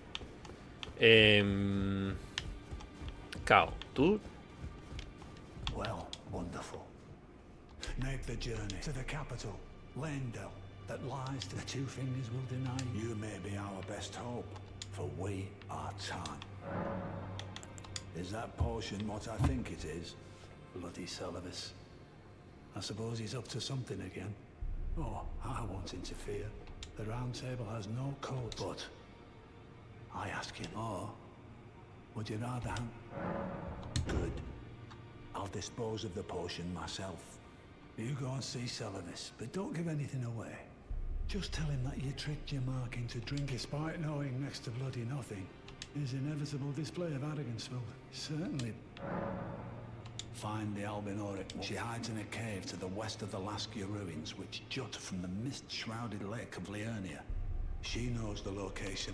A: Cao, tú.
B: Well, wonderful. Make the journey to the capital, Leyndell, that lies to the two fingers will deny you. You may be our best hope, for we are Tarn. Is that potion what I think it is? Bloody Seluvis. I suppose he's up to something again. Oh, I won't interfere. The Round Table has no code, but I ask you, or would you rather have... Good. I'll dispose of the potion myself. You go and see Seluvis, but don't give anything away. Just tell him that you tricked your mark into drink despite knowing next to bloody nothing. His inevitable display of arrogance will certainly... Find the Albinoric. She hides in a cave to the west of the Laskia ruins, which jut from the mist-shrouded lake of Liurnia. She knows the location.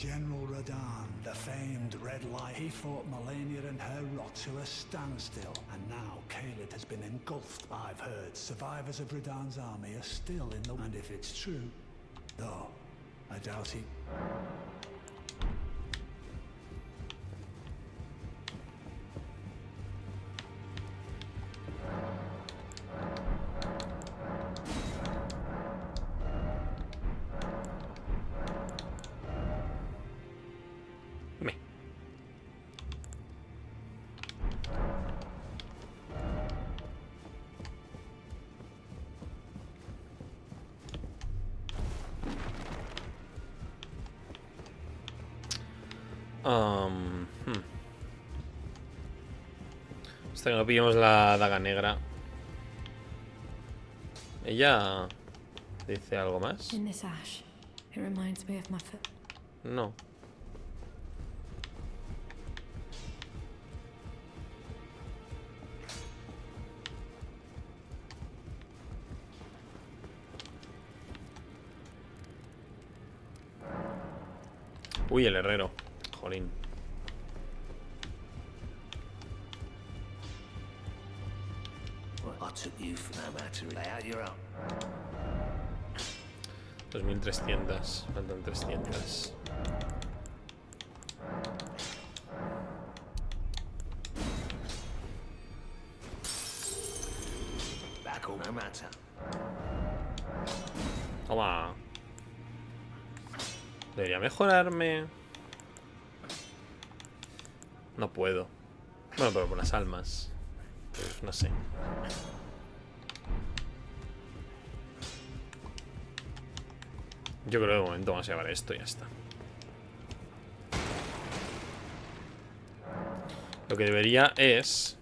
B: General Radahn, the famed Red Light, he fought Malenia and her rot to a standstill, and now Caelid has been engulfed. I've heard survivors of Radahn's army are still in the... And if it's true, though, I doubt he...
A: Hasta que no pillemos la daga negra. ¿Ella dice algo más?
C: In this ash, it reminds me of my foot.
A: No. Uy, el herrero. Jolín.
E: Well, I took you for no matter. Lay out your own.
A: 2300. Faltan 300.
E: Back all no matter.
A: Toma. Debería mejorarme. No puedo. Bueno, pero por las almas. Pues no sé. Yo creo que de momento vamos a llevar esto y ya está. Lo que debería es...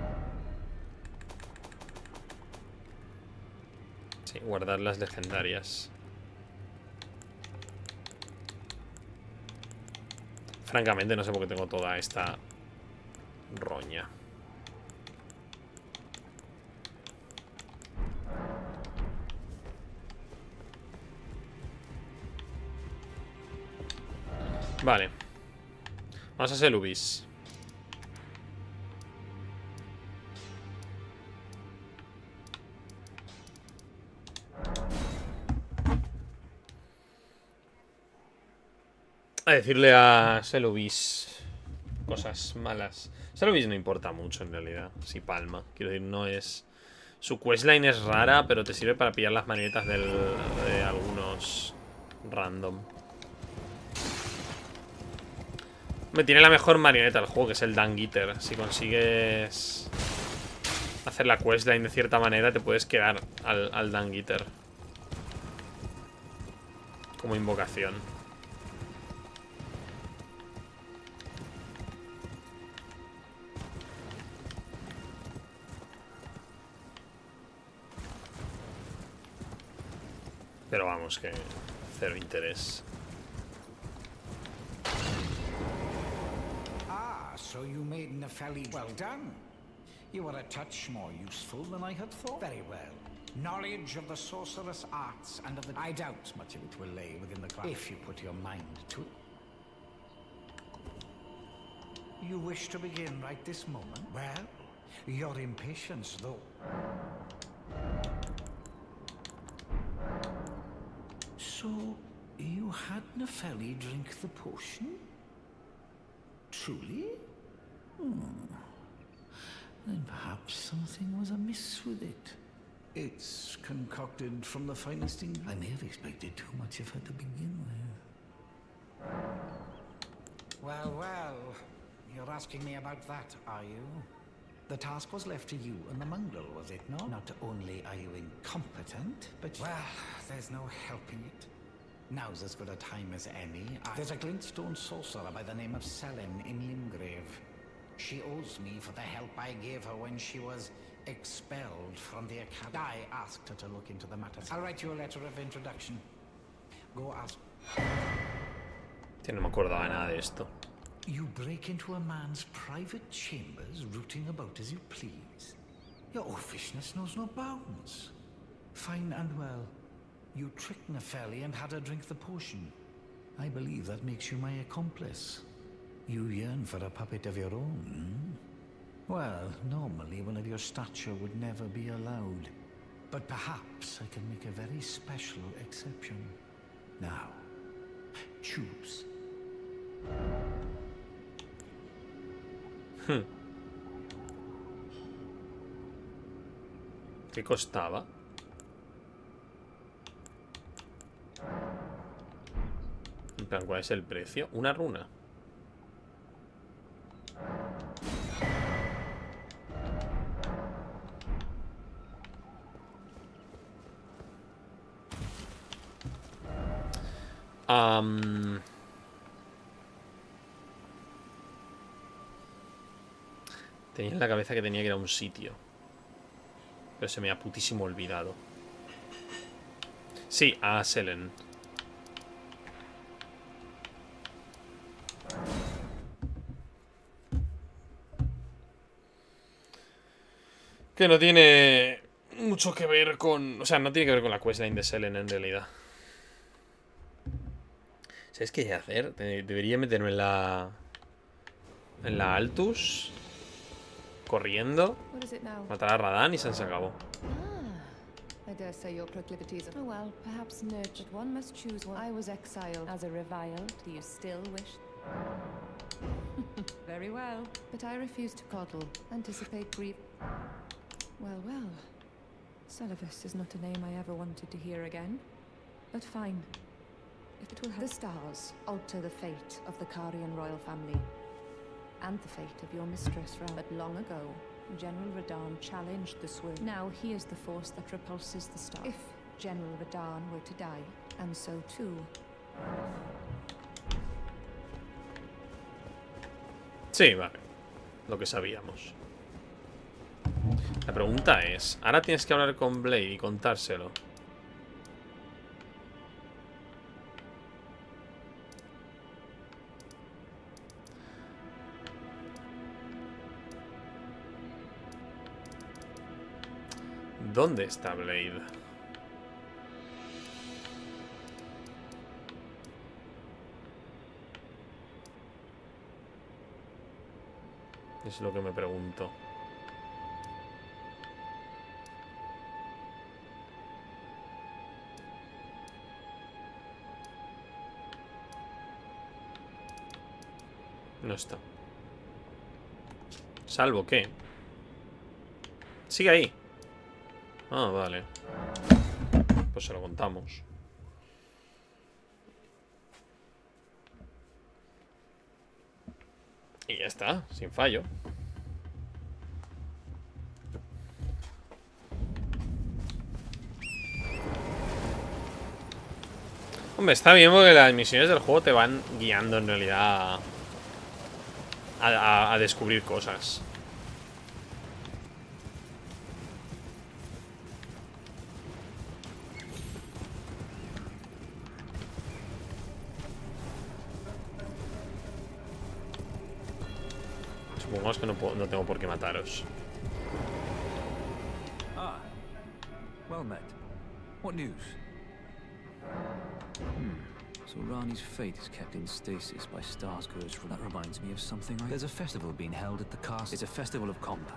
A: Sí, guardar las legendarias. Francamente no sé por qué tengo toda esta roña. Vale. Vamos a Selubis. A decirle a Selubis cosas malas. Selubis no importa mucho en realidad. Si palma. Quiero decir, no es... Su questline es rara, pero te sirve para pillar las marionetas de algunos random. Me tiene la mejor marioneta del juego, que es el Dung-Eater. Si consigues hacer la questline de cierta manera, te puedes quedar al Dung-Eater como invocación. Pero vamos, que cero interés.
G: So you made Nepheli well done. You were a touch more useful than I had thought. Very well. Knowledge of the sorcerous arts and of the... I doubt much of it will lay within the craft, if you put your mind to it. You wish to begin right this moment? Well, your impatience, though. So, you had Nepheli drink the potion? Truly? Then perhaps something was amiss with it. It's concocted from the finest ingredients. I may have expected too much of her to begin with. Well, well. You're asking me about that, are you? The task was left to you and the mongrel, was it not? Not only are you incompetent, but... Well, there's no helping it. Now's as good a time as any. There's a glintstone sorcerer by the name of Selene in Limgrave. She owes me for the help I gave her when she was expelled from the academy. I asked her to look into the matter. I'll write you a letter of introduction. Go ask.
A: No me acordaba nada de esto.
G: You break into a man's private chambers, rooting about as you please. Your oafishness knows no bounds. Fine and well. You tricked Nepheli and had her drink the potion. I believe that makes you my accomplice. You yearn for a puppet of your own, hmm? Well, normally one of your stature would never be allowed. But perhaps I can make a very special exception. Now, choose.
A: ¿Qué costaba? En plan, ¿cuál es el precio? Una runa. Tenía en la cabeza que tenía que ir a un sitio, pero se me ha putísimo olvidado. Sí, a Selen. Que no tiene mucho que ver con... O sea, no tiene que ver con la questline de Selen en realidad. ¿Sabes qué hay que hacer? Debería meterme en la... En la Altus. Corriendo. Matar a Radahn y se acabó.
J: I dare say your proclivities are... Oh well, perhaps nurtured. One must choose one. I was exiled as a reviled. Do you still wish? Very well. But I refuse to coddle. Anticipate grief. Well, well. Seluvis is not a name I ever wanted to hear again. But fine. If it will help. The stars alter the fate of the Carian royal family. And the fate of your mistress, Ram. But long ago, General Radahn challenged the swoon. Now he is the force that repulses the star. If General Radahn were to die, and so too...
A: Sí, vale. Lo que sabíamos. La pregunta es... Ahora tienes que hablar con Blade y contárselo. ¿Dónde está Blade? Es lo que me pregunto. No está. ¿Salvo qué? Sigue ahí. Ah, vale. Pues se lo contamos. Y ya está, sin fallo. Hombre, está bien porque las misiones del juego te van guiando en realidad a descubrir cosas. Supongamos que no tengo por qué mataros.
F: Ah, well met. What news? So Rani's fate is kept in stasis by Starscourge. That reminds me of something. There's a festival being held at the castle. It's a festival of combat.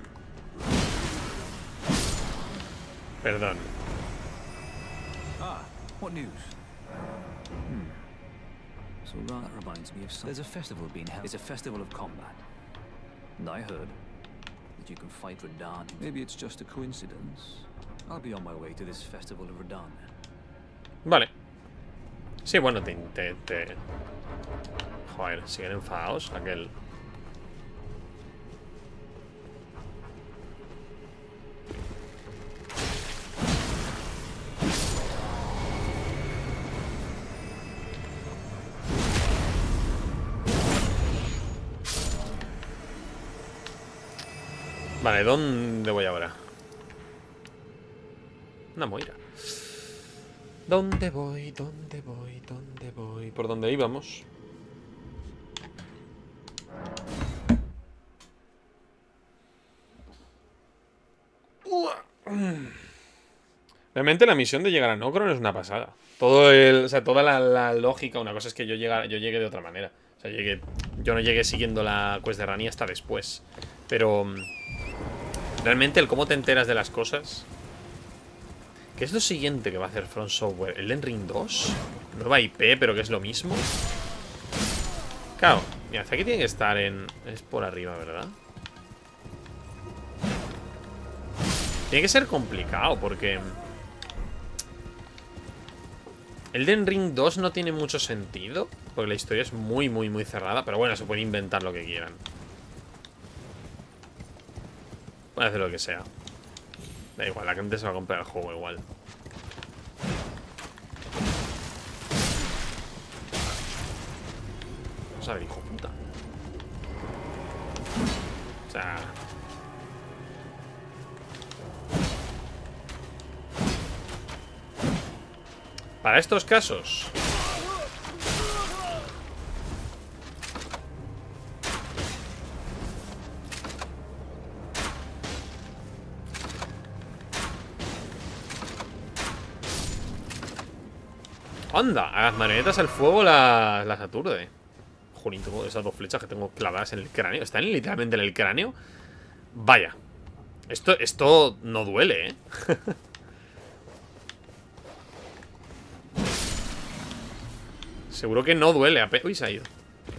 A: Perdón.
F: Ah, what news? So that reminds me of something. There's a festival being held. It's a festival of combat. And I heard that you can fight Radahn. Maybe it's just a coincidence. I'll be on my way to this festival of Radahn.
A: Vale. Sí, bueno, Joder, siguen enfadados aquel. Vale, ¿dónde voy ahora? Una Moira. ¿Dónde voy? ¿Dónde voy? ¿Dónde voy? ¿Por dónde íbamos? Realmente la misión de llegar a Nokron es una pasada. Todo el, o sea, toda la lógica. Una cosa es que yo llegué de otra manera. O sea, yo no llegué siguiendo la quest de Ranni hasta después. Pero realmente el cómo te enteras de las cosas. ¿Qué es lo siguiente que va a hacer From Software? ¿Elden Ring 2? Nueva IP, pero que es lo mismo. Claro, mira, aquí tiene que estar en... Es por arriba, ¿verdad? Tiene que ser complicado porque... Elden Ring 2 no tiene mucho sentido, porque la historia es muy, muy, muy cerrada. Pero bueno, se puede inventar lo que quieran. Pueden hacer lo que sea. Da igual, la gente se va a comprar el juego igual. Vamos a ver, hijo puta. O sea... Para estos casos... ¡Anda! A las marionetas al fuego las aturde. Jolín, tengo esas dos flechas que tengo clavadas en el cráneo. ¿Están literalmente en el cráneo? Vaya. Esto no duele, ¿eh? Seguro que no duele. Uy, se ha ido.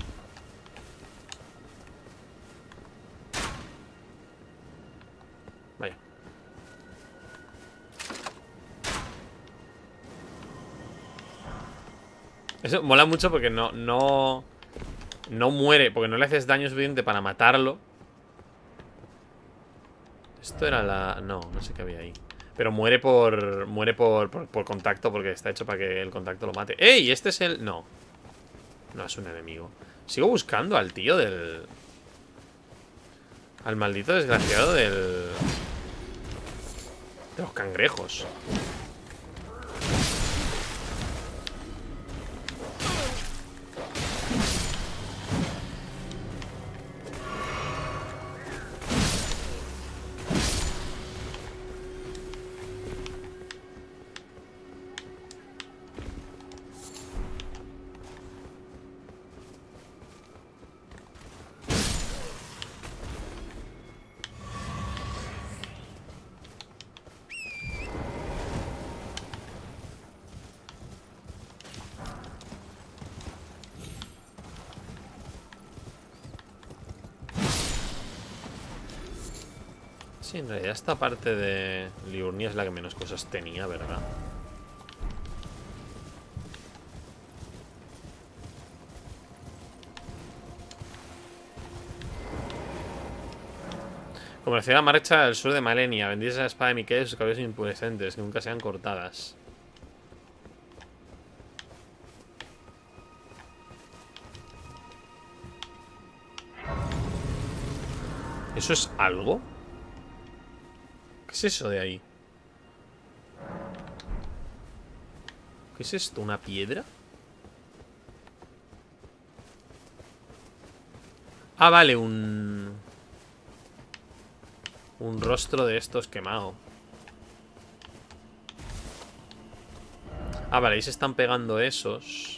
A: Vaya. Eso mola mucho porque no muere, porque no le haces daño suficiente para matarlo. Esto era la... No sé qué había ahí. Pero muere por contacto, porque está hecho para que el contacto lo mate. ¡Ey! Este es el... No es un enemigo. Sigo buscando al tío del... Al maldito desgraciado del... De los cangrejos. Sí, en realidad esta parte de Liurnia es la que menos cosas tenía, ¿verdad? Comercial la marcha al sur de Malenia. Vendís la espada de Miquel y sus cabellos impurescentes, que nunca sean cortadas. ¿Eso es algo? ¿Qué es eso de ahí? ¿Qué es esto? ¿Una piedra? Ah, vale, un rostro de estos quemado. Ah, vale, ahí se están pegando esos.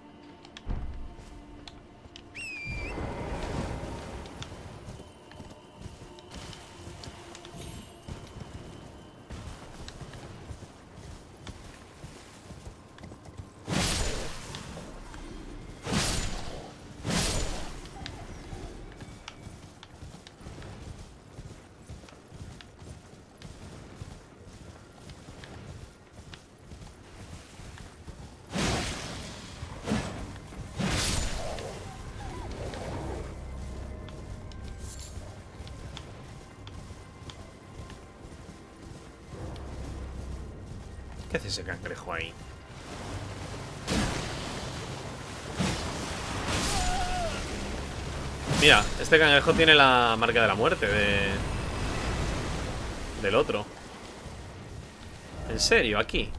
A: ¿Qué hace ese cangrejo ahí? Mira, este cangrejo tiene la marca de la muerte del otro. ¿En serio? ¿Aquí?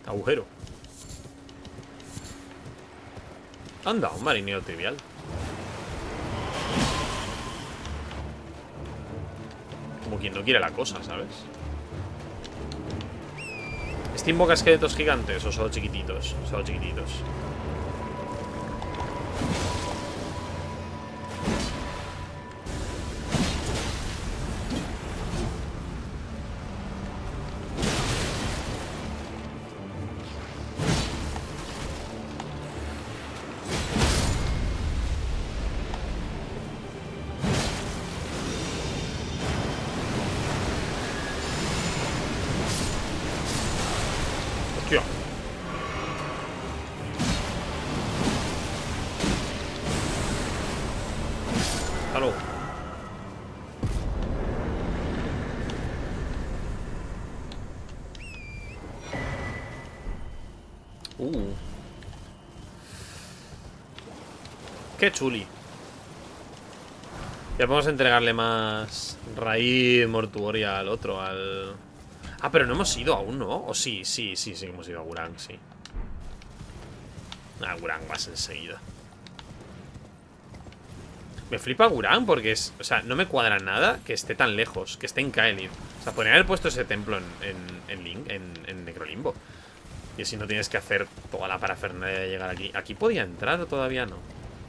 A: Agujero. Anda, un marinero trivial. Como quien no quiere la cosa, ¿sabes? ¿Este invoca esqueletos gigantes o solo chiquititos? Solo chiquititos. Hostia. Hasta luego. Qué chuli. Ya podemos entregarle más raíz mortuoria al otro, al... Ah, pero no hemos ido aún, ¿no? O sí, sí hemos ido a Gurang, sí. A Gurang vas enseguida. Me flipa Gurang porque es... O sea, no me cuadra nada que esté tan lejos, que esté en Caelid. O sea, podrían haber puesto ese templo en Necrolimbo. Y así no tienes que hacer toda la parafernalia de llegar aquí. ¿Aquí podía entrar o todavía no?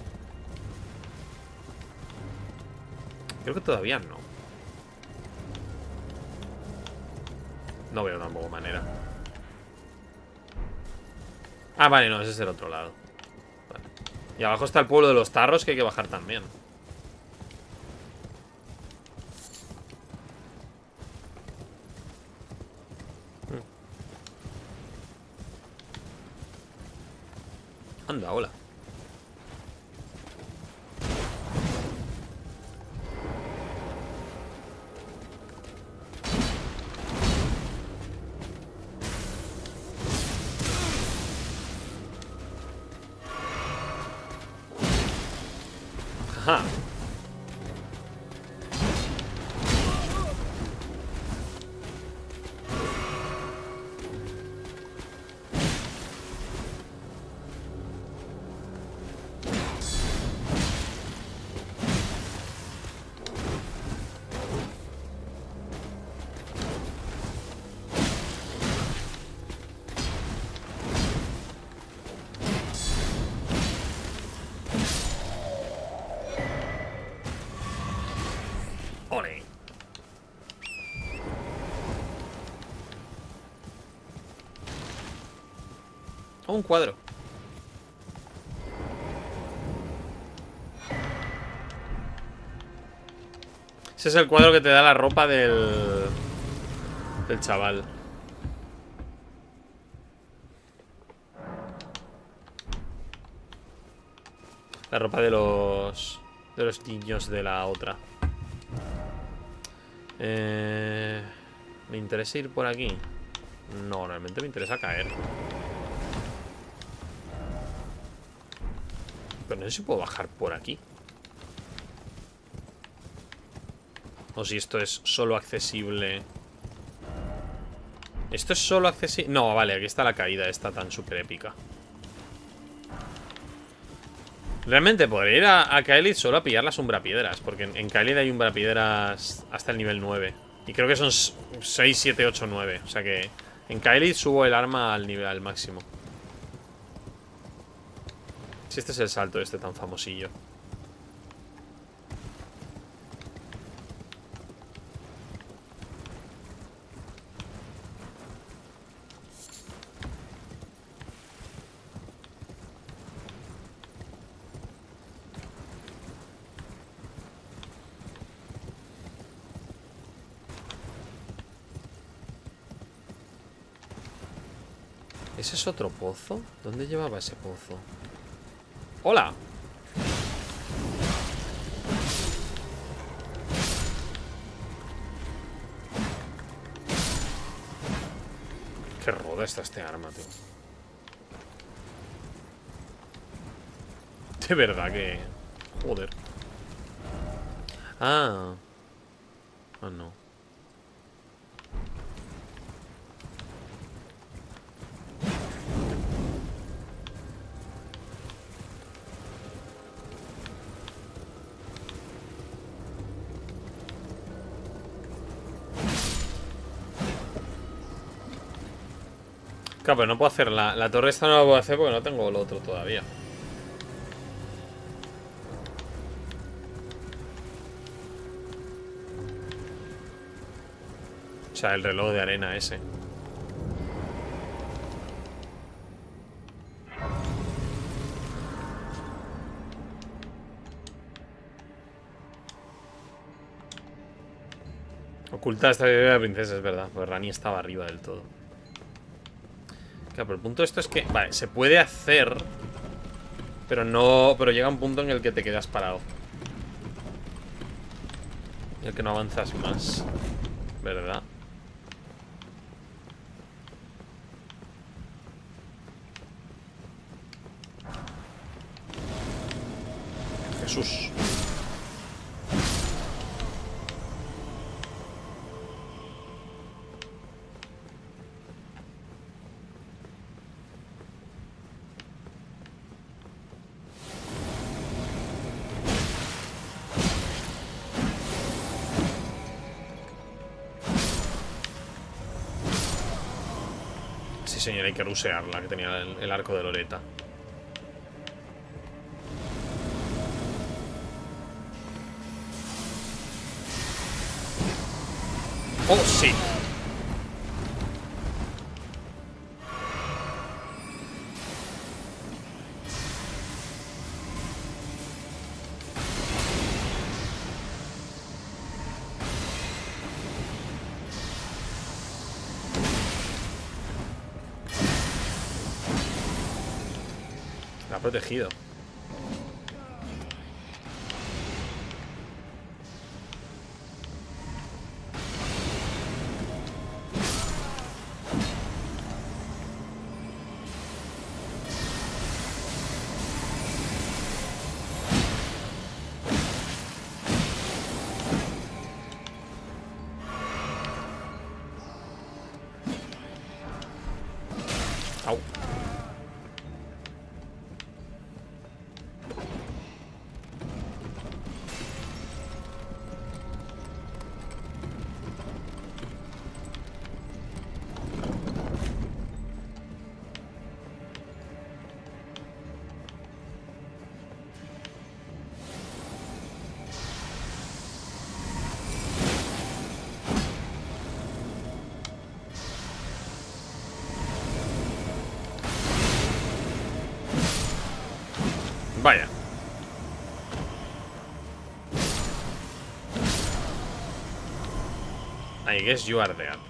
A: Creo que todavía no. No veo tampoco manera. Ah, vale, no, ese es el otro lado. Vale. Y abajo está el pueblo de los tarros que hay que bajar también. Anda, hola. Ajá. Ole. Oh, un cuadro. Ese es el cuadro que te da la ropa del chaval. La ropa de los niños de la otra. ¿Me interesa ir por aquí? No, realmente me interesa caer. Pero no sé si puedo bajar por aquí. O si esto es solo accesible. ¿Esto es solo accesible? No, vale, aquí está la caída esta tan súper épica. Realmente podría ir a Caelid solo a pillar las umbrapiedras, porque en Caelid hay umbrapiedras hasta el nivel 9. Y creo que son 6, 7, 8, 9. O sea que en Caelid subo el arma al nivel al máximo. Si este es el salto este tan famosillo. ¿Ese es otro pozo? ¿Dónde llevaba ese pozo? ¡Hola! Qué roda está este arma, tío. De verdad que... Joder. Ah. Ah, no. Claro, pero no puedo hacer la torre esta, no la puedo hacer porque no tengo lo otro todavía. O sea, el reloj de arena ese. Oculta esta idea de la princesa, es verdad. Pues Rani estaba arriba del todo. Claro, pero el punto de esto es que... Vale, se puede hacer... Pero no... Pero llega un punto en el que te quedas parado. En el que no avanzas más. ¿Verdad? Jesús. Sí, señor, hay que rusearla, que tenía el arco de Loretta. ¡Oh, sí! La ha protegido. Au. Vaya. I guess you are there.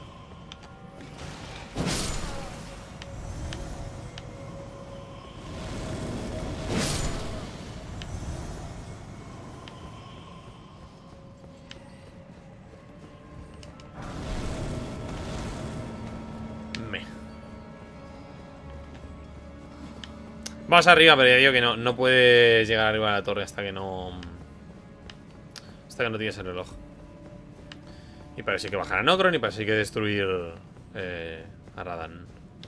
A: Vas arriba, pero ya digo que no puedes llegar arriba de la torre hasta que no... Hasta que no tienes el reloj. Y para eso hay que bajar a Nokron y para eso hay que destruir a Radan.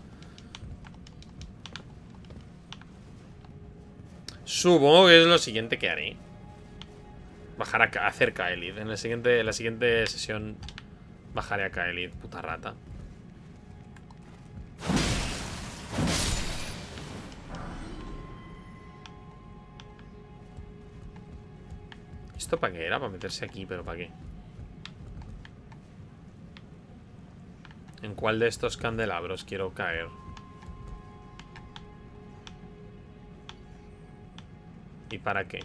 A: Supongo que es lo siguiente que haré. Bajar a hacer Kaelid. En la siguiente sesión bajaré a Kaelid, puta rata. ¿Esto para qué era? Para meterse aquí, pero ¿para qué? ¿En cuál de estos candelabros quiero caer? ¿Y para qué?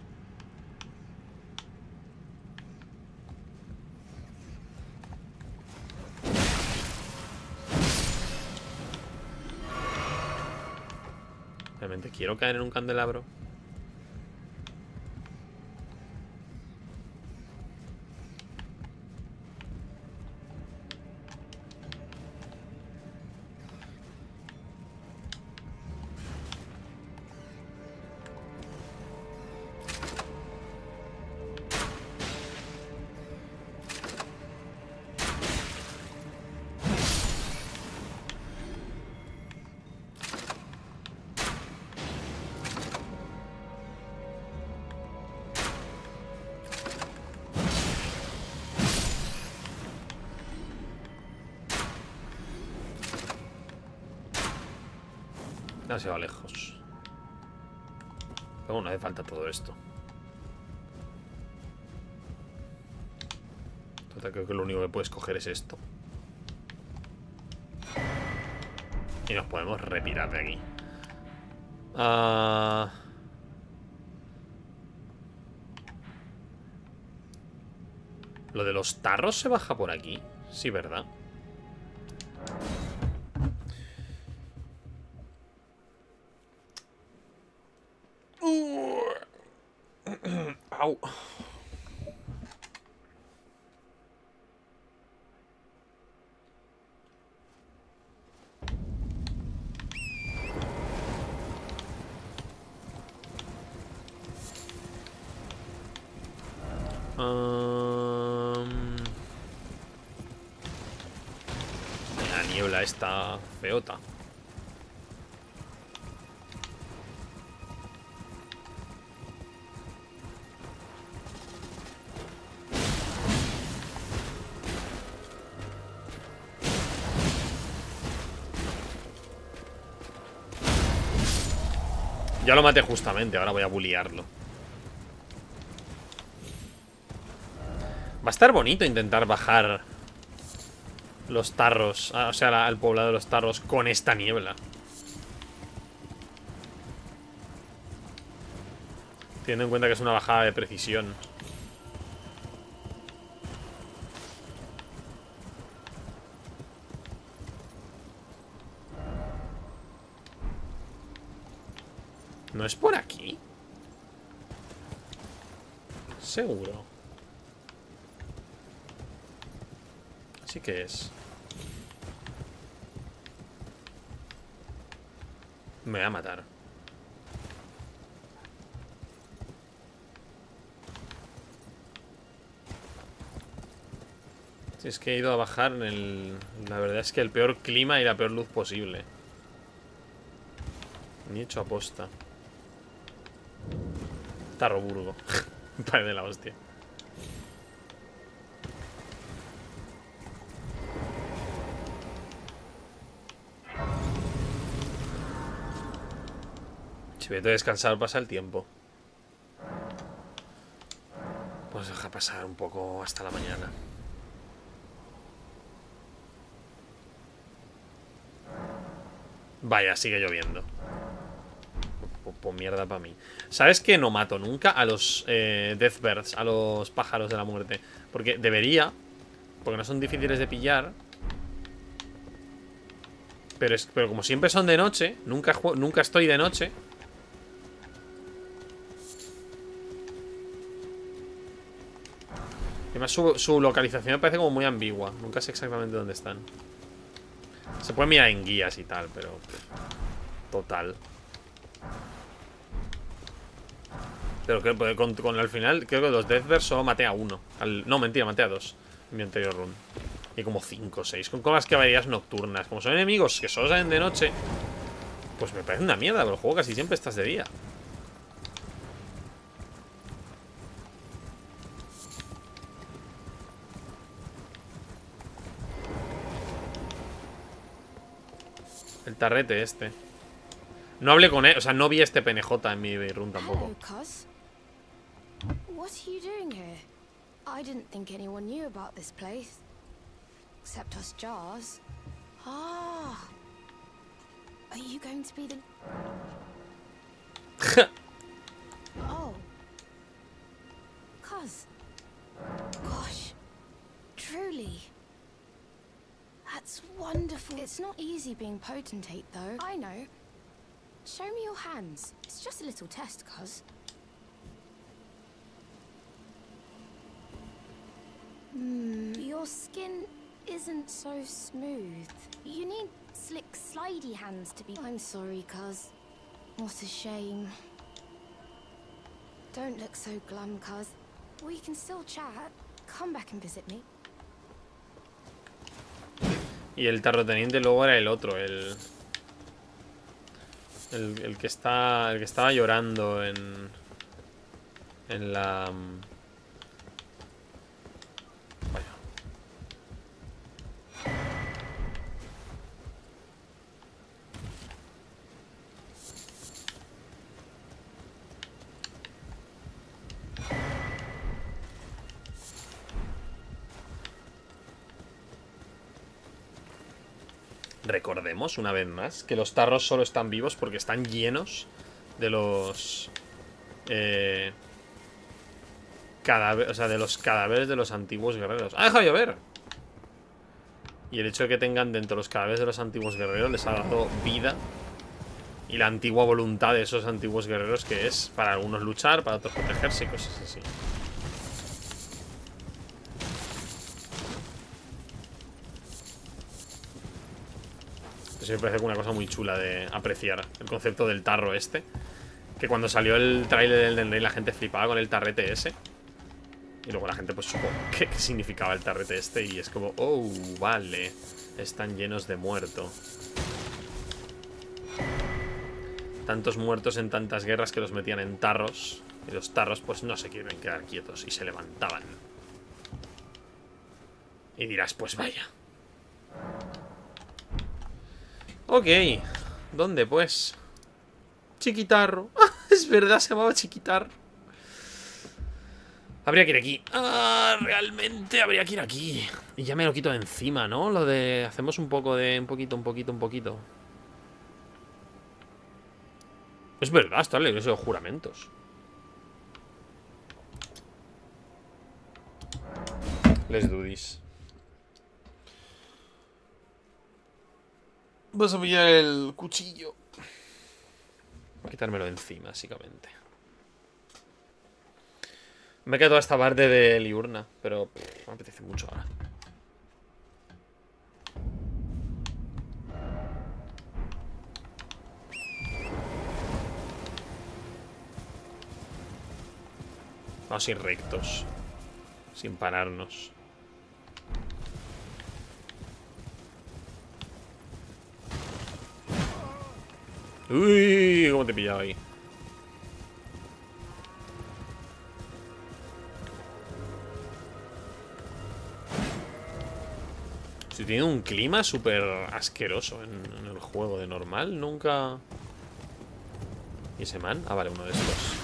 A: ¿Realmente quiero caer en un candelabro? Demasiado lejos. Pero bueno, hace falta todo esto. Total, creo que lo único que puedes coger es esto. Y nos podemos retirar de aquí. Lo de los tarros se baja por aquí. Sí, ¿verdad? Au. La niebla está feota. Ya lo maté justamente, ahora voy a bullearlo. Va a estar bonito intentar bajar los tarros, o sea, al poblado de los tarros con esta niebla. Teniendo en cuenta que es una bajada de precisión. ¿No es por aquí? Seguro. Sí que es. Me voy a matar. Si es que he ido a bajar en el... La verdad es que el peor clima y la peor luz posible. Ni hecho aposta. Tarroburgo. Padre de la hostia. Si vete a descansar pasa el tiempo. Pues deja pasar un poco hasta la mañana. Vaya, sigue lloviendo. Pues mierda para mí. ¿Sabes qué? No mato nunca a los Deathbirds, a los pájaros de la muerte. Porque debería, porque no son difíciles de pillar. Pero como siempre son de noche, nunca estoy de noche. Además su localización me parece como muy ambigua. Nunca sé exactamente dónde están. Se puede mirar en guías y tal, pero... Total. Pero creo que con al final, creo que los Deathbirds solo maté a uno. No, mentira, maté a dos en mi anterior run. Y como 5 o 6. Con las caballerías nocturnas. Como son enemigos que solo salen de noche, pues me parece una mierda, pero el juego casi siempre estás de día. El tarrete este. No hablé con él, o sea, no vi este PNJ en mi run tampoco.
D: Hello, cuz. What are you doing here? I didn't think anyone knew about this place. Except us Jars. Ah. Are you going to be the... Oh. Cuz. Gosh. Truly. That's wonderful. It's not easy being potentate, though. I know. Show me your hands. It's just a little test, cuz. Your skin isn't so smooth. You need slick, slidey hands to be... I'm sorry, cuz. What a shame. Don't look so glum, cuz. We can still chat. Come back and visit me.
A: Y el tarroteniente luego era el otro, el que estaba llorando en la... Vaya. Recordemos, una vez más, que los tarros solo están vivos porque están llenos de los... o sea, de los cadáveres de los antiguos guerreros. ¡Ah, deja de llover! Y el hecho de que tengan dentro los cadáveres de los antiguos guerreros les ha dado vida. Y la antigua voluntad de esos antiguos guerreros, que es para algunos luchar, para otros protegerse y cosas así. Eso me parece una cosa muy chula de apreciar. El concepto del tarro este. Que cuando salió el tráiler del Elden Ring la gente flipaba con el tarrete ese. Y luego la gente pues supo qué significaba el tarrete este. Y es como, oh, vale. Están llenos de muerto. Tantos muertos en tantas guerras que los metían en tarros. Y los tarros pues no se quieren quedar quietos. Y se levantaban. Y dirás, pues vaya. Ok. ¿Dónde pues? Chiquitarro. Es verdad, se llamaba Chiquitarro. Habría que ir aquí. Realmente habría que ir aquí. Y ya me lo quito de encima, ¿no? Lo de... Hacemos un poco de... Un poquito. Es verdad, está en la iglesia de los juramentos. Let's do this. Vas a pillar el cuchillo. Voy a quitármelo de encima, básicamente. Me queda toda esta parte de Liurna, pero me apetece mucho ahora. Vamos a ir rectos, sin pararnos. Uy, cómo te he pillado ahí. Si tiene un clima súper asqueroso en el juego de normal, nunca... ¿Y ese man? Ah, vale, uno de estos.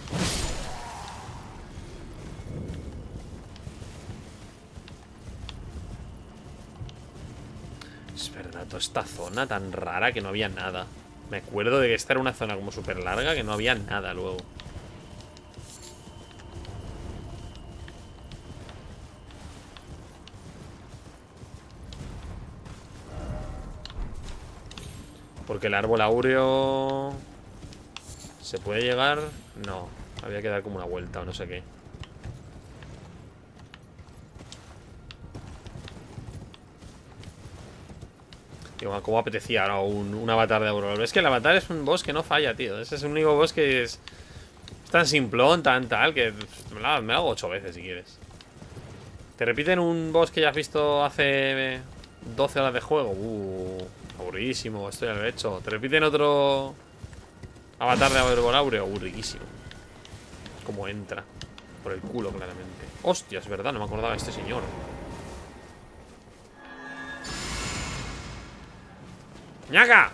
A: Es verdad, toda esta zona tan rara que no había nada. Me acuerdo de que esta era una zona como súper larga que no había nada luego. Porque el árbol áureo... ¿Se puede llegar? No. Había que dar como una vuelta o no sé qué. Digo, ¿cómo apetecía ahora un avatar de Aurora? Es que el avatar es un boss que no falla, tío. Ese es el único boss que es tan simplón, tan tal, que me lo hago 8 veces si quieres. Te repiten un boss que ya has visto hace 12 horas de juego. Aburridísimo, esto ya lo he hecho. Te repiten otro avatar de Aurora áureo. Riquísimo. Como entra. Por el culo, claramente. Hostia, es verdad, no me acordaba de este señor. ¡Ñaga!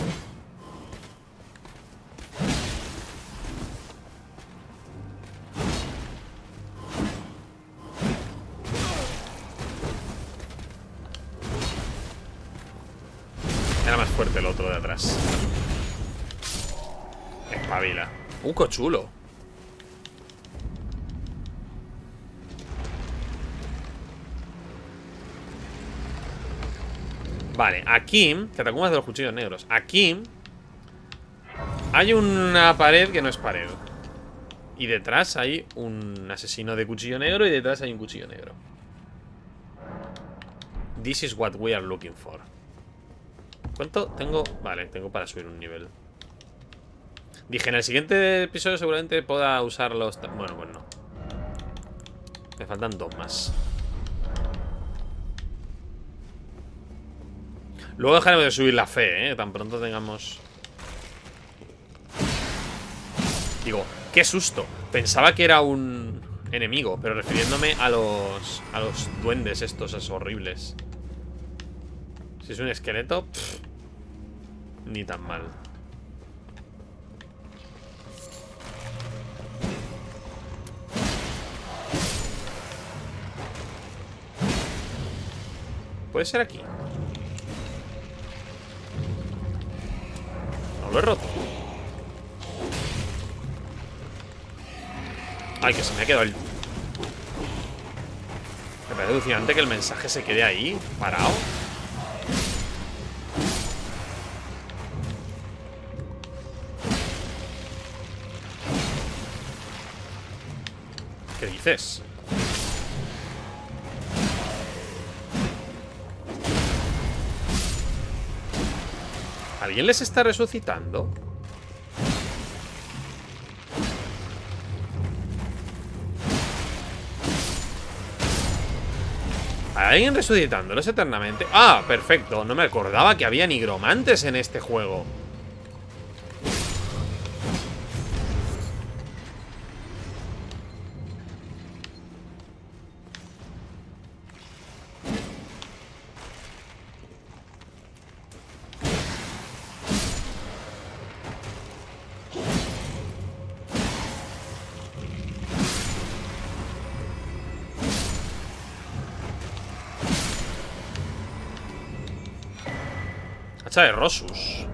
A: Era más fuerte el otro de atrás. Espabila. Cochulo. Vale, aquí Catacumbas de los cuchillos negros. Aquí hay una pared que no es pared. Y detrás hay un asesino de cuchillo negro. Y detrás hay un cuchillo negro. This is what we are looking for. ¿Cuánto tengo? Vale, tengo para subir un nivel. Dije, en el siguiente episodio seguramente pueda usar los... Bueno, pues no. Me faltan 2 más. Luego dejaremos de subir la fe, tan pronto tengamos... Digo, qué susto. Pensaba que era un enemigo, pero refiriéndome a los duendes estos, esos horribles. Si es un esqueleto, ni tan mal. ¿Puede ser aquí? lo he roto. Ay, que se me ha quedado el... Me parece alucinante que el mensaje se quede ahí, parado. ¿Qué dices? ¿Alguien les está resucitando? ¿Hay alguien resucitándolos eternamente? Ah, perfecto. No me acordaba que había nigromantes en este juego. Hacha de Rosus.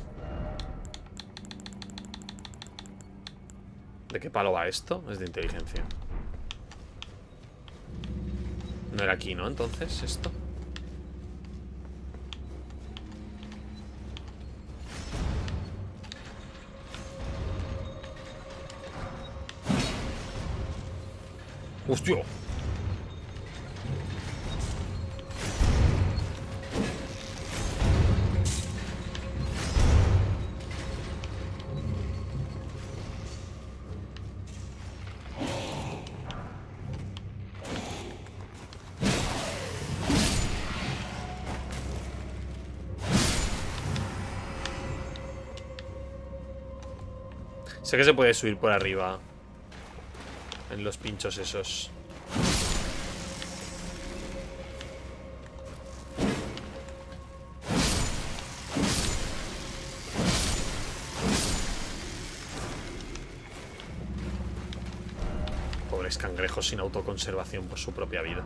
A: ¿De qué palo va esto? Es de inteligencia. No era aquí, ¿no? Entonces, esto. ¡Hostia! Sé que se puede subir por arriba. En los pinchos esos. Pobres cangrejos sin autoconservación por su propia vida.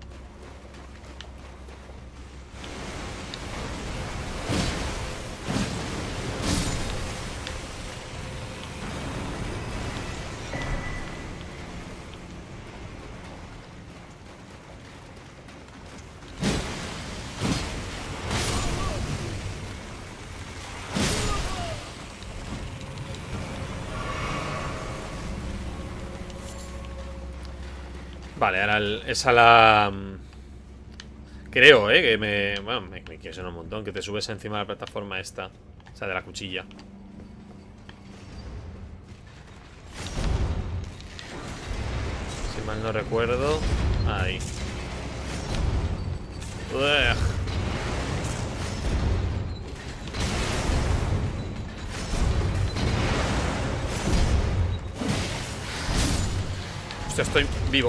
A: Vale, ahora esa la... Creo, que me... Bueno, me quiere sonar un montón. Que te subes encima de la plataforma esta. O sea, de la cuchilla. Si mal no recuerdo. Ahí. Ueg. Hostia, estoy vivo.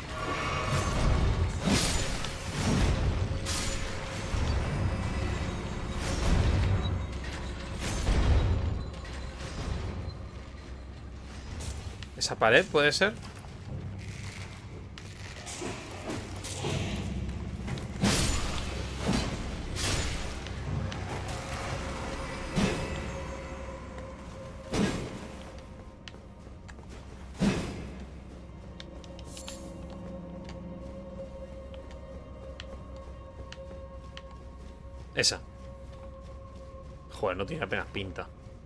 A: ¿Esa pared puede ser? Esa. Joder, no tiene apenas pinta.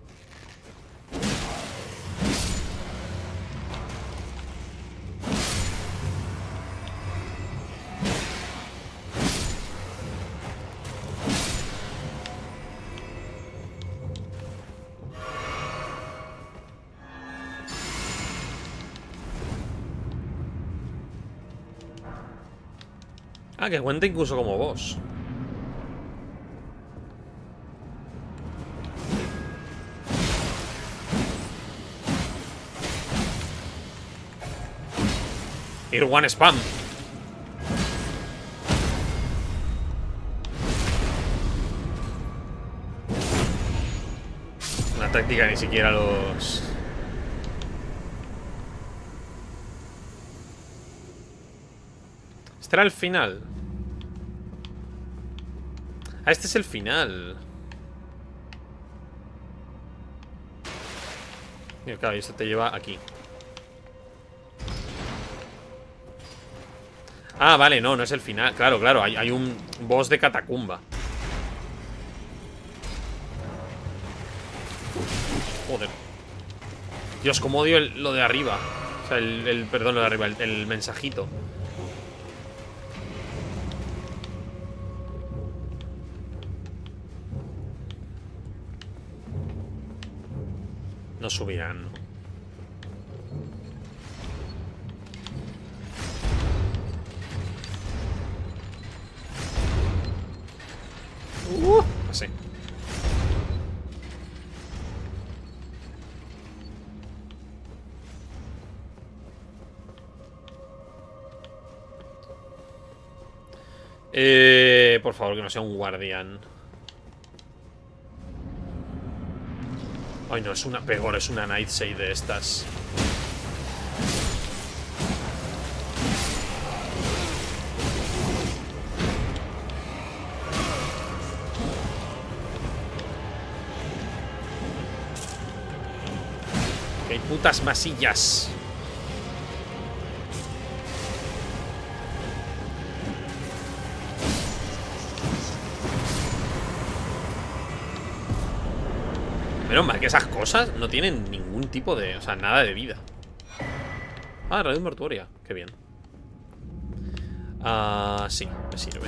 A: Ah, que cuenta incluso como boss. Irwan Spam. Una táctica ni siquiera los... Este era el final. Ah, este es el final. Mira, claro, y esto te lleva aquí. Ah, vale, no, no es el final. Claro, claro, hay un boss de catacumba. Joder. Dios, cómo odio lo de arriba. O sea, perdón, lo de arriba, el mensajito. No subirán, ¿no? Así. Por favor, que no sea un guardián. Ay, no, es una peor, es una Nightshade de estas. Que hay putas masillas. Menos mal que esas cosas no tienen ningún tipo de... O sea, nada de vida. Ah, radio mortuoria. Qué bien. Ah, sí, me sirve.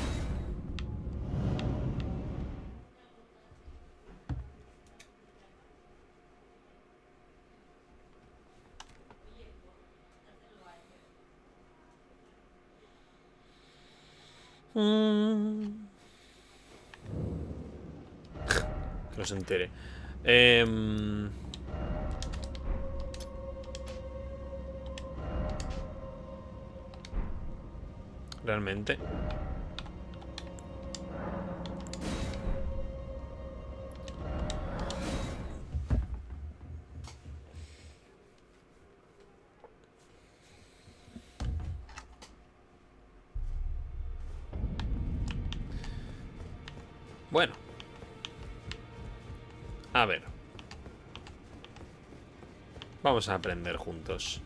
A: Que no se entere. Realmente. Bueno. A ver. Vamos a aprender juntos.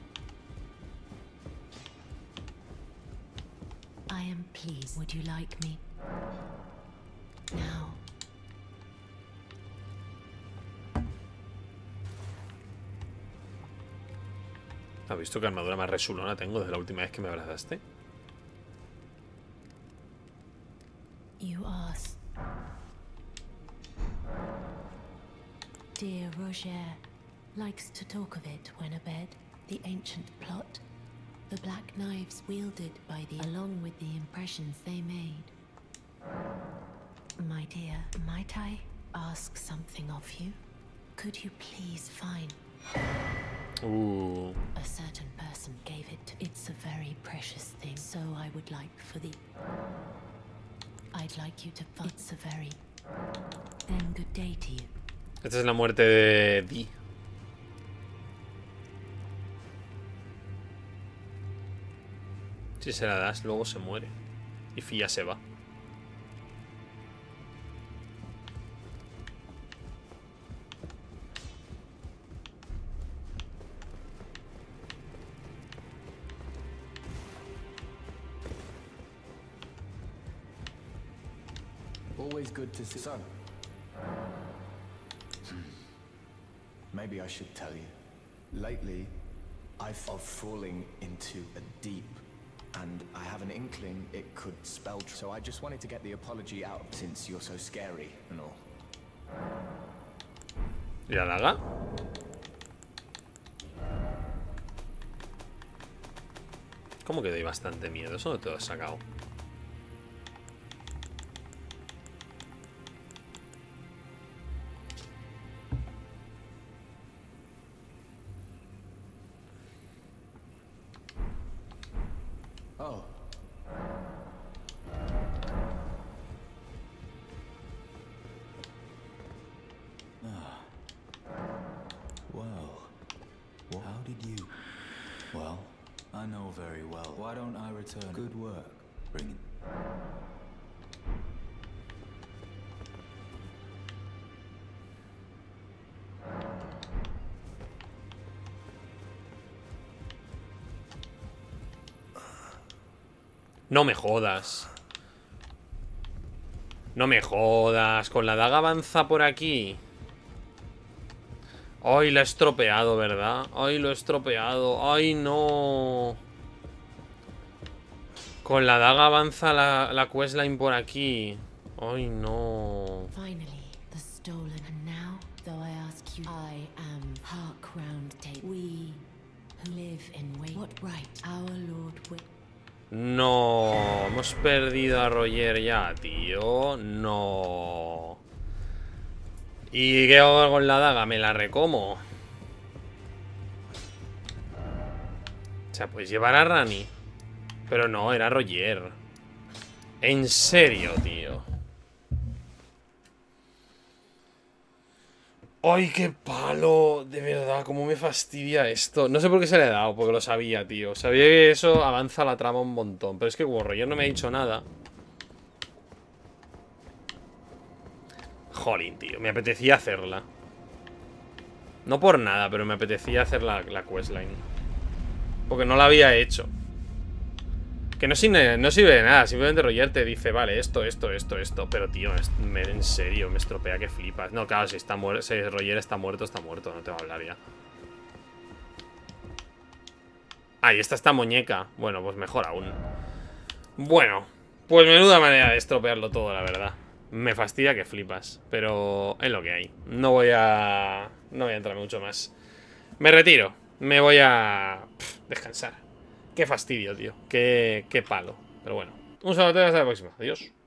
D: I am pleased. Would you like me? Now.
A: ¿Has visto qué armadura más resulona tengo desde la última vez que me abrazaste?
D: You asked. Dear Roger likes to talk of it when abed. The ancient plot. The black knives wielded by the... along with the impressions they made. My dear, might I ask something of you? Could you please find...
A: A
D: certain person gave it. It's a very precious thing. So I would like for the... I'd like you to find... It's a very... Then good day to you.
A: Esta es la muerte de Dee. Si se la das, luego se muere. Y Fia se va.
K: Always good to see. Son. Maybe I should tell you. Lately, I've felt falling into a deep, and I have an inkling it could spell. So I just wanted to get the apology out since you're so scary and all.
A: ¿Y la daga? ¿Cómo que doy bastante miedo? Eso no te lo has sacado.
K: Oh.
E: Well, how did you... Well, I know very well. Why don't I return? Good work. Bring it.
A: No me jodas. No me jodas. Con la daga avanza por aquí. Ay, la he estropeado, ¿verdad? Ay, lo he estropeado. Ay, no. Con la daga avanza la questline por aquí. Ay, no.
D: Finally, the stolen. And now, though I ask you, I am Hark Round Table. We who live in wait. What right our Lord will.
A: No. Hemos perdido a Roger ya, tío. No. ¿Y qué hago con la daga? Me la recomo. O sea, pues llevar a Rani. Pero no, era Roger. En serio, tío. ¡Ay, qué palo! De verdad, cómo me fastidia esto. No sé por qué se le ha dado, porque lo sabía, tío. Sabía que eso avanza la trama un montón. Pero es que como Roger no me ha dicho nada. Jolín, tío. Me apetecía hacerla. No por nada, pero me apetecía hacer la questline. Porque no la había hecho. Que no sirve de nada. Simplemente Roger te dice, vale, esto. Pero, tío, en serio, me estropea que flipas. No, claro, si Roger está muerto, no te va a hablar ya. Ah, y esta muñeca. Bueno, pues mejor aún. Bueno, pues menuda manera de estropearlo todo, la verdad. Me fastidia que flipas. Pero es lo que hay. No voy a entrar mucho más. Me retiro. Me voy a descansar. Qué fastidio, tío. Qué palo. Pero bueno. Un saludo, hasta la próxima. Adiós.